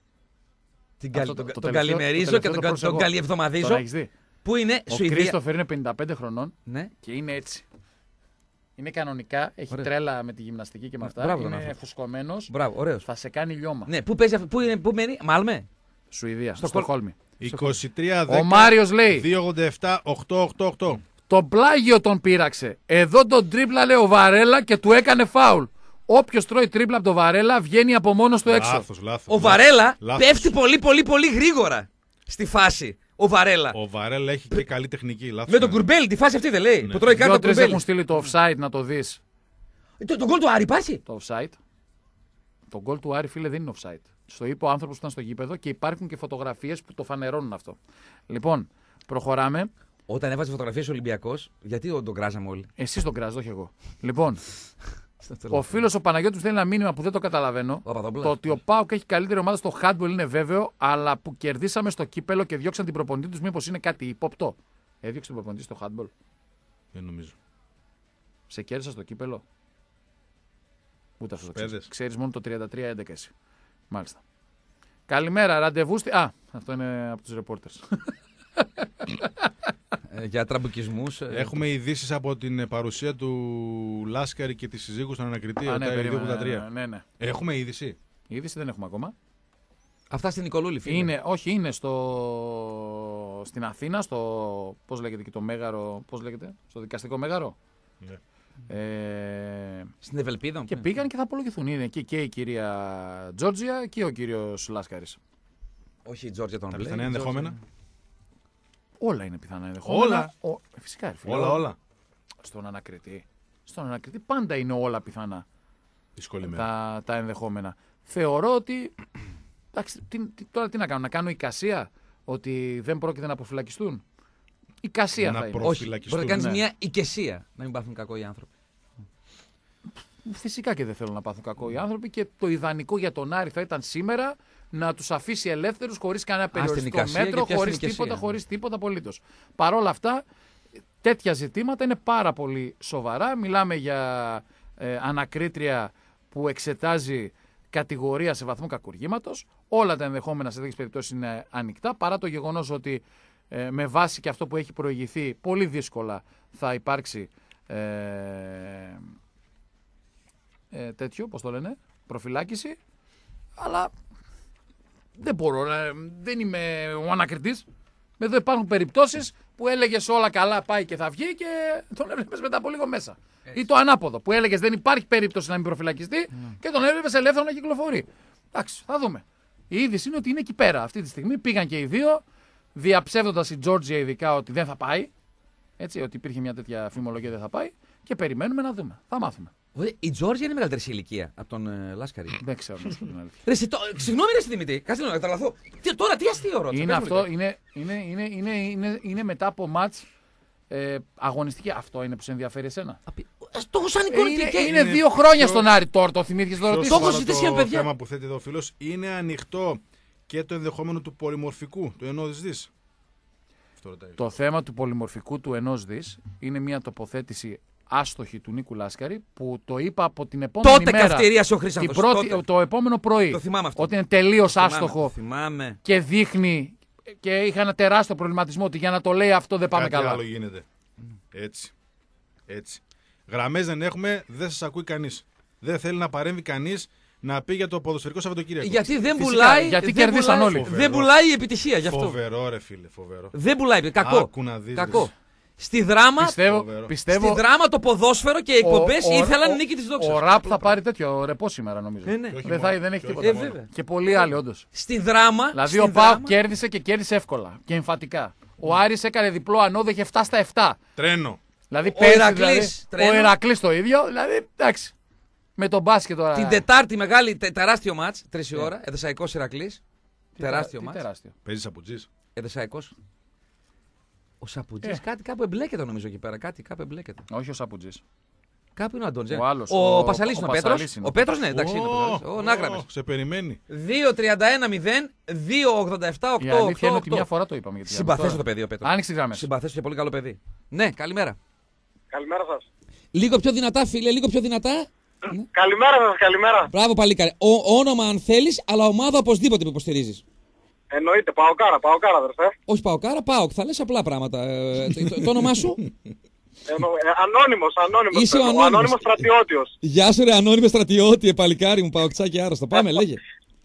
B: Την
C: Αυτό
B: καλ-
C: το-
B: τον-
C: το
B: τον
C: τελευταίο-
B: καλημερίζω
C: το
B: και
C: τελευταίο
B: τον,
C: το
B: κα- τον
C: προσεγώ.
B: καλιεβδομαδίζω.
C: Τον έχεις δει.
B: Που είναι
C: Ο
B: Σουηδία.
C: Κρίστοφερ είναι πενήντα πέντε χρονών
B: Ναι.
C: και είναι έτσι. Είναι κανονικά, έχει
B: Ωραία.
C: τρέλα με τη γυμναστική και με αυτά.
B: Μπράβο τον
C: είναι
B: άνθρωπο.
C: φουσκωμένος.
B: Μπράβο, ωραίος.
C: Θα σε κάνει λιώμα.
B: Ναι, πού παίζει αυτό, πού, είναι, πού μένει, Μάλμε.
C: Σουηδία,
B: Στο
C: στο Στοκχόλμη.
A: είκοσι τρία
C: Ο
A: δέκα
C: Μάριος λέει:
A: δύο ογδόντα επτά οκτώ οκτώ οκτώ.
C: Το πλάγιο τον πείραξε. Εδώ τον τρίπλα ο Βαρέλα και του έκανε φάουλ. Όποιος τρώει τρίπλα από το Βαρέλα βγαίνει από μόνος του έξω.
A: Λάθος, λάθος.
B: Ο
A: λάθος.
B: Βαρέλα
A: Λάθος.
B: πέφτει πολύ πολύ πολύ γρήγορα στη φάση. Ο Βαρέλα.
A: Ο Βαρέλα έχει και καλή τεχνική. Λάθος.
B: Με τον Κουρμπέλη, τη φάση αυτή δεν λέει.
A: Ναι.
B: Που τρώει κάτω τον
C: Δύο-τρεις
B: Κουρμπέλη.
C: έχουν στείλει το offside να το δεις.
B: Το, τον γκολ του Άρη υπάρχει.
C: Το offside. Το γκολ του Άρη, φίλε, δεν είναι offside. Στο είπε ο άνθρωπος που ήταν στο γήπεδο και υπάρχουν και φωτογραφίες που το φανερώνουν αυτό. Λοιπόν, προχωράμε.
B: Όταν έβαζε φωτογραφίες ο Ολυμπιακός, γιατί τον κράζαμε όλοι.
C: Εσείς τον κράζετε, όχι εγώ. Λοιπόν, ο φίλος ο Παναγιώτης θέλει ένα μήνυμα που δεν το καταλαβαίνω. Το ότι ο ΠΑΟΚ έχει καλύτερη ομάδα στο handball είναι βέβαιο, αλλά που κερδίσαμε στο κύπελο και διώξαν την προπονητή τους, μήπως είναι κάτι ύποπτο. Έδιωξε την προπονητή στο handball.
A: Δεν νομίζω.
C: Σε κέρδισα στο κύπελο. Ούτε αυτό το
A: Παιδες.
C: ξέρεις. Ξέρεις μόνο το τριάντα τρία έντεκα εσύ. Μάλιστα. Καλημέρα, ραντεβού στη... Α, αυτό είναι από τους ρεπόρτερς.
B: Ε, για τραμπουκισμούς. Ε,
A: Έχουμε ειδήσεις από την παρουσία του Λάσκαρη και τη συζύγου στον ανακριτή.
C: Α, ναι,
A: ΟΤΑ
C: περίμενε,
A: ογδόντα τρία.
C: ναι, ναι, ναι.
A: Έχουμε είδηση.
C: Είδηση δεν έχουμε ακόμα.
B: Αυτά στην Νικολούλη, φίλε.
C: Είναι, όχι, είναι στο... στην Αθήνα, στο. Πώς λέγεται και το μέγαρο. Πώς λέγεται, στο δικαστικό μέγαρο.
A: Ναι.
C: Ε...
B: Στην Ευελπίδα.
C: Και πήγαν και θα απολογηθούν. Είναι εκεί και η κυρία Τζόρτζια και ο κύριος Λάσκαρης.
B: Όχι η Τζόρτζια τον
A: Τα
B: λέει.
A: πιθανά
B: η
A: ενδεχόμενα.
B: Τζόρτζια.
C: Όλα είναι πιθανά ενδεχόμενα.
A: Όλα.
C: Ο... Ε, φυσικά, ρε φίλε.
A: Όλα, όλα.
C: Στον ανακριτή. Στον ανακριτή πάντα είναι όλα πιθανά.
A: Δύσκολη μέρα.
C: Τα, τα ενδεχόμενα. Θεωρώ ότι. Εντάξει, τι, τι, τώρα τι να κάνω, να κάνω εικασία ότι δεν πρόκειται να αποφυλακιστούν. Εικασία
A: Να
C: θα είναι.
A: προ-
B: Όχι,
A: φυλακιστούν,
B: μπορεί να κάνεις
C: ναι.
B: μια οικεσία να μην πάθουν κακό οι άνθρωποι.
C: Φυσικά και δεν θέλω να πάθουν κακό οι άνθρωποι και το ιδανικό για τον Άρη θα ήταν σήμερα να τους αφήσει ελεύθερους χωρίς κανένα
B: στην
C: περιοριστικό
B: εικασία
C: μέτρο,
B: και πια
C: χωρίς
B: στην εικασία.
C: τίποτα, χωρίς τίποτα απολύτως. Παρ' όλα αυτά, τέτοια ζητήματα είναι πάρα πολύ σοβαρά. Μιλάμε για ε, ανακρίτρια που εξετάζει κατηγορία σε βαθμό κακουργήματος. Όλα τα ενδεχόμενα σε τέτοιες περιπτώσεις είναι ανοιχτά, παρά το γεγονός ότι ε, με βάση και αυτό που έχει προηγηθεί πολύ δύσκολα θα υπάρξει ε, ε, τέτοιο, πώς το λένε, προφυλάκηση, αλλά δεν μπορώ, ε, δεν είμαι ο ανακριτής. Εδώ υπάρχουν περιπτώσεις που έλεγες όλα καλά πάει και θα βγει και τον έβλεπες μετά από λίγο μέσα. Έτσι. Ή το ανάποδο, που έλεγες δεν υπάρχει περίπτωση να μην προφυλακιστεί mm. και τον έβλεπες ελεύθερο να κυκλοφορεί. Εντάξει, θα δούμε. Η είδηση είναι ότι είναι εκεί πέρα αυτή τη στιγμή. Πήγαν και οι δύο, διαψεύδοντας η Τζόρτζια ειδικά ότι δεν θα πάει. Έτσι, ότι υπήρχε μια τέτοια φημολογία δεν θα πάει. Και περιμένουμε να δούμε. Θα μάθουμε.
B: Η Τζόρτζια είναι μεγαλύτερη σε ηλικία από τον ε, Λάσκαρη.
C: Δεν ξέρω να σου πω την αλήθεια.
B: Ρε, συ, το, συγγνώμη, ρε Δημητή, κάτσε να καταλαθώ. Τι, τώρα τι αστείο ρώτησα.
C: Είναι αυτό, είναι, είναι, είναι, είναι, είναι, είναι μετά από μάτς ε, αγωνιστική. Αυτό είναι που σε ενδιαφέρει εσένα.
B: Το έχω σαν
C: Ε,
B: εικόνα.
C: είναι,
B: και-
C: είναι
A: είναι
C: δύο χρόνια
A: πιο-
C: στον Άρη τώρα, το θυμήθηκες το
A: Πιο
C: ρωτήσω.
B: Το έχω
A: σοβαρό
B: ζητήσει με παιδιά.
A: θέμα που θέτει εδώ ο φίλος είναι ανοιχτό και το ενδεχόμενο του πολυμορφικού, του ενός δις. Αυτό ρωτάει.
C: Το θέμα του πολυμορφικού του ενός δις είναι μια τοποθέτηση άστοχη του Νίκου Λάσκαρη που το είπα από την επόμενη
B: Τότε
C: μέρα.
B: καυτηρίασε ο
C: την
B: Χρυσάνθος.
C: πρώτη,
B: τότε.
C: το επόμενο πρωί.
B: Το θυμάμαι αυτό.
C: Ότι είναι τελείως
B: Θυμάμαι,
C: άστοχο
B: Θυμάμαι.
C: και δείχνει και είχα ένα τεράστιο προβληματισμό ότι για να το λέει αυτό δεν πάμε
A: Κάτι
C: καλά.
A: άλλο γίνεται. Έτσι. Έτσι. Γραμμές δεν έχουμε, δεν σας ακούει κανείς. Δεν θέλει να παρέμβει κανείς να πει για το ποδοσφαιρικό Σαββατοκύριακο.
B: Γιατί δεν
C: Φυσικά,
B: πουλάει.
C: γιατί
B: δεν
C: κερδίσαν
B: πουλάει-
C: όλοι.
B: Δεν πουλάει η επιτυχία γι' αυτό.
A: Φοβερό, ρε φίλε, φοβερό.
B: Δεν πουλάει. Κακό.
A: Άκου να δεις,
B: Κακό.
A: ρε.
B: Στη δράμα,
C: Πιστεύω,
A: Φοβερό.
C: πιστεύω
B: στη δράμα το ποδόσφαιρο και οι εκπομπές
C: ο- ο-
B: ήθελαν
C: ο-
B: νίκη της δόξας.
C: Ο ραπ θα πάρει τέτοιο ρεπό σήμερα νομίζω.
B: Ναι, ναι.
A: Και όχι
C: Δεν, θα,
A: μόνο.
C: δεν έχει
A: Και όχι
C: τίποτα.
B: μόνο.
C: Ε,
B: Ε, βέβαια.
C: Και πολλοί άλλοι όντως.
B: Στη δράμα.
C: Δηλαδή
B: στη
C: ο Πάοκ
B: δράμα-
C: κέρδισε και κέρδισε εύκολα και εμφατικά. Ο Άρης έκανε διπλό ανώδεχε επτά στα επτά.
A: Τρένο.
C: Δηλαδή
B: Ο
C: πέρσι,
B: Ηρακλής,
C: δηλαδή,
B: τρένο.
C: ο Ηρακλής το ίδιο. Δηλαδή εντάξει. Με τον μπάσκετ τώρα.
B: Την Τετάρτη μεγάλη τε- τεράστιο μάτς, τρεις η
C: Ναι.
B: ώρα, Εδεσσαϊκός Ηρακλής.
C: Τι
B: Τεράστιο
C: τι
B: μάτς.
C: τεράστιο.
A: Παίζει Σαπουτζής.
B: Εδεσσαϊκός. Ο Σαπουτζής
C: Ε.
B: κάτι κάπου εμπλέκεται νομίζω εκεί πέρα. Κάτι κάπου εμπλέκεται.
C: Όχι ο Σαπουτζής.
B: Κάπου είναι ο Αντώνης.
C: Ο άλλος,
B: Ο,
C: ο-
B: Πασαλής
C: ο
B: είναι ο,
C: Πασαλής
B: Πέτρος.
C: είναι.
B: Ο Πέτρος, ναι, εντάξει είναι ο
A: Ω,
B: Πασαλής. Ο
A: ω,
B: Νάγραμμες.
A: Σε περιμένει.
B: δύο τριάντα ένα μηδέν, δύο ογδόντα επτά,
C: Η
B: οκτώ
C: αλήθεια
B: οκτώ
C: είναι ότι μια
B: οκτώ.
C: φορά το είπαμε. γιατί
B: Συμπαθέστο
C: τώρα-
B: το παιδί ο Πέτρος.
C: Άνοιξε τις γραμμές.
B: Συμπαθέστο και πολύ καλό παιδί. Ναι, καλημέρα.
D: Καλημέρα σας.
E: Λίγο πιο δυνατά, φίλε, λίγο πιο δυνατά.
D: Καλημέρα σας, καλημέρα.
E: Μπράβο, παλικάρι. Ο, όνομα αν θέλεις, αλλά ομάδα οπωσδήποτε που υποστηρίζεις.
D: Εννοείται, πάω κάρα, πάω κάρα, αδερφέ.
E: Όχι Παοκάρα, Πάοκ. Θα λες απλά πράγματα. Ε, το, το, το όνομά σου.
D: Εννο, ε, ανώνυμος, ανώνυμος.
E: Είσαι ο
D: παιδί μου,
E: ανώνυμος.
D: ανώνυμος στρατιώτιος.
E: Γεια σου, ρε ανώνυμε στρατιώτη, ε, παλικάρι μου, Παοκτσάκι άρρωστο. Πάμε, λέγε.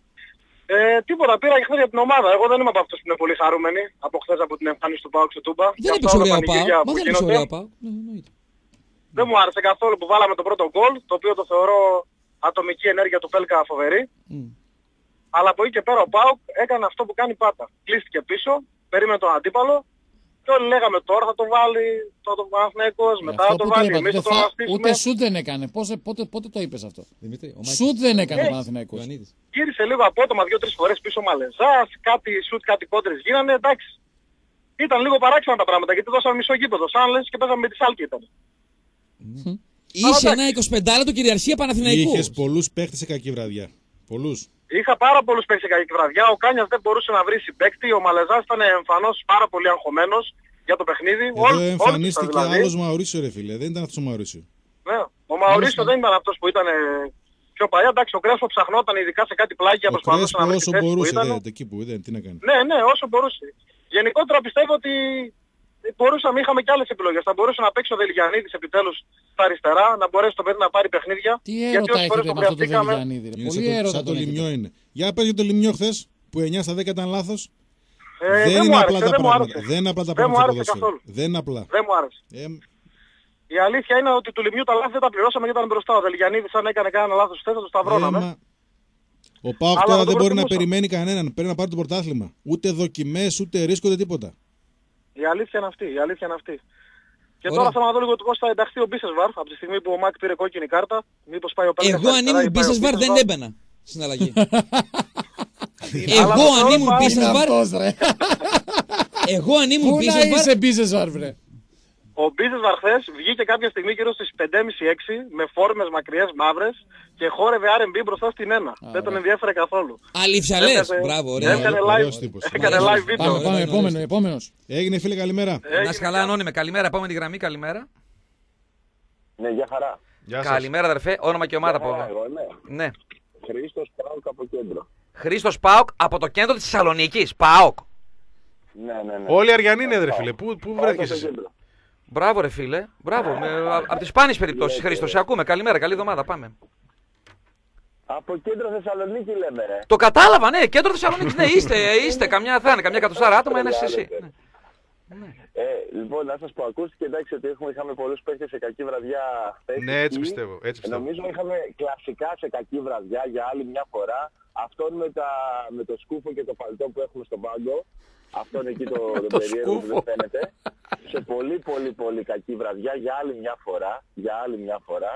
D: Ε, τίποτα, πήρα και χθες για την ομάδα. Εγώ δεν είμαι από αυτούς που είναι πολύ χαρούμενοι από χθες από την εμφάνιση του Πάουκ στο Τούμπα.
E: Δεν
D: Και
E: είπες
D: αυτά όλα
E: ωραία
D: τα
E: ο Πάοκ.
D: πανηγύρια
E: Μα
D: που
E: δεν είπες
D: γίνονται.
E: ωραία ο Πάοκ. Ναι, εννοείται.
D: Δεν μου άρεσε καθόλου που βάλαμε το πρώτο γκολ, το οποίο το θεωρώ ατομική ενέργεια του Πέλκα φοβερή.
E: Μμ.
D: Αλλά από εκεί και πέρα ο Πάουκ έκανε αυτό που κάνει πάντα. Κλείστηκε πίσω, περίμενε τον αντίπαλο, Και όλοι λέγαμε τώρα θα το βάλει το, το Παναθηναϊκός, μετά θα το βάλει. Εμείς θα το αναστήσουμε.
C: Ούτε σουτ δεν έκανε. Πότε, πότε, πότε το είπες αυτό?
E: Δημήτρη, ο
C: Σουτ δεν έκανε
D: Ε,
C: ο Παναθηναϊκός.
E: Ιωαννίδης.
D: Γύρισε λίγο απότομα δύο-τρεις φορές πίσω ο Μαλεζάς, κάτι σουτ, κάτι κόντρες γίνανε, εντάξει. Ήταν λίγο παράξενα τα πράγματα γιατί δώσαμε μισό γήπεδο. Σαν λες και παίζαμε με τη Σάλκη ήταν.
E: Είσαι ένα εικοσιπέντε λεπτό κυριαρχία Παναθηναϊκού.
A: Είχες πολλούς παίχτες σε κακή βραδιά. Πολλούς.
D: Είχα πάρα πολλούς παίκτες σε κακή βραδιά. Ο Κάνιας δεν μπορούσε να βρει συμπαίκτη. Ο Μαλεζάς ήταν εμφανώς πάρα πολύ αγχωμένος για το παιχνίδι.
A: Εδώ
D: Όλοι- όλοι
A: εμφανίστηκε
D: ήταν δηλαδή.
A: άλλος Μαουρίσιο, ρε φίλε. Δεν ήταν αυτός ο Μαουρίσιο.
D: Ναι. Ο Μαουρίσιο δεν ήταν αυτός που ήταν ε, πιο παλιά. Εντάξει, ο Κρέσπο ψαχνόταν ειδικά σε κάτι πλάγια.
A: Ο
D: Προσπαθούσε
A: Κρέσπο
D: να βρει
A: όσο
D: τη θέση που
A: μπορούσε.
D: ήταν.
A: Δε, εκεί που ήταν, τι να κάνει.
D: Ναι, ναι, όσο μπορούσε. Γενικότερα πιστεύω ότι μπορούσαμε, είχαμε και άλλες επιλογές. Θα μπορούσε να παίξει ο Δελγιαννίδης επιτέλους στα αριστερά, να μπορέσει το παιδί να πάρει παιχνίδια.
C: Τι
D: Γιατί
C: έρωτα
D: όσες φορές
C: έχετε
D: το
C: με αυτό το
D: χρειαστήκαμε.
C: Δελγιαννίδη, ρε.
A: Είναι
C: Πολύ
A: σαν το,
C: έρωτα
A: σαν το
C: τον
A: Λιμιό
C: έχετε.
A: είναι. Για πες για το Λιμιό χθες που εννιά στα δέκα ήταν λάθος.
D: Ε,
A: δεν
D: δεν
A: είναι
D: μου
A: απλά
D: άρεσε,
A: τα
D: δεν μου
A: πράγματα.
D: άρεσε.
A: Δεν είναι απλά τα
D: Δεν μου
A: πράγματα.
D: άρεσε
A: στο ποδόσφαιρο.
D: καθόλου.
A: Δεν είναι απλά.
D: Δεν μου άρεσε.
A: Ε,
D: Η αλήθεια είναι ότι του Λιμιού τα λάθη δεν τα πληρώσαμε γιατί ήταν μπροστά. Ο Δελγιαννίδης αν έκανε κανένα λάθος χθες θα το σταυρώναμε.
A: έμα. Ο Πάοκ
D: Αλλά
A: τώρα
D: θα το
A: δεν μπορεί να
D: προτιμούσα.
A: περιμένει κανέναν. Πρέπει να πάρει το πρωτάθλημα. Ούτε δοκιμές, ούτε ρίσκο, ούτε τίποτα.
D: Η αλήθεια είναι αυτή. Η αλήθεια είναι αυτή. Και
E: Ωραία.
D: τώρα θέλω να δω λίγο πώς θα ενταχθεί ο Μπίσεσβαρ από τη στιγμή που ο Μακ πήρε κόκκινη κάρτα. Μήπως πάει ο Πέλκας
E: Εγώ αν
D: αριστερά ή
E: ήμουν
D: πάει ο
E: Μπίσεσβαρ δεν
D: Μπίσεσβαρ.
E: έμπαινα στην αλλαγή.
D: Αλλά
E: Εγώ
D: το
E: αν ήμουν
D: πρόβλημα είναι
E: Μπίσεσβαρ.
C: Αυτός, ρε.
E: Εγώ αν ήμουν
C: Πού να
E: Μπίσεσβαρ.
C: είσαι Μπίσεσβαρ, βρε.
D: Ο Μπίσεσβαρ χθες βγήκε κάποια στιγμή γύρω στις πέντε και μισή έξι με φόρμες μακριές μαύρες και χόρευε αρ εμ μπι μπροστά στην ένα. Δεν τον ενδιέφερε καθόλου.
E: Αλήθεια λες.
D: Έκανε-
E: Μπράβο, ωραία.
D: Έκανε
A: Ωραίος
D: live,
A: τύπος.
D: έκανε
E: Μ' αρέσει.
D: live βίντεο.
C: Πάμε, πάμε,
E: Ωραία,
C: επόμενο,
E: ωραία.
C: επόμενος.
A: Έγινε φίλε, καλημέρα.
B: Να είσαι καλά, ανώνυμε. Καλημέρα, επόμενη γραμμή, καλημέρα.
F: Ναι, για χαρά.
A: Γεια σας.
B: Καλημέρα, αδερφέ. Όνομα και ομάδα από.
F: Χαρά, εγώ είμαι.
B: Ναι.
F: Χρήστος Πάοκ από κέντρο.
B: Χρήστος Πάοκ από το κέντρο της Θεσσαλονίκης. Πάοκ.
F: Ναι, ναι, ναι.
A: Όλοι οι Αριανοί είναι, ρε φίλε. Πού, πού
F: Πάοκ
A: βρέθηκες
F: από
A: εσύ?
F: κέντρο.
B: Μπράβο, ρε φίλε. Μπράβο. Από τις σπάνιες περιπτώσεις. Χρήστο, σε ακούμε. Καλημέρα, καλή εβδομάδα. Πάμε.
F: Από κέντρο Θεσσαλονίκη λέμε, ρε.
B: Το κατάλαβα, ναι. Κέντρο Θεσσαλονίκης. Ναι, είστε, είστε. Καμιά θα είναι, καμιά εκατοστάρα άτομα είναι εσύ. Ναι.
F: Ε, λοιπόν, να σας πω, ακούστηκε εντάξει ότι έχουμε, είχαμε πολλούς παίκτες σε κακή βραδιά χθες.
A: Ναι, έτσι
F: Ή,
A: πιστεύω. Έτσι πιστεύω.
F: Νομίζω είχαμε κλασικά σε κακή βραδιά για άλλη μια φορά. Αυτόν με, τα, με το σκούφο και το παλτό που έχουμε στον πάγκο. Αυτόν εκεί το, το περίεργο που δεν φαίνεται. Σε πολύ πολύ πολύ κακή βραδιά για άλλη μια φορά. Για άλλη μια φορά.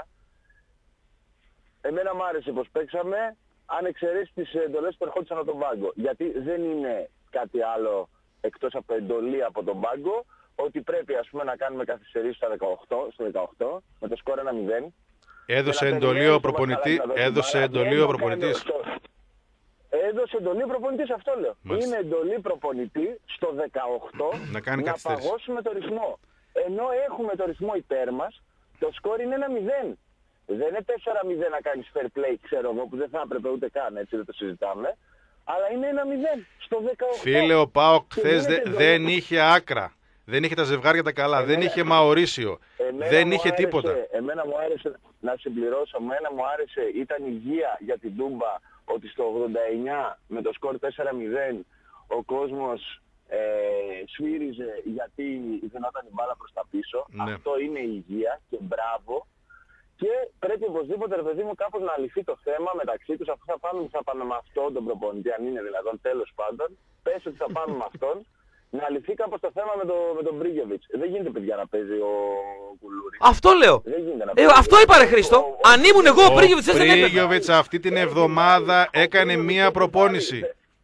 F: Εμένα μου άρεσε πως παίξαμε, αν εξαιρέσει τις εντολές που ερχόντουσαν από τον πάγκο. Γιατί δεν είναι κάτι άλλο εκτός από εντολή από τον πάγκο, ότι πρέπει ας πούμε να κάνουμε καθυστερήσεις στο δεκαοκτώ, στο δεκαοκτώ με το σκορ ένα μηδέν.
A: Έδωσε
F: Και να
A: εντολή
F: περιμένεις
A: ο
F: το
A: προπονητή.
F: Μασχαλάκη να δώσει
A: Έδωσε
F: μπάλα.
A: εντολή
F: Δεν
A: ο
F: το
A: προπονητής.
F: κάνει αυτό. Έδωσε εντολή ο προπονητής, αυτό λέω.
A: Μάλιστα.
F: Είναι εντολή προπονητή στο δεκαοκτώ
A: Να κάνει καθυστέρηση.
F: παγώσουμε το ρυθμό. Ενώ έχουμε το ρυθμό υπέρ μας, το σκορ είναι ένα μηδέν. Δεν είναι τέσσερα μηδέν να κάνεις fair play, ξέρω εγώ, που δεν θα έπρεπε ούτε καν, έτσι δεν το συζητάμε. Αλλά είναι ένα μηδέν στο δεκαοκτώ.
A: Φίλε, ο Πάοκ
F: Και
A: χθες
F: δίνεται
A: δε-
F: εντολή.
A: δεν είχε άκρα. Δεν είχε τα ζευγάρια τα καλά. Δεν
F: Εμένα-
A: είχε Μαωρίσιο.
F: Εμένα
A: Δεν
F: μου
A: είχε
F: άρεσε-
A: τίποτα.
F: Εμένα μου άρεσε να συμπληρώσω. Εμένα μου άρεσε, ήταν υγεία για την Τούμπα ότι στο ογδόντα εννιά με το σκορ τέσσερα μηδέν ο κόσμος ε, σφύριζε γιατί γινόταν η μπάλα προς τα πίσω.
A: Ναι.
F: Αυτό είναι η υγεία και μπράβο. Και πρέπει οπωσδήποτε, ρε παιδί μου, κάπως να λυθεί το θέμα μεταξύ τους. Αφού θα πάμε, θα πάμε με αυτόν τον προπονητή, αν είναι δυνατόν, τέλος πάντων. Πες ότι θα πάμε με αυτόν. Να λυθεί κάπως το θέμα με, το, με τον Μπρίγκεβιτς. Δεν γίνεται, παιδιά, να παίζει ο Κουλούρης.
B: Αυτό λέω.
F: Δεν γίνεται να
B: Ε,
F: παίζει.
B: αυτό είπα, ρε Χρήστο.
F: Ο- ο-
B: Αν ήμουν εγώ, ο
A: Ο
B: Πρίγκεβιτς δεν έπαιρνε.
A: Πρίγιοβιτς αυτή την εβδομάδα έκανε μία προπόνηση.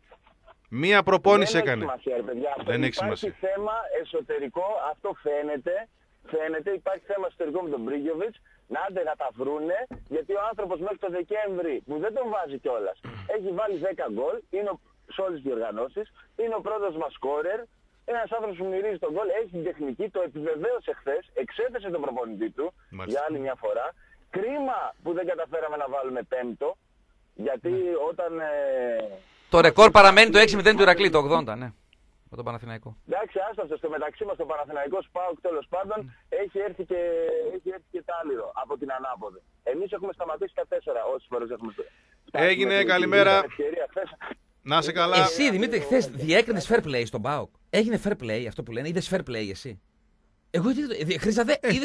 A: Μία προπόνηση
F: Δεν έχει
A: έκανε.
F: σημασία, ρε παιδιά. Αυτό
A: Δεν έχει
F: υπάρχει
A: σημασία.
F: θέμα εσωτερικό, αυτό φαίνεται. Φαίνεται, υπάρχει θέμα εσωτερικό με τον Μπρίγκεβιτς. Να άντε να τα βρούνε, γιατί ο άνθρωπος μέχρι το Δεκέμβρη, που δεν τον βάζει κιόλας, έχει βάλει δέκα γκολ, είναι ο- σε όλες τις διοργανώσεις, είναι ο πρώτος μας σκόρερ, ένας άνθρωπος που μυρίζει τον γκολ, έχει την τεχνική, το επιβεβαίωσε χθες, εξέθεσε τον προπονητή του,
A: Μάλιστα.
F: για άλλη μια φορά. Κρίμα που δεν καταφέραμε να βάλουμε πέμπτο, γιατί όταν... Ε,
B: Το ρεκόρ παραμένει το έξι μηδέν του Ηρακλή, το ογδόντα, ναι. Με τον Παναθηναϊκό.
F: εντάξει, άστα αυτό. Στο μεταξύ μας το Παναθηναϊκός ΠΑΟΚ τέλος πάντων έχει έρθει και, έχει έρθει και τάλιρο από την ανάποδη. Εμείς έχουμε σταματήσει τα τέσσερα όσες φορές έχουμε στο...
A: Έγινε,
F: Φτάσουμε
A: καλημέρα.
F: την ευκαιρία χθες.
A: Να είσαι καλά.
B: Εσύ, Δημήτρη, χθες διέκρινες fair play στον ΠΑΟΚ. Έγινε fair play αυτό που λένε. Είδες fair play εσύ. Εγώ τι. Χρήσα, δε. Είδες.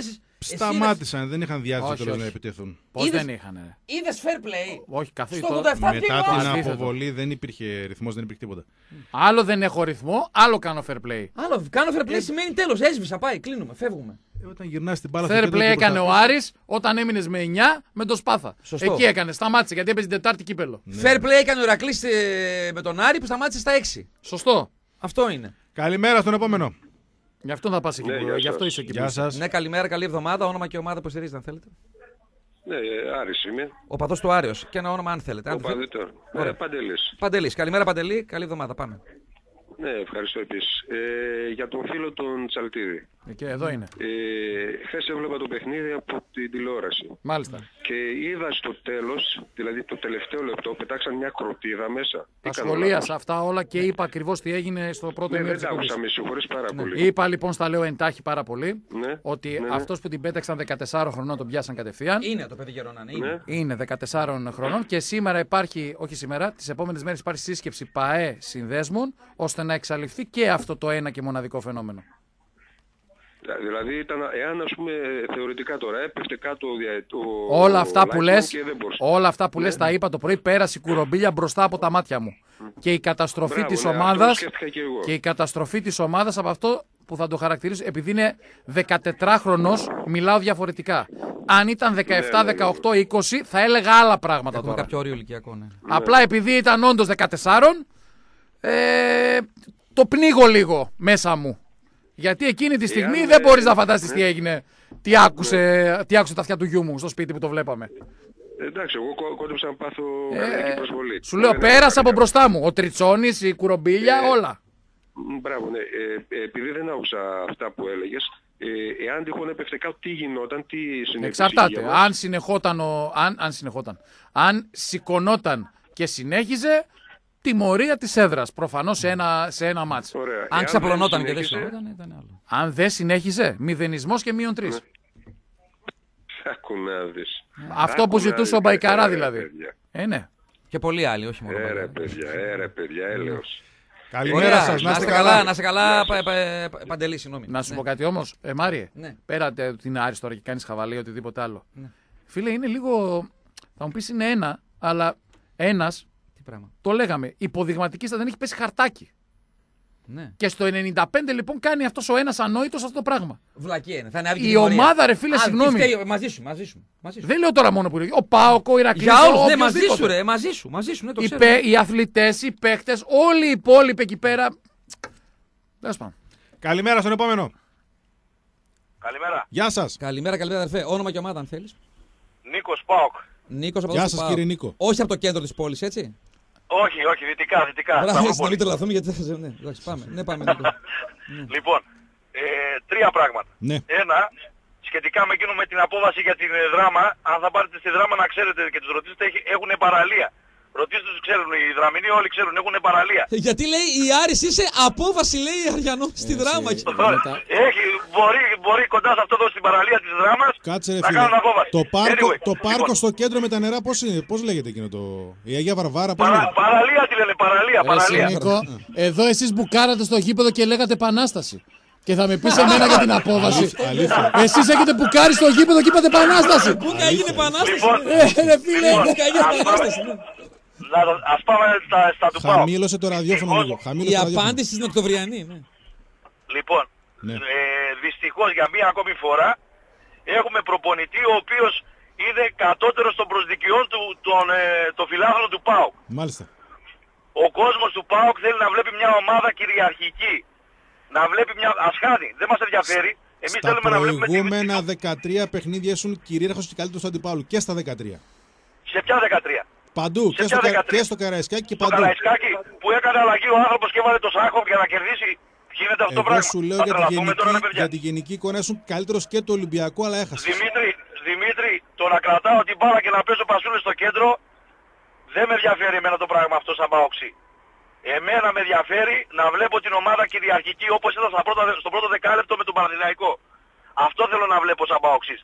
A: Σταμάτησαν, δεν είχαν διάθεση να επιτεθούν.
C: Πώς δεν είχαν.
B: Είδες fair play.
C: Όχι, καθόλου.
B: Στο ογδόντα επτά
A: Μετά την
C: Αντίθετο.
A: αποβολή δεν υπήρχε ρυθμός, δεν υπήρχε τίποτα.
C: Άλλο δεν έχω ρυθμό, άλλο κάνω fair play.
B: Άλλο, κάνω fair play σημαίνει τέλος. Έσβησα, πάει, κλείνουμε, φεύγουμε.
A: Ε, όταν γυρνάς την μπάλα στο
C: Fair
A: κέντρο
C: play
A: και
C: έκανε ο
A: προσπαθείς-
C: Άρης όταν έμεινε με εννιά με το Σπάθα.
B: Σωστό.
C: Εκεί έκανε, σταμάτησε γιατί έπαιζε την Τετάρτη κύπελο.
B: Fair play έκανε ο Ηρακλής ε, με τον Άρη που σταμάτησε στα έξι.
C: Σωστό.
B: Αυτό είναι.
A: Καλημέρα στον επόμενο.
C: Γι' αυτό θα πα εκεί.
G: Ναι,
C: που-
G: γεια
C: Γι' αυτό
G: σας.
C: είσαι εκεί.
A: Γεια
C: που είσαι.
A: σας.
B: Ναι, καλημέρα, καλή εβδομάδα. Όνομα και ομάδα που στηρίζετε, αν θέλετε.
G: Ναι, Άρης είμαι.
B: Ο παδός του Άριος. Και ένα όνομα, αν θέλετε. Αν
G: Ο
B: θέλετε.
G: Παδίτορ.
B: Ωραία.
G: Ε, Παντελής.
B: Παντελής. Καλημέρα, Παντελή. Καλή εβδομάδα. Πάμε.
G: Ναι, ευχαριστώ επίσης. Ε, για τον φίλο τον Τσαλτίδη.
C: Και εδώ είναι.
G: Ε, χθες έβλεπα το παιχνίδι από την τηλεόραση.
C: Μάλιστα.
G: Και είδα στο τέλος, δηλαδή το τελευταίο λεπτό, πετάξαν μια κροτίδα μέσα.
C: Τα
G: Τι κάνω
C: σχολίασα
G: λάθος?
C: αυτά όλα και είπα ακριβώς τι έγινε στο πρώτο
G: Ναι,
C: ημίρο
G: δεν
C: της
G: τα
C: εκπομπής.
G: άκουσα, με συγχωρείς πάρα πολύ.
C: Είπα λοιπόν, στα λέω εντάχει πάρα πολύ,
G: Ναι,
C: ότι
G: ναι, ναι.
C: αυτός που την πέταξαν δεκατεσσάρων χρονών τον πιάσαν κατευθείαν.
B: Είναι το παιδί Γερονάνε. Είναι.
G: Ναι.
C: Είναι δεκατεσσάρων χρονών και σήμερα υπάρχει, όχι σήμερα, τις επόμενες μέρες υπάρχει σύσκεψη ΠΑΕ συνδέσμων, ώστε να εξαλειφθεί και αυτό το ένα και μοναδικό φαινόμενο.
G: Δηλαδή, ήταν, εάν ας πούμε θεωρητικά τώρα έπεφτε κάτω δια- το
C: Όλα αυτά που
G: linesman
C: λες,
G: και δεν μπορούσε.
C: όλα αυτά που
G: Ναι.
C: λες τα είπα το πρωί, πέρασε η κουρομπίλια μπροστά από τα μάτια μου. Και η καταστροφή
G: Μπράβο,
C: της
G: ναι, αυτό
C: ομάδας
G: σκέφτηκα και εγώ.
C: και η καταστροφή της ομάδας από αυτό που θα το χαρακτηρίσω, επειδή είναι δεκατετράχρονος, μιλάω διαφορετικά. Αν ήταν δεκαεπτά,
G: Ναι, ναι, ναι.
C: δεκαοκτώ, είκοσι, θα έλεγα άλλα πράγματα
B: Έχουμε
C: τώρα.
B: κάποιο όριο ηλικιακό, ναι.
C: Απλά επειδή ήταν όντως δεκατεσσάρων, ε, το πνίγω λίγο μέσα μου. Γιατί εκείνη τη στιγμή
G: Εάν,
C: δεν
G: ε,
C: μπορείς να φανταστείς
G: ναι.
C: τι έγινε. Τι άκουσε, τι άκουσε τα αυτιά του γιού μου στο σπίτι που το βλέπαμε.
G: Εντάξει, εγώ κό- κόντεψα να πάθω
C: Ε,
G: καρδιακή προσβολή.
C: σου λέω,
G: Δεν
C: πέρασα
G: έκανα
C: από μπροστά μου. Ο Τριτσόνης, η Κουρομπίλια,
G: Ε,
C: όλα.
G: Μ, Μπράβο, ναι. Ε, ε, επειδή δεν άκουσα αυτά που έλεγες, ε, εάν τυχόν έπεφτε κάτω, τι γινόταν, τι συνέβη.
C: Εξαρτάται. Αν συνεχόταν, ο, αν, αν συνεχόταν. Αν σηκωνόταν και συνέχιζε, τιμωρία της έδρας. Προφανώς σε ένα, σε ένα μάτς.
G: Ωραία.
B: Αν
G: Εάν
B: ξαπλωνόταν
G: δεν
B: και δεν
G: συνέχισε,
B: σηκωνόταν, ήταν άλλο.
C: Αν δεν συνέχιζε, μηδενισμός και μείον τρεις.
G: Άκου να δεις.
C: Αυτό
G: Άκου
C: που
G: να
C: ζητούσε
G: δεις,
C: ο Μπαϊκαρά
G: ε,
C: δηλαδή.
G: παιδιά.
C: Ε, ναι.
B: Και πολλοί άλλοι, όχι μόνο.
G: Ε, ρε
B: Παντελή.
G: παιδιά, ε, ρε παιδιά, έλεος.
A: Καλημέρα
B: Ωραία,
A: σας,
B: να είστε καλά, να είστε καλά, πα- πα- πα- Παντελή, συγγνώμη.
C: Να σου
B: Ναι.
C: πω κάτι όμως, ε, Μάριε,
B: Ναι.
C: πέρα τε- ότι είναι Άρης τώρα και κάνεις χαβαλή ή οτιδήποτε άλλο.
B: Ναι.
C: Φίλε, είναι λίγο, θα μου πεις είναι ένα, αλλά ένας,
B: Τι πράγμα.
C: το λέγαμε, υποδειγματικίστα δεν έχει πέσει χαρτάκι.
B: Ναι.
C: Και στο ενενήντα πέντε λοιπόν κάνει αυτός ο ένας ανόητος αυτό το πράγμα.
B: Βλακία είναι. Θα είναι άδικη
C: Η
B: τιμωρία.
C: ομάδα, ρε φίλε,
B: Α, τι
C: συγγνώμη.
B: φταίει, μαζί σου, μαζί σου. Μαζί σου.
C: Δεν λέω τώρα μόνο που είναι. Ο Πάοκ, ο Ηρακλής,
B: Για όλους,
C: ο
B: ναι, μαζί
C: οποιοσδήποτε.
B: σου, ρε, μαζί σου, μαζί σου, ναι, το
C: Οι,
B: ξέρω.
C: παι- οι αθλητές, οι παίχτες, όλοι οι υπόλοιποι εκεί πέρα. Τέλος πάντων.
A: Καλημέρα στον επόμενο.
D: Καλημέρα.
A: Γεια σας.
B: Καλημέρα, καλημέρα, αδερφέ. Όνομα και ομάδα, αν θέλεις.
D: Νίκος Πάοκ.
B: Νίκος από
A: Γεια
B: το
A: σας,
B: ΠΑΟΚ.
A: κύριε Νίκο.
B: Όχι από το κέντρο της πόλης, έτσι.
D: Όχι, όχι, δυτικά, δυτικά.
B: Μπράβο, έτσι, να
D: Σταυρούπολη.
B: μην τρελαθούμε γιατί δεν θα. Ναι, εντάξει, πάμε. Ναι, πάμε, Νίκο.
D: Λοιπόν, ε, τρία πράγματα.
A: Ναι.
D: Ένα, σχετικά με εκείνο με την απόβαση για την ε, δράμα, αν θα πάρετε στη δράμα να ξέρετε και τους ρωτήσετε, έχουν παραλία. Ρωτήστε τους, ξέρουν, οι δραμηνοί όλοι ξέρουν, έχουν παραλία.
B: Γιατί λέει η Άρης είσαι απόβαση, λέει Αριανό στη δράμα.
D: Έχει, μπορεί, μπορεί κοντά σε αυτό εδώ στην παραλία της δράμας
A: Κάτσε ρε
D: να
A: φίλε.
D: κάνουν απόβαση.
A: Το πάρκο,
D: Anyway,
A: το πάρκο
D: λοιπόν,
A: στο κέντρο με τα νερά πώς, είναι, πώς λέγεται εκείνο το... Η Αγία Βαρβάρα, πώς
D: παρα,
A: λέγεται.
D: παραλία τη λένε, παραλία, παραλία.
C: Νίκο, εδώ εσείς μπουκάρατε στο γήπεδο και λέγατε επανάσταση. Και θα με πεις εμένα για την απόβαση.
A: Αλήθεια.
C: Εσείς έχετε μπουκάρει στο γήπεδο και είπατε επανάσταση.
B: Μπούκα έγινε επανάσταση.
D: Λοιπόν,
C: Ε, ρε φίλε.
D: Λοιπόν,
B: Μπούκα έγινε
D: ας
B: επανάσταση.
D: πάμε-
B: ναι.
D: να το- ας πάμε στα, στα του ΠΑΟΚ.
A: Χαμήλωσε το ραδιόφωνο
D: Λοιπόν,
A: λίγο. Χαμήλωσε
B: Η
A: το ραδιόφωνο.
B: απάντηση στην Οκτωβριανή. Ναι.
D: Λοιπόν,
A: Ναι.
D: ε, δυστυχώς για μία ακόμη φορά έχουμε προπονητή ο οποίος είναι κατώτερος των προσδικιών του, των, ε, των φιλάθλων του ΠΑΟΚ.
A: Μάλιστα.
D: Ο κόσμος του ΠΑΟΚ θέλει να βλέπει μια ομάδα κυριαρχική. Να βλέπει μια ασχάτη. Δεν μας ενδιαφέρει. Εμείς
A: Στα
D: θέλουμε να βλέπουμε τη-
A: προηγούμενα δεκατρία παιχνίδια ήσουν κυρίαρχος και καλύτερος του αντιπάλου. Και στα δεκατρία.
D: Σε ποια δεκατρία?
A: Παντού.
D: Σε
A: Και
D: ποια
A: στο, Κα-
D: δεκατρία?
A: και στο Καραϊσκάκι και
D: Το
A: παντού.
D: Καραϊσκάκι που έκανε αλλαγή ο άνθρωπος και έβαλε το Σάχοφ για να κερδίσει. Γίνεται αυτό το
A: Εγώ
D: πράγμα.
A: σου λέω
D: Θα
A: για τη,
D: τρελαθούμε τώρα, ρε
A: γενική,
D: παιδιά.
A: για τη γενική εικόνα ήσουν καλύτερος και του Ολυμπιακού, αλλά έχασες.
D: Δημήτρη, Δημήτρη, το να κρατάω την μπάλα και να παίζω πασούλες στο κέντρο δεν με ενδιαφέρει εμένα το πράγμα αυτό σαν παόξη. Εμένα με ενδιαφέρει να βλέπω την ομάδα κυριαρχική όπως ήταν στα πρώτα, στο πρώτο δεκάλεπτο με τον Παναθηναϊκό. Αυτό θέλω να βλέπω σαν παόξης.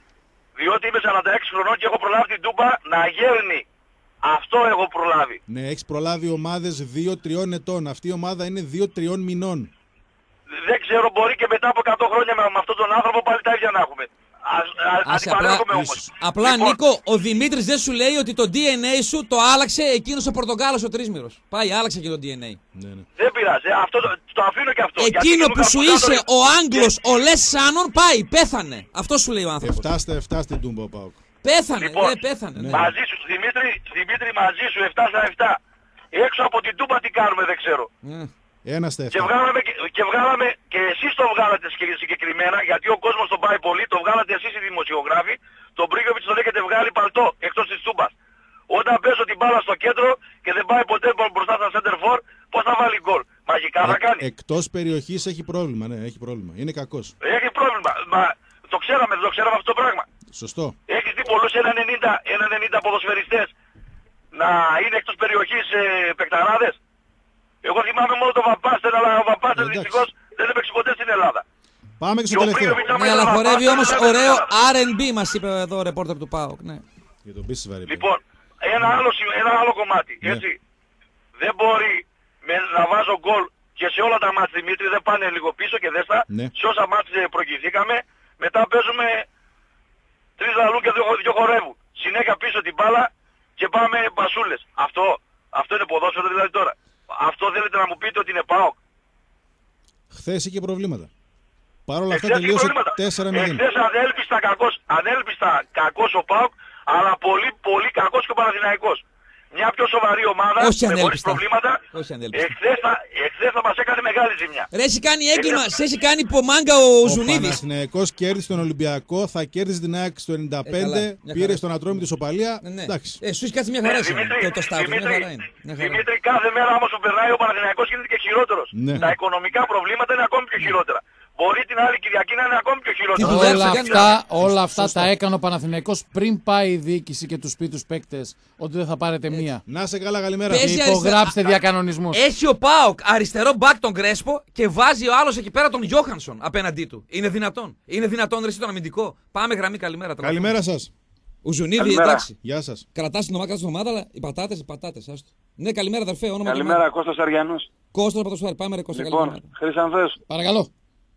D: Διότι είμαι σαράντα έξι χρονών και έχω προλάβει την Τούμπα να γέρνει. Αυτό έχω προλάβει.
A: Ναι, έχεις προλάβει ομάδες δύο τριών ετών. Αυτή η ομάδα είναι δύο τριών μηνών.
D: Δεν ξέρω, μπορεί και μετά από εκατό χρόνια με, με αυτόν τον άνθρωπο πάλι τα ίδια να έχουμε. αντιπαρέρχομαι όμως.
E: Απλά
D: Λοιπόν,
E: Νίκο, ο Δημήτρης δεν σου λέει ότι το ντι εν έι σου το άλλαξε εκείνος ο Πορτογάλος ο Τρίσμηρος. Πάει, άλλαξε και το ντι εν έι.
A: Ναι, ναι.
D: δεν πειράζει, αυτό το, το αφήνω και αυτό.
E: Εκείνο
D: Γιατί
E: που
D: ήμουν
E: σου
D: κάπου
E: είσαι
D: κάτω-
E: ο Άγγλος, ο Λες Σάνον, πάει, πέθανε. Αυτό σου λέει ο άνθρωπος.
A: Εφτάστε, εφτάστε την Τούμπα ο Πάοκ.
E: Πέθανε,
D: Λοιπόν,
E: ναι, πέθανε. Ναι.
D: Μαζί σου, Δημήτρη, Δημήτρη, μαζί σου, επτά στα επτά. Έξω από την Τούμπα τι κάνουμε, δεν ξέρω.
E: Ναι.
A: Ένα στα
D: Και
A: εφτά.
D: βγάλαμε, και, και βγάλαμε, και εσείς το βγάλατε συγκε- συγκεκριμένα, γιατί ο κόσμος τον πάει πολύ, το βγάλατε εσείς οι δημοσιογράφοι, τον Μπρίγκοβιτς τον έχετε βγάλει παλτό εκτός της Τούμπας. Όταν παίζω την μπάλα στο κέντρο και δεν πάει ποτέ μπροστά στα center for, πώς θα βάλει γκολ. Μαγικά θα κάνει.
A: Εκτός περιοχής έχει πρόβλημα, ναι, έχει πρόβλημα. Είναι κακός.
D: Έχει πρόβλημα. Μα το ξέραμε, δεν το ξέραμε αυτό το πράγμα.
A: Σωστό.
D: Έχεις δει πολλούς ένα ενενήντα ποδοσφαιριστές να είναι εκτός περιοχής ε, παικταράδες. Εγώ θυμάμαι μόνο τον Βαπάστερ, αλλά ο Βαπάστερ
A: Εντάξει.
D: δυστυχώς δεν έπαιξε ποτέ στην Ελλάδα.
A: Πάμε και
D: Και
A: στο
D: ο
A: τελευταίο.
D: Μπρίγκοβιτς, άμα
E: Ναι,
D: ήταν
E: αλλά
D: ο
E: χορεύει
D: Βαπάστερ,
E: όμως
D: δεν έπαιξε
E: ωραίο
D: στην Ελλάδα.
E: αρ εν μπι μας είπε εδώ ο ρεπόρτερ του ΠΑΟΚ. Ναι.
A: Για τον πίστη βαρύ.
D: Λοιπόν, ένα άλλο, σημείο- ένα άλλο κομμάτι,
A: Ναι.
D: έτσι. Δεν μπορεί με, να βάζω γκολ και σε όλα τα μάτς, Δημήτρη, δεν πάνε λίγο πίσω και δέστα.
A: Ναι.
D: Σε όσα μάτς ε, προηγηθήκαμε, μετά παίζουμε τρεις λαλούν και δύο, δύο χορεύουν. Συνέχεια πίσω την μπάλα και πάμε μπασούλες. Αυτό, αυτό είναι ποδόσφαιρο δηλαδή τώρα. Αυτό θέλετε να μου πείτε ότι είναι ΠΑΟΚ.
A: Χθες είχε προβλήματα. Παρ' όλα αυτά
D: Εχθές είχε
A: τελείωσε
D: προβλήματα.
A: τέσσερα μηδέν.
D: Εχθές ανέλπιστα κακός, ανέλπιστα κακός ο ΠΑΟΚ, αλλά πολύ πολύ κακός και ο Παναθηναϊκός. Μια πιο σοβαρή ομάδα,
E: Όχι
D: με χωρίς
E: ανέλπιστα.
D: προβλήματα,
E: Όχι ανέλπιστα.
D: εχθές θα, εχθές θα μας έκανε μεγάλη ζημιά.
E: Ρε, έχει κάνει έγκλημα, σε έχει κάνει πομάγκα ο
A: Ο
E: Ζουνίδης.
A: Παναθηναϊκός κέρδισε τον Ολυμπιακό, θα κέρδισε την ΑΕΚ στο ενενήντα πέντε,
E: Ε, καλά, μια
A: πήρε
E: χαρά.
A: στον Ατρόμητο ισοπαλία.
E: Ναι, ναι.
A: Εντάξει.
E: Ε, σου έχει κάτσει μια χαρά
D: Ναι,
E: σήμερα.
D: Δημήτρη,
E: Το, το στάτους, μια
D: Δημήτρη,
E: χαρά είναι. Μια χαρά.
D: Δημήτρη, κάθε μέρα όμως που περνάει ο Παναθηναϊκός γίνεται και χειρότερος.
A: Ναι.
D: Τα οικονομικά προβλήματα είναι ακόμη πιο χειρότερα. Μπορεί την άλλη Κυριακή να είναι ακόμη πιο
E: Τι
D: χειρότερα.
E: δουλειά
C: Όλα
E: θα κάνει.
C: αυτά, όλα αυτά
E: Σωστά.
C: τα έκανε ο Παναθηναϊκός πριν πάει η διοίκηση και τους πει τους παίκτες ότι δεν θα πάρετε μία.
A: Να σε καλά, καλημέρα.
E: Πες-
C: Και
E: Έχει
C: υπογράψτε
E: αριστερά-
C: διακανονισμούς.
E: Έχει ο Πάοκ αριστερό μπακ τον Κρέσπο και βάζει ο άλλος εκεί πέρα τον Γιώχανσον απέναντί του. Είναι δυνατόν. Είναι δυνατόν ρε εσύ τον αμυντικό. Πάμε γραμμή, καλημέρα.
A: Καλημέρα σας.
E: Ο Ζουνίδη,
D: Καλημέρα.
E: εντάξει.
A: Γεια σας.
E: Κρατά την ομάδα, κρατά την ομάδα, αλλά οι πατάτε, οι πατάτε. Άστο. Ναι, καλημέρα, αδερφέ. Όνομα και
H: Καλημέρα,
E: ομάδα.
H: Κώστας Αριανός.
E: Κώστας Πατοσουάρη, πάμε ρε Κώστα.
H: Λοιπόν,
E: καλημέρα.
H: Χρυσανθές,
C: Παρακαλώ.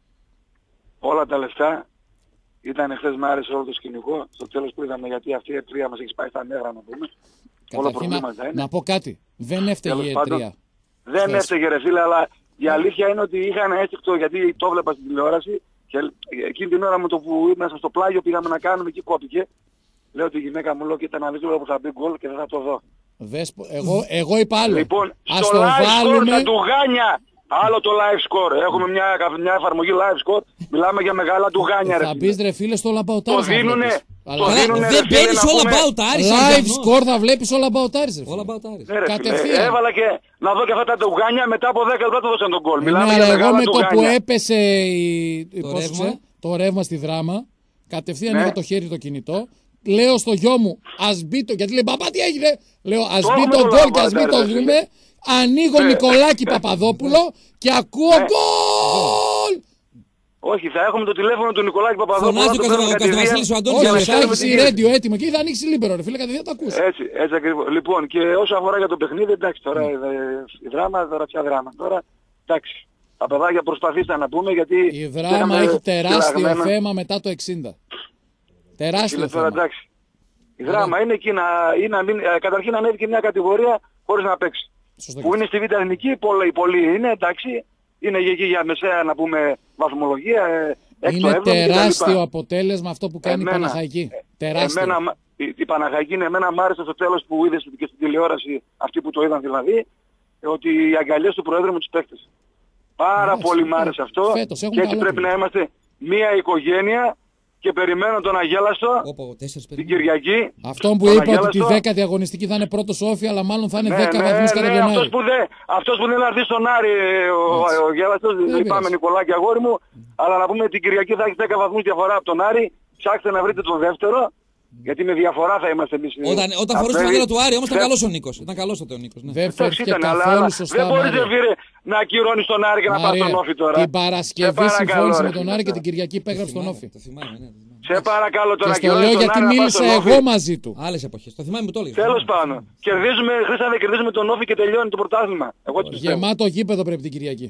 H: όλα τα λεφτά ήταν εχθές, μ' άρεσε όλο το σκηνικό. Στο τέλος που είδαμε, γιατί αυτή η εταιρεία μας έχει πάει στα νεύρα, να πούμε. Όλα
C: Καταρχήν, να,
H: προβλήματα είναι.
C: να πω κάτι. Δεν έφταιγε
H: Τέλος
C: η
H: πάντων,
C: εταιρεία.
H: Δεν
C: Χθες.
H: έφταιγε ρε φίλε, αλλά η αλήθεια είναι ότι είχα ένα αίσθηκτο, γιατί το βλέπα στην τηλεόραση και εκείνη την ώρα με το που ήμασταν στο πλάγιο πήγαμε να κάνουμε, εκεί κόπηκε. Λέω τη γυναίκα μου, λέω κοίτα να δεις τώρα που θα μπει γκολ και δεν θα το δω.
C: Δες, που- εγώ, εγώ είπα άλλο.
H: Λοιπόν,
C: Ας
H: στο
C: το
H: live score
C: βάλουμε.
H: τα τουγάνια. Άλλο το live score. Έχουμε μια, μια εφαρμογή live score. Μιλάμε για μεγάλα τουγάνια ρε
C: Θα
H: φίλε.
C: μπεις ρε φίλε στο All About
H: Το
C: Aris να
H: δίνουνε.
C: βλέπεις.
H: Το
C: Αλλά
E: Καλά,
H: δίνουνε, ρε
E: δεν
H: φίλε,
E: μπαίνει
H: να
E: all
H: πούμε.
E: about Aris.
C: live score θα βλέπεις All About Aris. ρε φίλε.
E: All about Aris.
H: Ναι, ρε φίλε.
C: Κατευθείαν.
H: Έβαλα και να δω και αυτά τα τουγάνια, μετά από δέκα λεπτά το δώσαν τον γκολ.
C: Ναι,
H: Μιλάμε
C: αλλά
H: για
C: εγώ
H: μεγάλα
C: με το που
H: τουγάνια.
C: έπεσε η... η-
E: Το
C: πώς
E: ρεύμα.
C: ξέ- το ρεύμα στη δράμα, κατευθείαν
H: Ναι.
C: είχα το χέρι το κινητό. Λέω στο γιο μου, ας μπει το. Γιατί λέει, μπαμπά τι έγινε. Λέω, ας
H: Το
C: μπει
H: έχουμε
C: το
H: το
C: γκολ και
H: λάβω,
C: ας μην
H: ρε,
C: το
H: φίλε.
C: δούμε. Ανοίγω
H: Ναι.
C: Νικολάκη Παπαδόπουλο και ακούω
H: Ναι.
C: γκολ.
H: Όχι, θα έχουμε το τηλέφωνο του Νικολάκη Παπαδόπουλου.
E: Φωνάζει
H: να
E: ο
H: το παίρνουμε
E: Καστα- ο
H: κατηδίαν.
E: Κασταβασίλης ο Αντώνης.
C: Όχι,
H: για να
C: θα
H: ξέρουμε
C: έχεις
H: τι
C: η
H: γίνεται.
C: ρέντιο έτοιμο και θα ανοίξει λίμπερο, ρε φίλε, κατευθείαν θα ακούσει.
H: Έτσι, έτσι ακριβώς. Λοιπόν, και όσο αφορά για το παιχνίδι, εντάξει, τώρα ε, η δράμα, τώρα πια δράμα. Τώρα, εντάξει, τα παιδάκια προσπαθήστε να πούμε, γιατί...
C: Η δράμα
H: είχαμε
C: έχει τεράστιο
H: φυλαγμένα.
C: θέμα μετά το εξήντα. Τεράστιο
H: Φίλε, τώρα,
C: θέμα.
H: εντάξει. Η δράμα είναι εκεί να, ή να μην, ε, καταρχήν να ανέβηκε μια κατηγορία χωρίς να παίξει.
C: Σωστό.
H: Που είναι στη Β' Εθνική, πολλοί, πολλοί είναι, εντάξει, είναι εκεί για μεσαία, να πούμε, βαθμολογία, ε, έκτο,
C: Είναι
H: έβδομο κτλ.
C: τεράστιο αποτέλεσμα αυτό που κάνει η
H: Εμένα-
C: Παναχαϊκή.
H: ε,
C: Τεράστιο.
H: Εμένα, μ- η, η Παναχαϊκή, είναι, εμένα μ' άρεσε στο τέλος που είδες και στην τηλεόραση, αυτοί που το είδαν δηλαδή, ότι οι αγκαλιές του Προέδρου με τους παίκτες. Πάρα
C: Εντάξει,
H: πολύ μ'
C: φέτος.
H: άρεσε αυτό
C: Φέτος έχουμε
H: και έτσι
C: καλό
H: πρέπει
C: φίλο.
H: να είμαστε μία οικογένεια και περιμένω τον Αγέλαστο
E: Όπο, τέσσερις
H: την
E: περίπου.
H: Κυριακή.
C: Αυτόν που
H: τον
C: είπε ότι τη
H: Αγέλαστο.
C: δέκατη αγωνιστική θα είναι πρώτος όφη, αλλά μάλλον θα είναι
H: Ναι,
C: δέκα
H: ναι,
C: βαθμούς κατά
H: ναι,
C: τον
H: αυτός
C: Άρη.
H: που, δεν, αυτός που δεν θα έρθει στον Άρη, ο,
C: Έτσι.
H: ο Γέλαστος,
C: Δεν
H: λυπάμαι
C: πειράζει.
H: Νικολάκη αγόρι μου, αλλά να πούμε την Κυριακή θα έχει δέκα βαθμούς διαφορά από τον Άρη, ψάξτε να βρείτε τον δεύτερο, γιατί με διαφορά θα είμαστε εμείς.
E: Όταν, όταν φορούσε το φανέλα του Άρη όμως ήταν
H: Θε-
E: καλός ο Νίκος. Ήταν καλός τότε ο Νίκος. Ναι.
C: Δεν
H: Εντάξει,
C: φέρθηκε
H: ήταν, αλλά,
C: καθόλου
H: αλλά
C: σωστά.
H: δεν μπορείς
C: Μάρια.
H: ρε φίλε, να ακυρώνεις τον Άρη και να πας
C: Μάρια,
H: στον Όφη τώρα.
C: την
H: Σε
C: Παρασκευή
H: παρακαλώ,
C: συμφώνησε
H: ρε
C: με τον
H: φίλε,
C: Άρη και
H: τώρα.
C: την Κυριακή υπέγραψε τον
E: Θυμάμαι,
C: Όφη.
E: το θυμάμαι, ναι, το θυμάμαι.
H: Σε παρακαλώ τώρα
C: Και στο
H: ακυρώνεις
C: λέω
H: τον
C: γιατί
H: Άρη να πας
C: μίλησα
H: στον Όφη.
C: εγώ μαζί του.
E: Άλλες εποχές. Το θυμάμαι που το έλεγες.
H: Τέλος πάντων. Κερδίζουμε, Χρήστανε, κερδίζουμε τον Όφη και τελειώνει το πρωτάθλημα. Εγώ έτσι πιστεύω.
C: Γεμάτο γήπεδο πρέπει την Κυριακή.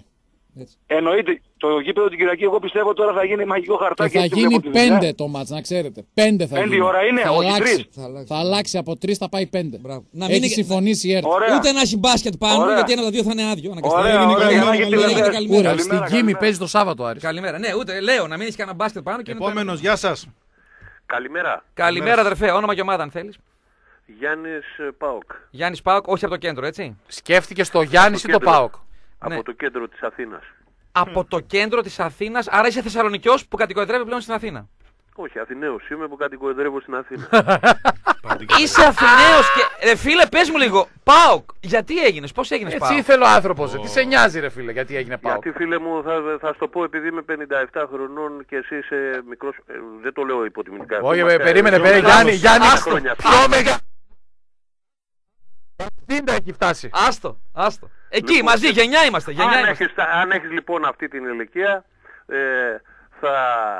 E: Έτσι.
H: Εννοείται. Το γήπεδο την Κυριακή, εγώ πιστεύω τώρα θα γίνει μαγικό χαρτάκι.
C: Και θα γίνει πέντε το μάτς, να ξέρετε. Πέντε θα
H: πέντε
C: γίνει.
H: ώρα είναι,
C: θα
H: όχι
C: αλλάξει.
H: τρεις.
E: Θα αλλάξει.
C: Θα αλλάξει από τρεις, θα πάει πέντε.
E: Να
C: Έχει
E: μην...
C: συμφωνήσει η ΕΡΤ.
E: Ούτε να έχει μπάσκετ πάνω,
H: Ωραία.
E: γιατί ένα από τα δύο θα είναι άδειο.
H: Ωραία, ωραία,
E: Καλημέρα.
C: Καλημέρα. Στην Κίμη παίζει το Σάββατο, Άρης.
E: Καλημέρα. Ναι, ούτε λέω να μην έχει κανένα μπάσκετ πάνω.
A: Επόμενος, γεια σας.
I: Καλημέρα.
E: Καλημέρα, αδερφέ. Όνομα και ομάδα, αν θέλει.
I: Γιάννης ΠΑΟΚ.
E: Γιάννης ΠΑΟΚ, όχι από το κέντρο, έτσι.
C: Σκέφτηκε το Γιάννη ή το ΠΑΟΚ.
I: Από
E: Ναι.
I: το κέντρο της Αθήνας.
E: Από το κέντρο της Αθήνας, άρα είσαι Θεσσαλονικιός που κατοικοδρεύει πλέον στην Αθήνα.
I: Όχι, Αθηναίος είμαι που κατοικοδρεύω στην Αθήνα.
E: Είσαι Αθηναίος και. Ρε φίλε, πες μου λίγο. ΠΑΟΚ, γιατί έγινες, πώς έγινες
C: Έτσι
E: ΠΑΟΚ.
C: ήθελε ο άνθρωπος. Τι σε νοιάζει, ρε φίλε, γιατί έγινε ΠΑΟΚ.
I: Γιατί φίλε μου, θα, θα σου το πω, επειδή είμαι πενήντα επτά χρονών και εσύ είσαι μικρός. Ε, δεν το λέω υποτιμητικά.
C: Όχι,
I: Είμαστε-
C: περίμενε,
I: πιο
C: περίμενε,
I: μεγάλος.
C: Γιάννη, Γιάννη,
I: Άστο. Χρόνια.
C: πιο μεγάλο. εβδομήντα έχει φτάσει.
E: Άστο, άστο. Εκεί,
I: Λοιπόν,
E: μαζί, γενιά είμαστε. Γενιά
I: Αν
E: είμαστε.
I: έχεις, τα- αν έχεις λοιπόν αυτή την ηλικία, ε, θα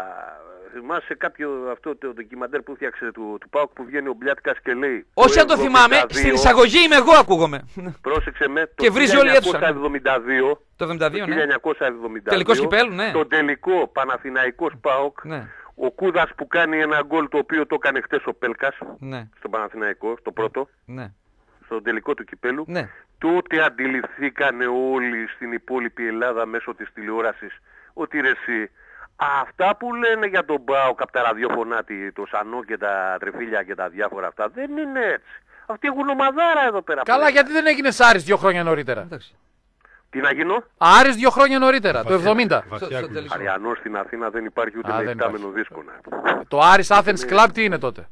I: θυμάσαι κάποιο αυτό το ντοκιμαντέρ που φτιάξε του, του ΠΑΟΚ που βγαίνει ο Μπλιάτικας και λέει.
E: Όχι αν το
I: εβδομήντα
E: θυμάμαι,
I: δύο,
E: στην εισαγωγή είμαι εγώ, ακούγομαι.
I: Πρόσεξε με, το
E: Και βρίζει όλη η αίθουσα.
I: χίλια εννιακόσια εβδομήντα δύο,
E: Το εβδομήντα δύο,
I: το
E: ναι.
I: χίλια εννιακόσια εβδομήντα δύο,
E: Τελικός κυπέλλου, ναι.
I: το τελικό Παναθηναϊκός ΠΑΟΚ,
E: Ναι,
I: ο Κούδας που κάνει ένα γκολ το οποίο το έκανε χτες ο Πέλκας,
E: ναι,
I: στον Παναθηναϊκό, στο πρώτο,
E: ναι.
I: στο τελικό του κυπέλου.
E: Ναι.
I: Τότε αντιληφθήκανε όλοι στην υπόλοιπη Ελλάδα μέσω της τηλεόρασης ότι ρε εσύ, αυτά που λένε για τον ΠΑΟΚ από τα ραδιόφωνα, το Σανό και τα τρεφίλια και τα διάφορα αυτά, δεν είναι έτσι. Αυτοί έχουν ομαδάρα εδώ πέρα.
C: Καλά, γιατί δεν έγινε Άρης δύο χρόνια νωρίτερα.
E: Εντάξει.
I: Τι να γίνω?
C: Άρης δύο χρόνια νωρίτερα, το εβδομήντα.
E: Στο- στο τελικό.
I: Αριανός στην Αθήνα δεν υπάρχει ούτε
C: Α,
I: με
C: δεν
I: εκτάμενο δίσκο. να.
C: Το Άρης Athens Club τι είναι τότε.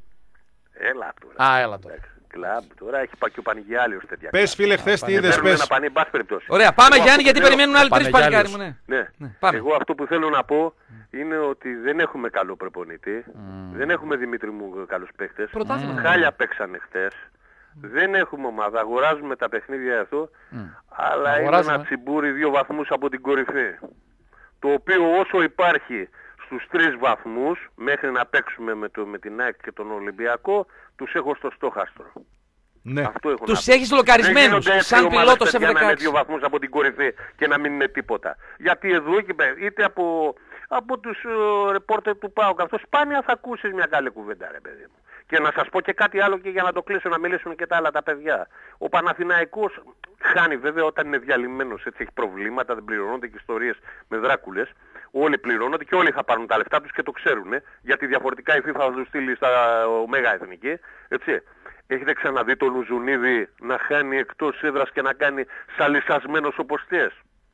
I: Έλα τώρα.
C: Α, έλα τώρα.
I: Εντάξει, κλαμπ, τώρα έχει πάει και ο Πανηγιάλιος τέτοια.
A: Πες φίλε, χθες τι είδες,
I: Παίρνουν
A: πες.
I: ένα πανί, εν πάση περιπτώσει.
E: Ωραία, πάμε
I: Εγώ
E: Γιάννη,
I: αυτό
E: γιατί
I: που θέλω-
E: περιμένουν άλλοι τρεις
C: Πανεγιάλιος.
E: παλικάρι μου, ναι.
I: Ναι.
E: πάμε.
I: Εγώ αυτό που θέλω να πω είναι ότι δεν έχουμε καλό προπονητή. Δεν έχουμε Δημήτρη μου καλούς παίχτες.
E: Πρωτάθλημα.
I: Χάλια παίξανε χτες. Δεν έχουμε ομάδα. Αγοράζουμε τα παιχνίδια εδώ. Αλλά
C: Αγοράζουμε.
I: είναι ένα τσιμπούρι δύο βαθμούς από την κορυφή. Το οποίο όσο υπάρχει στους τρεις βαθμούς μέχρι να παίξουμε με, το, με την ΑΕΚ και τον Ολυμπιακό, τους έχω στο στόχαστρο.
A: Ναι.
I: Αυτό έχω
E: Τους
I: να πω.
E: έχεις λοκαρισμένους,
I: Δεν γίνονται έτσι
E: σαν
I: ομάδες,
E: πιλότος
I: παιδιά,
E: εφ
I: να είναι
E: δεκαέξι.
I: δύο βαθμούς από την κορυφή και να μην είναι τίποτα. Γιατί εδώ εκεί πέρα, είτε από, από τους uh, ρεπόρτερ του ΠΑΟΚ, αυτό σπάνια θα ακούσεις μια καλή κουβέντα, ρε παιδί μου. Και να σας πω και κάτι άλλο και για να το κλείσω, να μιλήσουν και τα άλλα τα παιδιά. Ο Παναθηναϊκός χάνει βέβαια όταν είναι διαλυμένος, έτσι έχει προβλήματα, δεν πληρώνονται και ιστορίες με δράκουλες. Όλοι πληρώνονται και όλοι θα πάρουν τα λεφτά τους και το ξέρουν, γιατί διαφορετικά η FIFA θα τους στείλει στα ωμέγα εθνική, έτσι. Έχετε ξαναδεί τον Λουζουνίδη να χάνει εκτός έδρας και να κάνει σαλισασμένος όπως θες?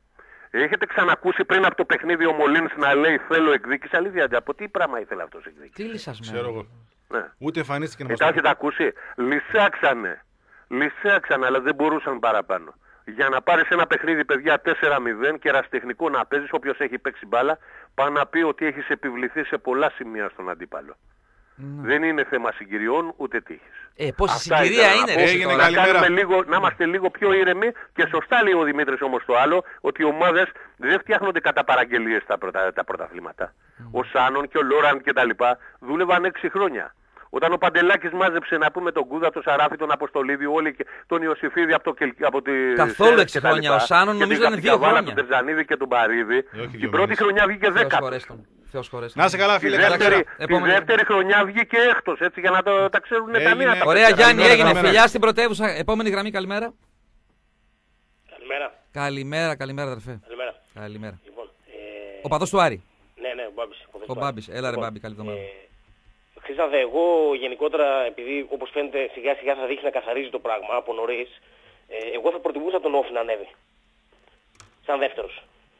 I: Έχετε ξανακούσει πριν από το παιχνίδι ο Μολίνς να λέει θέλω εκδίκηση? Αλήθεια, από τι πράγμα ήθελε αυτός εκδίκηση?
E: Τι λυσασμένο.
A: Ξέρω εγώ.
I: Ναι.
A: Ούτε εμφανίστηκε να
I: Ε,
A: μας
I: τα
A: το
I: έχετε ακούσει? Λυσάξανε. Λυσάξανε, αλλά δεν μπορούσαν παραπάνω. Για να πάρεις ένα παιχνίδι, παιδιά, τέσσερα μηδέν και ερασιτεχνικό να παίζεις, όποιος έχει παίξει μπάλα, πάει να πει ότι έχεις επιβληθεί σε πολλά σημεία στον αντίπαλο. Δεν είναι θέμα συγκυριών ούτε τύχης.
E: Ε, πόση
I: Αυτά
E: συγκυρία
I: ήθελα να
E: είναι,
I: πω.
E: ρε.
A: Έγινε
E: τώρα.
I: Να,
A: καλημέρα.
I: κάνουμε λίγο, να είμαστε λίγο πιο ήρεμοι και σωστά λέει ο Δημήτρης όμως το άλλο, ότι οι ομάδες δεν φτιάχνονται κατά παραγγελίες τα, πρωτα, τα πρωταθλήματα. Ο Σάνον και ο Λόραντ και τα λοιπά δούλευαν έξι χρόνια. Όταν ο Παντελάκης μάζεψε να πούμε τον Κούδα, τον Σαράφη, τον Αποστολίδη, όλοι και τον Ιωσήφιδη από, το, Κελ- από τη
E: Καθόλου
I: Σέρες
E: έξι
I: και τα
E: χρόνια.
I: λοιπά,
E: Ο Σάνον
I: και
E: νομίζω
I: την
E: ήταν δύο
I: Καπικαβάλα,
E: χρόνια.
I: τον Τερζανίδη και τον Παρίδη.
A: όχι
I: Την
A: δύο
I: πρώτη
A: μήνες.
I: χρονιά βγήκε
E: Θεός
I: δέκατος.
E: χωρές τον. Θεός χωρές τον.
A: Να είσαι καλά
I: Τη
A: φίλε,
I: δεύτερη,
A: καλημέρα.
I: τη
E: Επόμενη.
I: δεύτερη χρονιά βγήκε έκτος, έτσι για να το, τα ξέρουν τα
A: Έγινε.
I: νέα. τα
E: Ωραία,
I: παιδιά.
E: Γιάννη,
A: καλημέρα,
E: έγινε.
A: καλημέρα.
E: Φιλιά στην πρωτεύουσα. Επόμενη γραμμή, καλημέρα.
J: Καλημέρα.
E: Καλημέρα, καλημέρα, αδερφέ.
J: Καλημέρα.
E: Καλημέρα.
J: Λοιπόν, ε,
E: Ο παδός του Άρη.
J: ναι, ναι, ο Μπάμπης.
E: Ο Μπάμπης. Έλα ρε Μπάμπη, καλή εβδομάδα.
J: Ε, Χρήσταδε, εγώ γενικότερα, επειδή όπως φαίνεται σιγά σιγά θα δείχνει να καθαρίζει το πράγμα από νωρίς, ε, εγώ θα προτιμούσα τον Όφη να ανέβει. Σαν δεύτερος.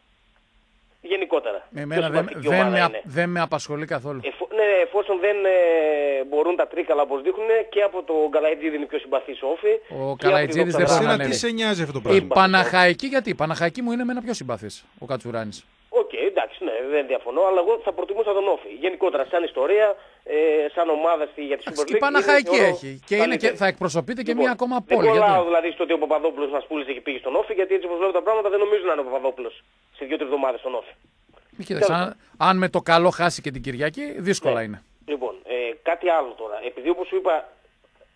J: Γενικότερα.
C: Εμένα
J: Πιο
C: δεν,
J: συμπαθική
C: δεν,
J: ομάδα
C: με,
J: είναι.
C: α- δεν με απασχολεί καθόλου.
J: Εφο, ναι, εφόσον δεν ε, μπορούν τα τρίκαλα όπως δείχνουν, και από τον Καλαϊτζίδη είναι πιο συμπαθής ο Όφη.
C: Ο
J: και
C: Καλαϊτζίδης
J: από τη
C: δεν
J: Δόξα
C: πρέπει να
A: Εσένα
J: Δράση.
A: τι
C: ανέβει.
A: σε νοιάζει αυτό το
C: Η
A: πράγμα?
C: Παναχαϊκή γιατί? Η Παναχαϊκή μου είναι εμένα πιο συμπαθής, ο Κατσουράνης.
J: Οκ, εντάξει, ναι, δεν διαφωνώ, αλλά εγώ θα προτιμούσα τον Όφη. Γενικότερα, σαν ιστορία, ε, σαν ομάδα στη, για τη Super League.
C: Η Παναχαϊκή
J: είναι,
C: έχει και, είναι και θα εκπροσωπείται και
J: Λοιπόν,
C: μία ακόμα
J: δεν
C: πόλη.
J: κολλάω
C: Γιατί?
J: δηλαδή στο ότι ο Παπαδόπουλος μας πούλησε και πήγε στον Όφη, γιατί έτσι όπως βλέπω τα πράγματα δεν νομίζω να είναι ο Παπαδόπουλος σε δύο-τρεις εβδομάδες στον Όφη.
C: Μη κοίταξε, αν, αν με το καλό χάσει και την Κυριακή, δύσκολα
J: Ναι.
C: είναι.
J: Λοιπόν, ε, κάτι άλλο τώρα. Επειδή όπως σου είπα,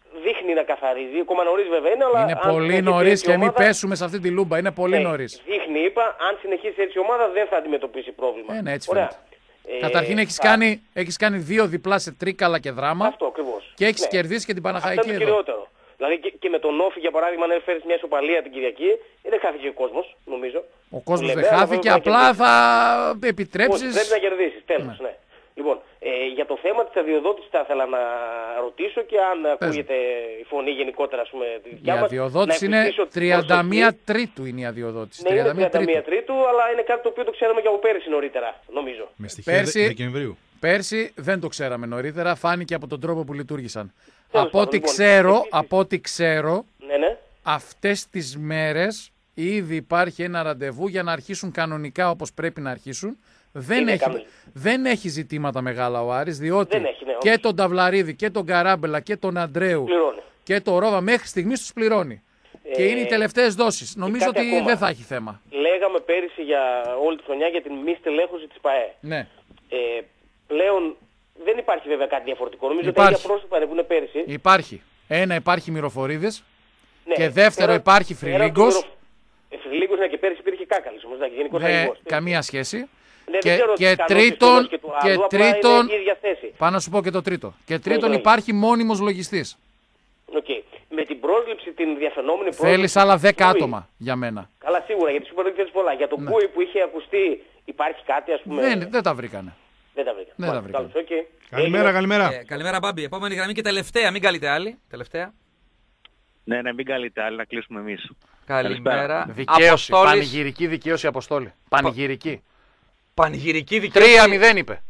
J: δείχνει να καθαρίζει. Ακόμα νωρίς βέβαια είναι, αλλά.
C: Είναι πολύ νωρίς και μην πέσουμε σε αυτή τη λούμπα. Είναι πολύ
J: ναι,
C: νωρίς.
J: Δείχνει, είπα, αν συνεχίσει έτσι η ομάδα δεν θα αντιμετωπίσει πρόβλημα.
C: Ε, ναι, έτσι
J: Ωραία.
C: Ε, Καταρχήν έχεις, θα... κάνει, έχεις κάνει δύο διπλά σε Τρίκαλα και Δράμα.
J: Αυτό ακριβώς.
C: Και έχεις
J: ναι.
C: κερδίσει και την Παναχαϊκή.
J: Αυτό είναι το κυριότερο. Δηλαδή και, και με τον Όφη για παράδειγμα, αν έφερε μια ισοπαλία την Κυριακή, δεν χάθηκε ο κόσμος, νομίζω.
C: Ο κόσμος δεν χάθηκε, απλά θα επιτρέψεις.
J: Πρέπει να κερδίσεις, τέλος. Ναι. Ναι. Λοιπόν, ε, για το θέμα της αδειοδότησης θα ήθελα να ρωτήσω και αν Πες. ακούγεται η φωνή γενικότερα, ας πούμε, τη δικιά μας.
C: Η αδειοδότηση είναι τριάντα μία Τρίτου είναι η αδειοδότηση.
J: Ναι, είναι τριάντα μία Τρίτου, αλλά είναι κάτι το οποίο το ξέραμε και από πέρυσι νωρίτερα, νομίζω.
A: Με στοιχεία πέρσι, Δεκεμβρίου.
C: Πέρσι δεν το ξέραμε νωρίτερα, φάνηκε από τον τρόπο που λειτουργήσαν. Από ό,τι λοιπόν, ξέρω, από ό,τι ξέρω,
J: ναι, ναι.
C: αυτές τις μέρες ήδη υπάρχει ένα ραντεβού για να αρχίσουν κανονικά όπως πρέπει να αρχίσουν. Δεν έχει, δεν έχει ζητήματα μεγάλα ο Άρης, διότι έχει, ναι, και τον Ταυλαρίδη και τον Καράμπελα και τον Αντρέου
J: πληρώνει.
C: Και τον Ρόβα μέχρι στιγμής τους πληρώνει. Ε, και είναι οι τελευταίες δόσεις. Νομίζω ότι ακόμα. δεν θα έχει θέμα.
J: Λέγαμε πέρυσι για όλη τη χρονιά για την μη στελέχωση της ΠΑΕ.
C: Ναι.
J: Ε, πλέον δεν υπάρχει βέβαια κάτι διαφορετικό. Νομίζω ότι τα ίδια πρόσωπα που είναι πέρυσι.
C: Υπάρχει. Ένα, υπάρχει Μυροφορίδης.
J: Ναι.
C: Και δεύτερο,
J: ένα,
C: υπάρχει Φρυλίγκος.
J: Φρυλίγκος, ναι, και πέρυσι υπήρχε Κάκαλης όμως, γενικός
C: ναι,
J: αγωγός.
C: Καμία σχέση.
J: Ναι,
C: και, και τρίτον, και, και τρίτον πάνω να σου πω και το τρίτο. Και τρίτον, υπάρχει μόνιμος λογιστής.
J: Okay. Με την πρόσληψη, την διαφαινόμενη πρόσληψη.
C: Θέλεις άλλα δέκα άτομα για μένα.
J: Καλά, σίγουρα, γιατί σου είπα ότι θέλεις πολλά. Για τον ναι. Κούι που είχε ακουστεί, υπάρχει κάτι, ας πούμε.
C: Δεν, δεν τα βρήκανε.
J: Δεν τα βρήκανε.
C: Δεν τα βρήκανε.
J: Καλώς, okay.
A: Καλημέρα, καλημέρα.
B: Ε, καλημέρα, Μπάμπη. Επόμενη γραμμή και τελευταία. Μην καλείτε άλλη. Τελευταία.
K: Ναι, ναι, μην καλείτε άλλη, να κλείσουμε εμείς.
B: Καλημέρα.
C: Δικαίωση. Πανηγυρική δικαίωση, Αποστόλη. Πανηγυρική.
B: Πανηγυρική δικαίωση.
C: τρία μηδέν είπε.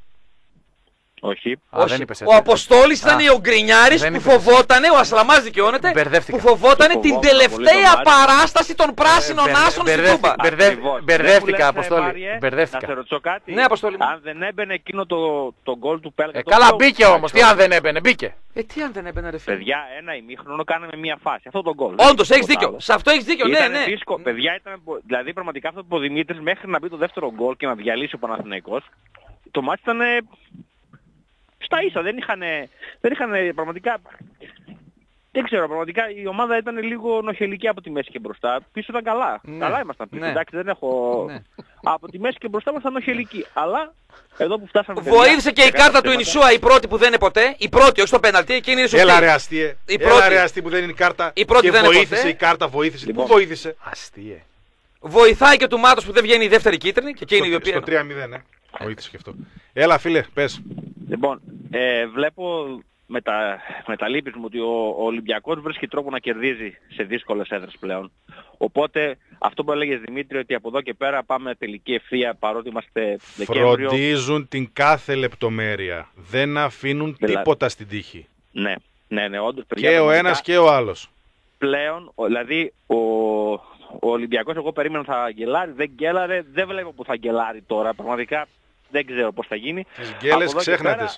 K: Όχι.
C: Α, δεν είπες
B: ο Αποστόλης ήταν ο Γκρινιάρης που φοβότανε, ο Ασλαμάς δικαιώνεται, που φοβότανε την τελευταία παράσταση των πράσινων άσων στην Τούμπα.
C: Μπερδεύτηκα, Αποστόλη. Μπερδεύτηκα.
K: Να σε ρωτήσω κάτι.
B: Ναι, Αποστόλη.
K: Αν δεν έμπαινε εκείνο το γκολ του Πέλκα.
C: Ε, καλά, μπήκε όμως. Τι αν δεν έμπαινε, μπήκε.
B: Ε, τι αν δεν έμπαινε, ρε φίλε.
K: Παιδιά, ένα ημίχρονο κάναμε μία φάση. Αυτό το γκολ.
B: Όντως, έχεις δίκιο. Σε αυτό έχεις δίκιο, ναι, ναι.
K: Παιδιά, ήταν. Δηλαδή, πραγματικά αυτό που ο Δημήτρης μέχρι να μπει το δεύτερο γκολ και να διαλύσει ο Παναθηναϊκός, το μάτι ήταν. Στα ίσα, δεν είχαν, δεν είχαν πραγματικά, δεν ξέρω, πραγματικά η ομάδα ήταν λίγο νοχελική από τη μέση και μπροστά. Πίσω ήταν καλά, ναι. καλά ήμασταν πίσω, ναι. εντάξει δεν έχω, ναι. από τη μέση και μπροστά ήμασταν νοχελικοί, αλλά εδώ που φτάσαμε...
B: Βοήθησε και η κάρτα του Ινισούα, η πρώτη που δεν είναι ποτέ, η πρώτη, όχι στο πέναλτι, εκείνη είναι σωστή.
A: Έλα ρε αστείε, η πρώτη, έλα ρε αστείε που δεν είναι η κάρτα
B: η πρώτη
A: και
B: δεν
A: βοήθησε
B: είναι
A: η κάρτα, βοήθησε, λοιπόν, πού βοήθησε.
C: Αστείε.
B: Βοηθάει και του Μάτος που δεν βγαίνει η δεύτερη κίτρινη και εκείνη η οποία...
A: Στο τρία μηδέν, ε. Βοήθησε και αυτό. Έλα φίλε, πες.
K: Λοιπόν, ε, βλέπω με τα, με τα λύπης μου ότι ο, ο Ολυμπιακός βρίσκει τρόπο να κερδίζει σε δύσκολες έδρες πλέον. Οπότε αυτό που έλεγες Δημήτρη, ότι από εδώ και πέρα πάμε τελική ευθεία παρότι είμαστε Δεκέμβριο.
A: Φροντίζουν την κάθε λεπτομέρεια. Δεν αφήνουν δηλαδή, τίποτα στην τύχη.
K: Ναι, ναι, ναι, όντως.
A: Και παιδιά, ο ένας και ο άλλος.
K: Πλέον, δηλαδή ο, ο Ολυμπιακός εγώ περίμενα θα γελάρει, δεν γέλαρε, δεν βλέπω που θα γελάρει τώρα. Πραγματικά δεν ξέρω πώς θα γίνει.
A: Τις γκέλες ξέχνατες.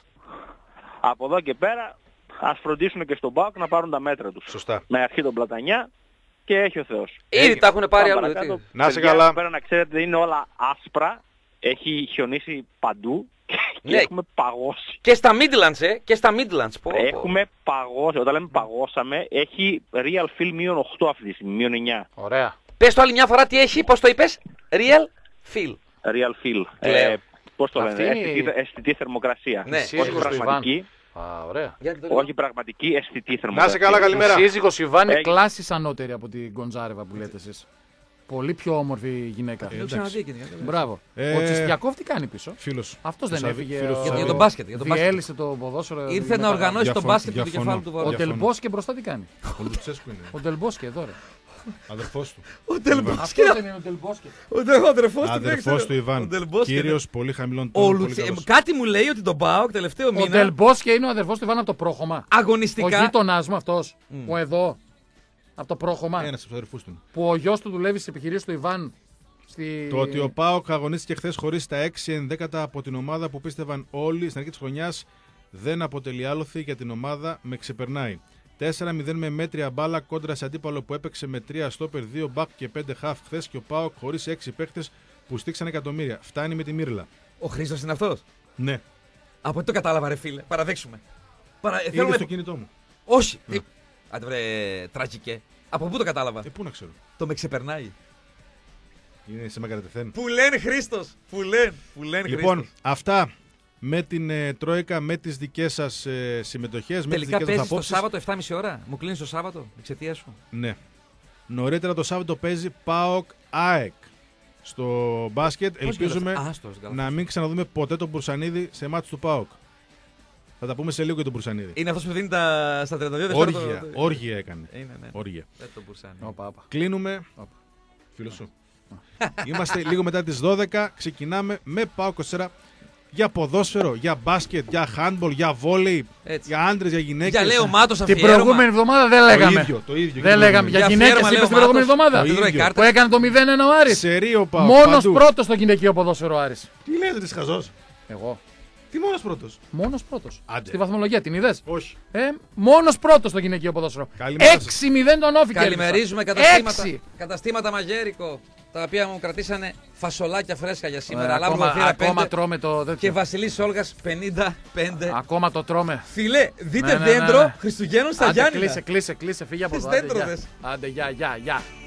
K: Από εδώ και πέρα ας φροντίσουν και στον ΠΑΟΚ να πάρουν τα μέτρα τους.
A: Σωστά.
K: Με αρχή τον Πλατανιά και έχει ο Θεός.
B: Ήδη τα έχουν πάρει άλλο.
A: Να σε καλά.
K: Πέρα να ξέρετε είναι όλα άσπρα. Έχει χιονίσει παντού και
B: ναι.
K: έχουμε παγώσει.
B: Και στα Midlands, ε, και στα Midlands. Πω,
K: έχουμε πω. παγώσει. Όταν λέμε παγώσαμε, έχει real feel μείον οκτώ αυτή τη στιγμή, μείον εννιά.
C: Ωραία.
B: Πες το άλλη μια φορά τι έχει, πώς το είπες, real feel.
K: Real feel. Ε, πώς το λένε, αισθητή, αισθητή θερμοκρασία.
B: Ναι,
K: όχι πραγματική.
C: Α, ωραία.
K: Όχι πραγματική, αισθητή θερμοκρασία.
A: Να σε καλά, καλημέρα.
C: Η σύζυγος Ιβάν είναι κλάσης ανώτερη από την Γκοντζάρεβα που λέτε εσείς. Πολύ πιο όμορφη γυναίκα.
B: Ε,
C: Μπράβο.
A: Ε,
C: ο Τσιστιακόφ τι κάνει πίσω.
A: Φίλος.
C: Αυτός δεν έφυγε.
B: Φίλος, ο... Για τον μπάσκετ. Για τον μπάσκετ.
C: Διέλυσε το ποδόσφαιρο.
B: Ήρθε να οργανώσει τον μπάσκετ του κεφάλου του Βορρά.
C: Ο Τελμπόσκε μπροστά τι κάνει.
A: Ο Λουτσέσκου είναι.
C: Ο Τελμπόσκε εδώ ρε.
A: Αδερφός του.
B: Ο Τελμπόσκε.
C: Αυτό δεν είναι ο Τελμπόσκε.
B: Ο αδερφός του.
A: Αδερφός του Ιβάν. Κύριος πολύ χαμηλών τόνων.
B: Κάτι μου λέει ότι τον ΠΑΟΚ τελευταίο μήνα.
C: Ο Τελμπόσκε είναι ο αδερφός του Ιβάν από το πρόχωμα.
B: Αγωνιστικά.
C: Ο γείτονάς μου αυτός. Ο εδώ. Από το πρόχωμα.
A: Ένας από τους αδερφούς του.
C: Που ο γιος του δουλεύει στις επιχειρήσεις του Ιβάν. Στη...
A: Το ότι ο ΠΑΟΚ αγωνίστηκε χθες χωρίς τα έξι ενδέκατα από την ομάδα που πίστευαν όλοι στην αρχή της χρονιάς δεν αποτελεί άλοθη για την ομάδα, με ξεπερνάει. τέσσερα μηδέν με μέτρια μπάλα κόντρα σε αντίπαλο που έπαιξε με τρία στόπερ, δύο μπακ και πέντε χαφ χθες και ο ΠΑΟΚ χωρίς έξι παίχτες που στήξαν εκατομμύρια. Φτάνει με τη μύρλα.
B: Ο Χρήστος είναι αυτός.
A: Ναι.
B: Από τι το κατάλαβα, ρε φίλε. Παραδείξουμε. Παρα...
A: Θέλω στο κινητό μου.
B: Όχι. Ε, Άντε βρε, τραγικέ. Από πού το κατάλαβα.
A: Ε, πού να ξέρω.
B: Το με ξεπερνάει.
A: Είναι σε Μακαρατεθέν.
B: Που λένε Χρήστος. Που λένε. Που λένε
A: Λοιπόν,
B: Χρήστος.
A: αυτά με την ε, Τρόικα, με τις δικές σας ε, συμμετοχές, με τις
B: Τελικά
A: δικές σας
B: παίζεις το
A: απόψεις.
B: Σάββατο εφτά και μισή ώρα. Μου κλείνεις το Σάββατο εξαιτία σου.
A: Ναι. Νωρίτερα το Σάββατο παίζει ΠΑΟΚ ΑΕΚ στο μπάσκετ.
B: Πώς
A: Ελπίζουμε
B: γίνεται αυτό? Άστος, καλά.
A: να μην ξαναδούμε ποτέ τον Μπουρσανίδη σε μάτς του ΠΑΟΚ. Θα τα πούμε σε λίγο για τον Μπουρσανίδη.
B: Είναι αυτός που δίνει τα... στα τριάντα δύο δευτερόλεπτα.
A: Όργια,
B: το-
A: όργια έκανε.
B: Είναι, ναι.
A: Όργια.
B: Δεν τον Μπουρσάνι.
C: Όπα, όπα.
A: Κλείνουμε.
C: Όπα.
A: Φίλο σου. Είμαστε λίγο μετά τις δώδεκα. Ξεκινάμε με ΠΑΟΚ είκοσι τέσσερα για ποδόσφαιρο, για μπάσκετ, για handball, για βόλεϊ,
B: Έτσι.
A: για άντρες, για γυναίκες.
B: Για Λέο Μάτος
C: Την
B: αφιέρωμα.
C: προηγούμενη εβδομάδα δεν
A: Το
C: λέγαμε.
A: ίδιο, το ίδιο.
C: Δεν λέγαμε. Για
B: Για
C: γυναίκες
B: αφιέρωμα,
C: είπες
B: λέω,
C: την προηγούμενη
B: Μάτος.
C: εβδομάδα.
A: Το
B: Δεν τρώει
A: ίδιο.
B: κάρτα.
C: Που έκανε το μηδέν ένα ο Άρης.
A: Σε ρίο ΠΑΟΚ.
C: Μόνος
A: παντού.
C: πρώτος στο γυναικείο ποδόσφαιρο ο Άρης.
A: Τι λες ρε χαζός.
C: Εγώ.
A: Τι μόνος πρώτος.
C: Μόνος πρώτος.
A: Άντε.
C: Στη βαθμολογία την είδες.
A: Όχι.
C: Ε, μόνος πρώτος στο γυναικείο ποδόσφαιρο.
A: Καλημέρα σας.
C: έξι μηδέν τον Όφη κέρδισα.
B: Καλημερίζουμε καταστήματα,
C: Έξι.
B: καταστήματα Μαγέρικο, τα οποία μου κρατήσανε φασολάκια φρέσκα για σήμερα.
C: Ωραία,
B: Λάμπρο
C: ακόμα,
B: Θύρα
C: ακόμα
B: πέντε
C: τρώμε το
B: και
C: τέτοιο.
B: Βασιλής Όλγας πενήντα πέντε.
C: Ακόμα το τρώμε.
B: Φιλέ, δείτε
C: Ναι, ναι, ναι,
B: δέντρο
C: ναι.
B: Χριστουγέννων στα
C: Άντε,
B: Γιάννηνα.
C: κλείσε, κλείσε, κλείσε, φύγε από
B: Τις
C: εδώ. Άντε,
B: δέντροδες.
C: γεια. Άντε, γεια, γεια, γεια.